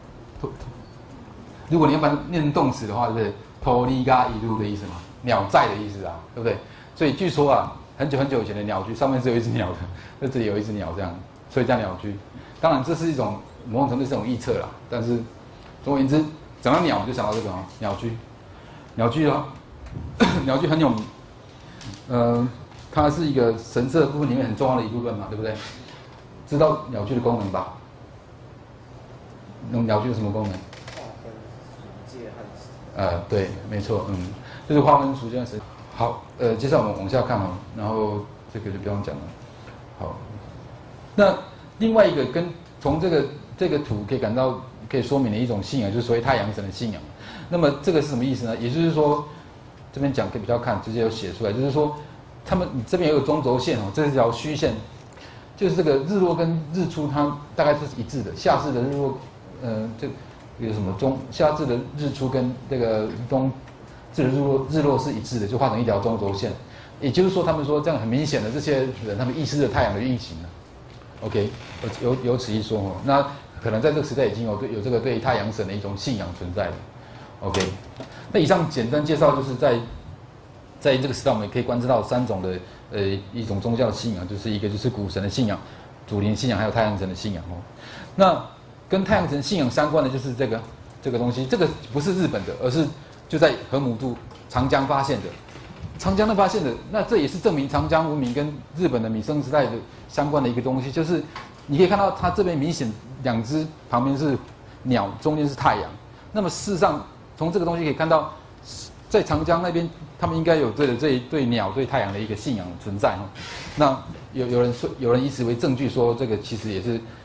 如果你要把它念成动词的话，对不对？托利嘎一路的意思嘛，鸟在的意思啊，对不对？所以据说啊，很久很久以前的鸟居上面是有一只鸟的，那这里有一只鸟这样，所以叫鸟居。当然这是一种某种程度是一种臆测啦，但是总而言之，讲到鸟就想到这个啊，鸟居，鸟居啊，鸟居很有名，呃，它是一个神社部分里面很重要的一部分嘛，对不对？知道鸟居的功能吧？那鸟居有什么功能？呃，对，没错，嗯，就是划分属性的神。好，呃，接下来我们往下看哦，然后这个就不用讲了。好，那另外一个跟从这个这个图可以感到可以说明的一种信仰，就是所谓太阳神的信仰。那么这个是什么意思呢？也就是说，这边讲可以比较看，直接有写出来，就是说，他们你这边有个中轴线哦，这是条虚线，就是这个日落跟日出它大概是一致的，夏至的日落，呃，这。有什么中夏至的日出跟这个冬至的日落日落是一致的，就画成一条中轴线。也就是说，他们说这样很明显的，这些人他们意识着太阳的运行了。OK， 有有此一说哦。那可能在这个时代已经有对有这个对太阳神的一种信仰存在了。OK， 那以上简单介绍就是在在这个时代我们可以观察到三种的呃一种宗教的信仰，就是一个就是古神的信仰、主灵信仰，还有太阳神的信仰哦。那跟太阳神信仰相关的就是这个这个东西，这个不是日本的，而是就在河姆渡长江发现的。长江的发现的，那这也是证明长江文明跟日本的弥生时代的相关的一个东西，就是你可以看到它这边明显两只旁边是鸟，中间是太阳。那么事实上，从这个东西可以看到，在长江那边，他们应该有对的这一对鸟对太阳的一个信仰存在哈。那有有人说，有人以此为证据说，这个其实也是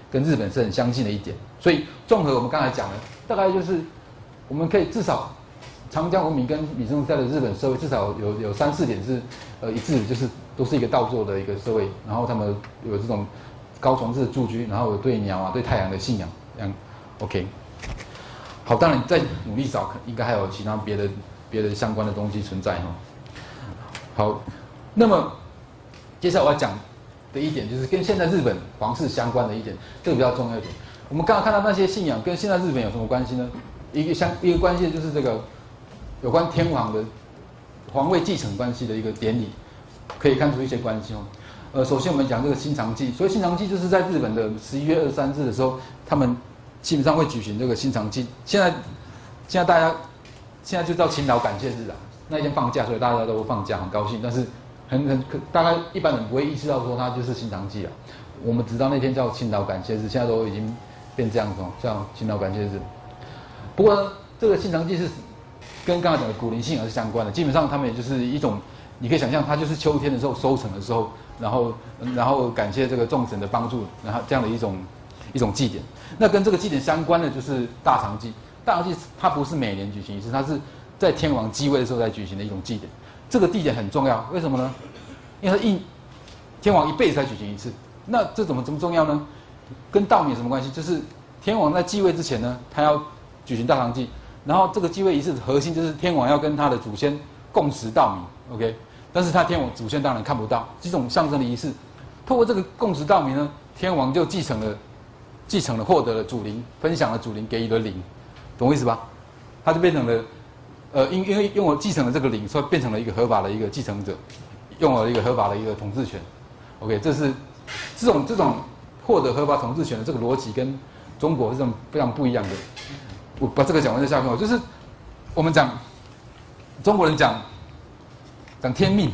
跟日本是很相近的一点。所以综合我们刚才讲的，大概就是我们可以至少长江文明跟米生时代的日本社会至少有有三四点是呃一致，就是都是一个稻作的一个社会，然后他们有这种高床式的住居，然后有对鸟啊对太阳的信仰，这样 OK。好，当然再努力找，应该还有其他别的别的相关的东西存在哈。好，那么接下来我要讲的一点就是跟现在日本皇室相关的一点，这个比较重要一点。我们刚刚看到那些信仰跟现在日本有什么关系呢？一个相一个关系就是这个有关天皇的皇位继承关系的一个典礼，可以看出一些关系哦。呃，首先我们讲这个新长祭，所以新长祭就是在日本的十一月二十三日的时候，他们基本上会举行这个新长祭。现在现在大家现在就叫勤劳感谢日啊，那一天放假，所以大家都放假，很高兴。但是很很大概一般人不会意识到说它就是新长祭啊。我们知道那天叫勤劳感谢日，现在都已经变这样子哦，叫勤劳感谢日。不过呢，这个新长祭是跟刚才讲的古灵信仰是相关的，基本上他们也就是一种，你可以想象它就是秋天的时候收成的时候，然后然后感谢这个众神的帮助，然后这样的一种一种祭典。那跟这个祭典相关的就是大长祭，大长祭它不是每年举行一次，它是在天王继位的时候才举行的一种祭典。这个祭典很重要，为什么呢？因为它一天王一辈子才举行一次。那这怎么这么重要呢？跟稻米有什么关系？就是天王在继位之前呢，他要举行大长祭，然后这个继位仪式的核心就是天王要跟他的祖先共食稻米 ，OK？ 但是他天王祖先当然看不到，这种象征的仪式，透过这个共食稻米呢，天王就继承了，继承了获得了祖灵，分享了祖灵给予的灵，懂我意思吧？他就变成了，呃，因因为拥有继承了这个灵，所以变成了一个合法的一个继承者，拥有了一个合法的一个统治权 ，OK？ 这是这种这种获得合法统治权的这个逻辑跟中国是这种非常不一样的。我把这个讲完再下面，就是我们讲中国人讲讲天命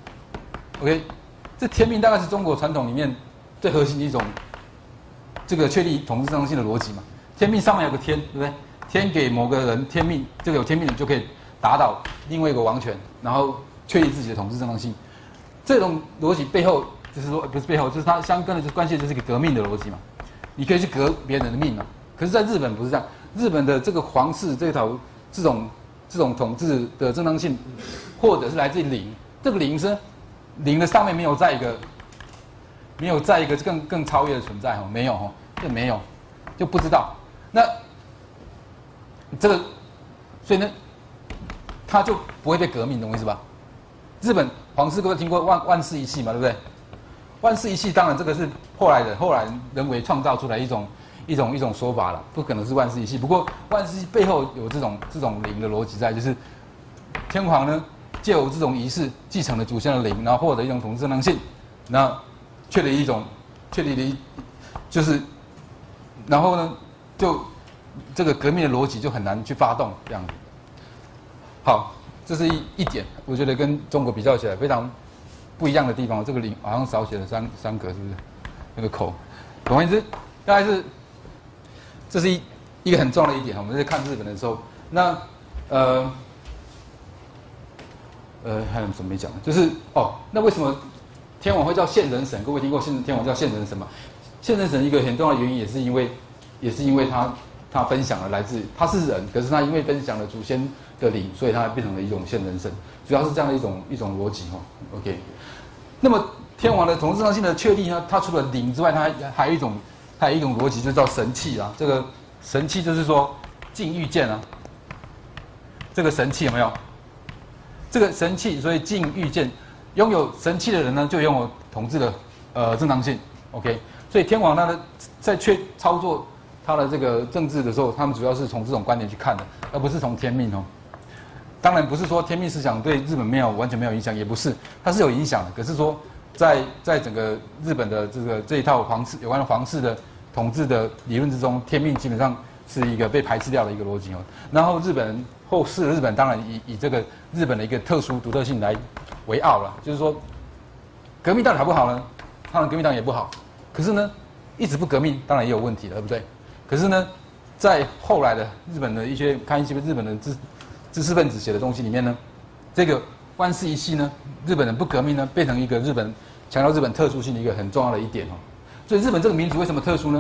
，OK， 这天命大概是中国传统里面最核心的一种这个确立统治正当性的逻辑嘛。天命上面有个天，对不对？天给某个人天命，这个有天命的就可以打倒另外一个王权，然后确立自己的统治正当性。这种逻辑背后就是说，不是背后，就是它相关的就是关系就是一个革命的逻辑嘛。你可以去革别人的命嘛。可是，在日本不是这样。日本的这个皇室这套这种这种统治的正当性，或者是来自于灵，这个灵是灵的上面没有在一个没有在一个更更超越的存在哈，没有哈，这没有就不知道。那这个所以呢，他就不会被革命，懂我意思吧？日本皇室各位听过万万世一系嘛，对不对？万世一系当然这个是后来的后来人为创造出来一种。一种一种说法了，不可能是万世一系。不过万世一系背后有这种这种灵的逻辑在，就是天皇呢借由这种仪式继承了祖先的灵，然后获得一种统治正当性，那确立一种确立了一就是，然后呢就这个革命的逻辑就很难去发动这样子。好，这是一一点，我觉得跟中国比较起来非常不一样的地方。这个灵好像少写了三三格，是不是？那个口，总而言之，大概是。这是一一个很重要的一点，我们在看日本的时候，那呃呃还有什么没讲？就是哦，那为什么天王会叫现人神？各位听过现天王叫现人神吗？现人神一个很重要的原因也是因为，也是因为他他分享了来自他是人，可是他因为分享了祖先的灵，所以他变成了一种现人神，主要是这样的一种一种逻辑哈。OK， 那么天王的统治正当性的确立呢，它除了灵之外，它还还有一种。还有一种逻辑，就叫神器啊。这个神器就是说禁欲剑啊。这个神器有没有？这个神器，所以禁欲剑，拥有神器的人呢，就拥有统治的呃正当性。OK， 所以天皇他的在确操作他的这个政治的时候，他们主要是从这种观点去看的，而不是从天命哦。当然不是说天命思想对日本没有完全没有影响，也不是，它是有影响的。可是说。在在整个日本的这个这一套皇室有关的皇室的统治的理论之中，天命基本上是一个被排斥掉的一个逻辑哦。然后日本人后世的日本当然以以这个日本的一个特殊独特性来为傲了，就是说革命到底好不好呢？当然革命当然也不好，可是呢一直不革命当然也有问题了，对不对？可是呢在后来的日本的一些看一些日本的知知识分子写的东西里面呢，这个万世一系呢，日本人不革命呢，变成一个日本强调日本特殊性的一个很重要的一点哦。所以日本这个民族为什么特殊呢？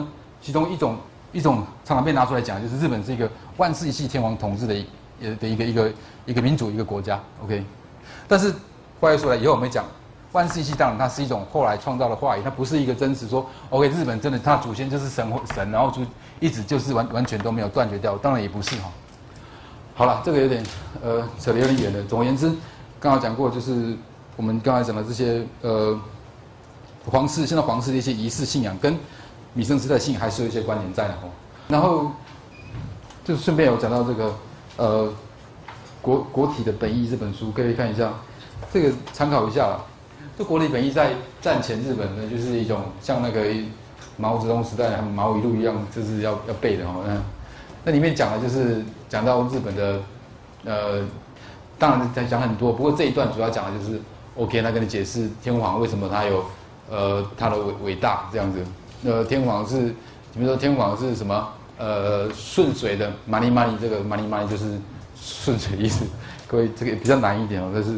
其中一种一种常常被拿出来讲，就是日本是一个万世一系天皇统治的一的一个一个一个民主一个国家 ，OK。但是话又说来，以后我们讲万世一系，当然它是一种后来创造的话语，它不是一个真实说 OK 日本真的它祖先就是神神，然后就一直就是完完全都没有断绝掉，当然也不是哈。好了，这个有点呃扯得有点远了。总而言之，刚刚讲过，就是我们刚才讲的这些呃皇室，现在皇室的一些仪式信仰跟米生时代信仰还是有一些关联在的哦。然后就顺便有讲到这个呃国国体的本义这本书，各位看一下，这个参考一下啦。这国体本义在战前日本呢，就是一种像那个毛泽东时代毛语录一样，就是要要背的哦。那那里面讲的就是讲到日本的，呃，当然在讲很多，不过这一段主要讲的就是 OK， 他跟你解释天皇为什么他有呃他的伟伟大这样子。呃，天皇是，比如说天皇是什么？呃，顺水的 money money， 这个 money money 就是顺水的意思。各位这个比较难一点哦，这是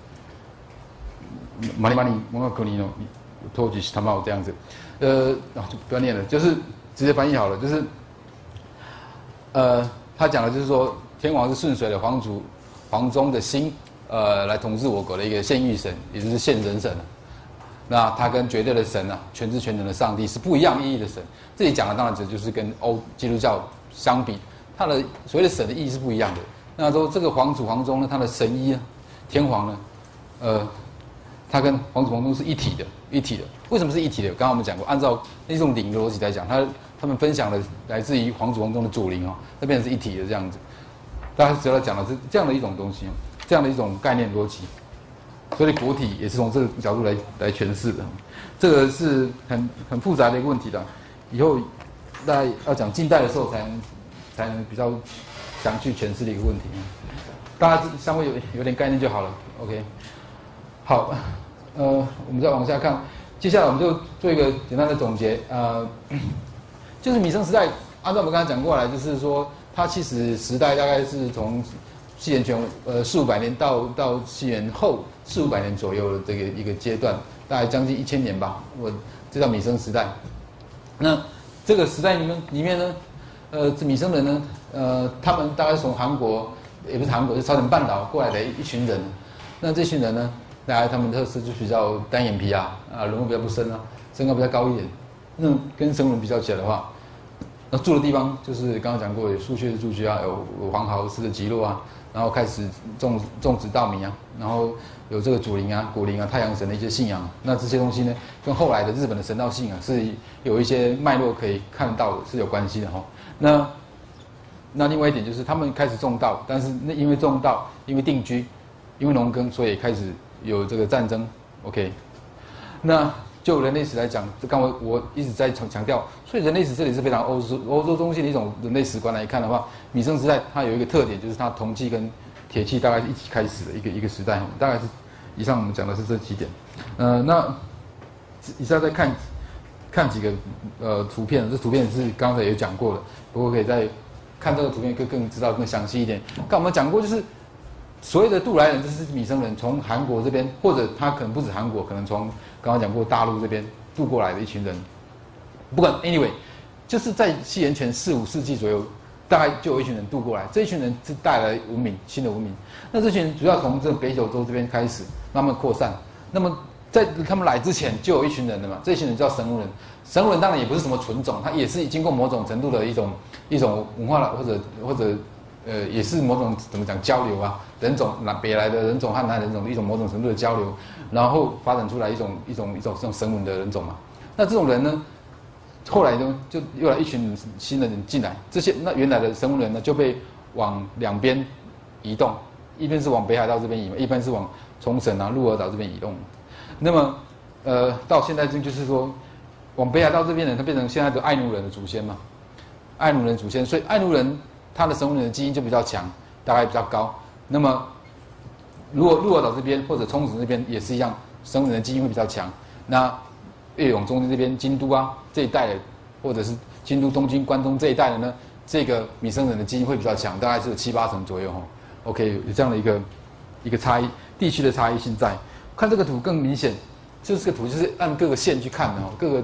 money money， 我要跟你哦，托举他妈这样子。呃，啊就不要念了，就是直接翻译好了，就是。呃，他讲的就是说，天皇是顺水的皇族、皇宗的心，呃，来统治我国的一个现御神，也就是现人神。那他跟绝对的神啊，全知全能的上帝是不一样意义的神。这里讲的当然指就是跟欧基督教相比，它的所谓的神的意义是不一样的。那说这个皇祖皇宗呢，他的神医啊，天皇呢，呃，他跟皇祖皇宗是一体的，一体的。为什么是一体的？刚刚我们讲过，按照那种灵逻辑来讲，他。他们分享了来自于皇祖皇宗的祖灵哦，那变成是一体的这样子。大家主要讲的是这样的一种东西哦，这样的一种概念逻辑。所以国体也是从这个角度来来诠释的。这个是很很复杂的一个问题的，以后大家要讲近代的时候才能才能比较详去诠释的一个问题。大家稍微有有点概念就好了。OK， 好，呃，我们再往下看，接下来我们就做一个简单的总结，呃。就是米生时代，按照我们刚才讲过来，就是说它其实时代大概是从西元前呃四五百年到到西元后四五百年左右的这个一个阶段，大概将近一千年吧。我这叫米生时代。那这个时代里面里面呢，呃，这米生人呢，呃，他们大概是从韩国，也不是韩国，是朝鲜半岛过来的一群人。那这群人呢，大概他们的特色就比较单眼皮啊，啊，人物比较不深啊，身高比较高一点。那跟生人比较起来的话，那住的地方就是刚刚讲过，有树穴的住居啊，有有黄毫式的集落啊，然后开始种种植稻米啊，然后有这个祖灵啊、古灵啊、太阳神的一些信仰。那这些东西呢，跟后来的日本的神道信仰是有一些脉络可以看到的，是有关系的哈。那那另外一点就是他们开始种稻，但是那因为种稻，因为定居，因为农耕，所以开始有这个战争。OK， 那。就人类史来讲，刚我我一直在强调，所以人类史这里是非常欧洲欧洲中心的一种人类史观来看的话，米生时代它有一个特点，就是它铜器跟铁器大概是一起开始的一个一个时代，大概是以上我们讲的是这几点。呃，那以下再看看几个呃图片，这图片是刚才也讲过了，不过可以再看这个图片更更知道更详细一点。刚我们讲过，就是所谓的渡来人，就是米生人从韩国这边，或者他可能不止韩国，可能从刚刚讲过大陆这边渡过来的一群人，不管 anyway， 就是在西元前四五世纪左右，大概就有一群人渡过来，这一群人是带来文明，新的文明。那这群人主要从这北九州这边开始慢慢扩散。那么在他们来之前，就有一群人了嘛，这一群人叫神武人。神武人当然也不是什么纯种，他也是经过某种程度的一种一种文化或者或者呃，也是某种怎么讲交流啊，人种南北来的人种和南人种的一种某种程度的交流，然后发展出来一种一种一种这种神文的人种嘛。那这种人呢，后来呢就又来一群新的人进来，这些那原来的神文人呢就被往两边移动，一边是往北海道这边移嘛，一边是往冲绳啊鹿儿岛这边移动。那么呃，到现在就是说，往北海道这边人，他变成现在的爱奴人的祖先嘛，爱奴人祖先，所以爱奴人。他的神武人的基因就比较强，大概比较高。那么，如果鹿儿岛这边或者冲绳这边也是一样，神武人的基因会比较强。那越勇中间这边京都啊这一带的，或者是京都、东京、关东这一带的呢，这个米生人的基因会比较强，大概是有七八成左右哈。OK， 有这样的一个一个差异，地区的差异性在。看这个图更明显，就是这个图就是按各个县去看的哦，各个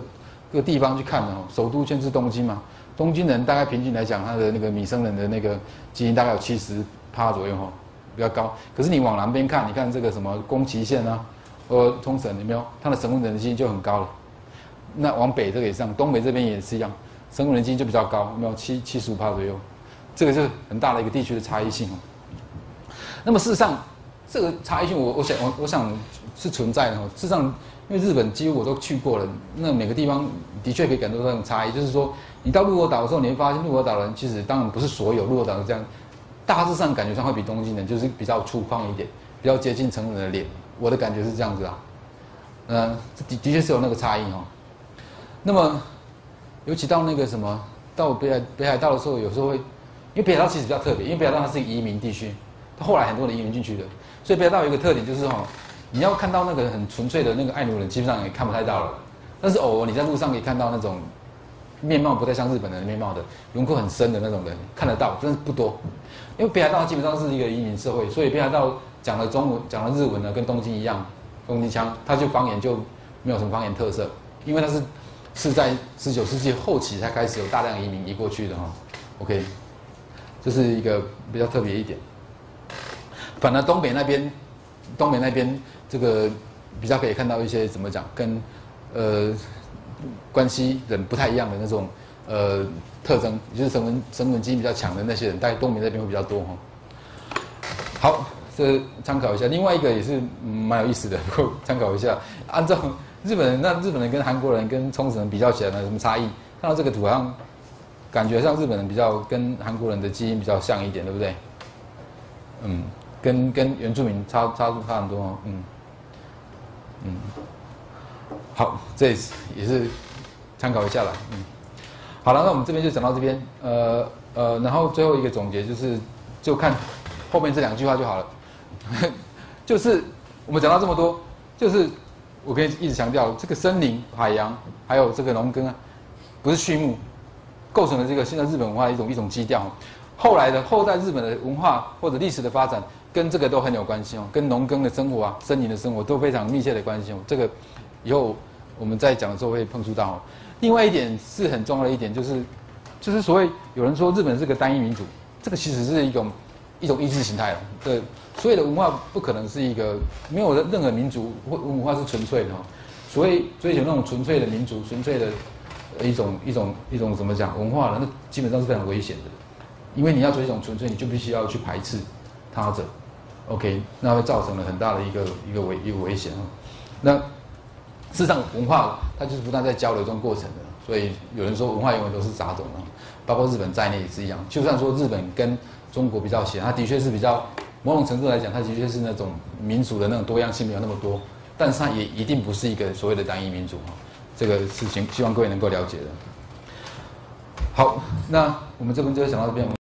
各地方去看的哦，首都圈是东京嘛，东京人大概平均来讲，他的那个米生人的那个基因大概有七十趴左右哈，比较高。可是你往南边看，你看这个什么宫崎县啊，或冲绳有没有？它的神户人的基因就很高了。那往北这个也是这样，东北这边也是一样，神户人基因就比较高，有没有七七十五趴左右？这个是很大的一个地区的差异性哦。那么事实上，这个差异性我我想我我想是存在的哦。事实上，因为日本几乎我都去过了，那每个地方的确可以感受到这种差异。就是说，你到鹿儿岛的时候，你会发现鹿儿岛人其实当然不是所有鹿儿岛人这样，大致上感觉上会比东京人就是比较粗犷一点，比较接近成人的脸。我的感觉是这样子啊，嗯、呃，的的确是有那个差异哦。那么，尤其到那个什么，到北海北海道的时候，有时候会，因为北海道其实比较特别，因为北海道它是一个移民地区，它后来很多人移民进去的，所以北海道有一个特点就是哈，你要看到那个很纯粹的那个爱奴人，基本上也看不太到了。但是偶尔你在路上可以看到那种面貌不太像日本人的面貌的，轮廓很深的那种人，看得到，但是不多。因为北海道基本上是一个移民社会，所以北海道讲的中文、讲的日文呢，跟东京一样，东京腔，它就方言就没有什么方言特色，因为它是是在十九世纪后期才开始有大量移民移过去的哈。OK， 这是一个比较特别一点。反而东北那边，东北那边这个比较可以看到一些怎么讲，跟呃关西人不太一样的那种呃特征，也就是神文神文基因比较强的那些人，在东北那边会比较多哈。好，这参考一下。另外一个也是蛮、嗯、有意思的，不过参考一下。按照日本人，那日本人跟韩国人跟冲绳人比较起来呢，有什么差异？看到这个图好像感觉上日本人比较跟韩国人的基因比较像一点，对不对？嗯，跟跟原住民差差差很多哦。嗯嗯，好，这也是参考一下啦。嗯，好了，那我们这边就讲到这边。呃呃，然后最后一个总结就是，就看后面这两句话就好了。就是我们讲到这么多，就是我可以一直强调，这个森林、海洋还有这个农耕啊，不是畜牧，构成了这个现在日本文化的一种一种基调。后来的后代日本的文化或者历史的发展，跟这个都很有关系哦，跟农耕的生活啊、森林的生活都非常密切的关系哦。这个以后我们在讲的时候会碰触到哦。另外一点是很重要的一点，就是就是所谓有人说日本是个单一民族，这个其实是一种一种意识形态了。对，所有的文化不可能是一个没有任何民族文化是纯粹的哦。所谓追求那种纯粹的民族、纯粹的一种一种一种怎么讲文化呢？那基本上是非常危险的。因为你要追求纯粹，你就必须要去排斥他者 ，OK， 那会造成了很大的一个一个危一个危险啊。那事实上，文化它就是不断在交流中过程的，所以有人说文化永远都是杂种啊，包括日本在内也是一样。就算说日本跟中国比较像，它的确是比较某种程度来讲，它的确是那种民族的那种多样性没有那么多，但是它也一定不是一个所谓的单一民族啊。这个事情希望各位能够了解的。好，那我们这边就讲到这边。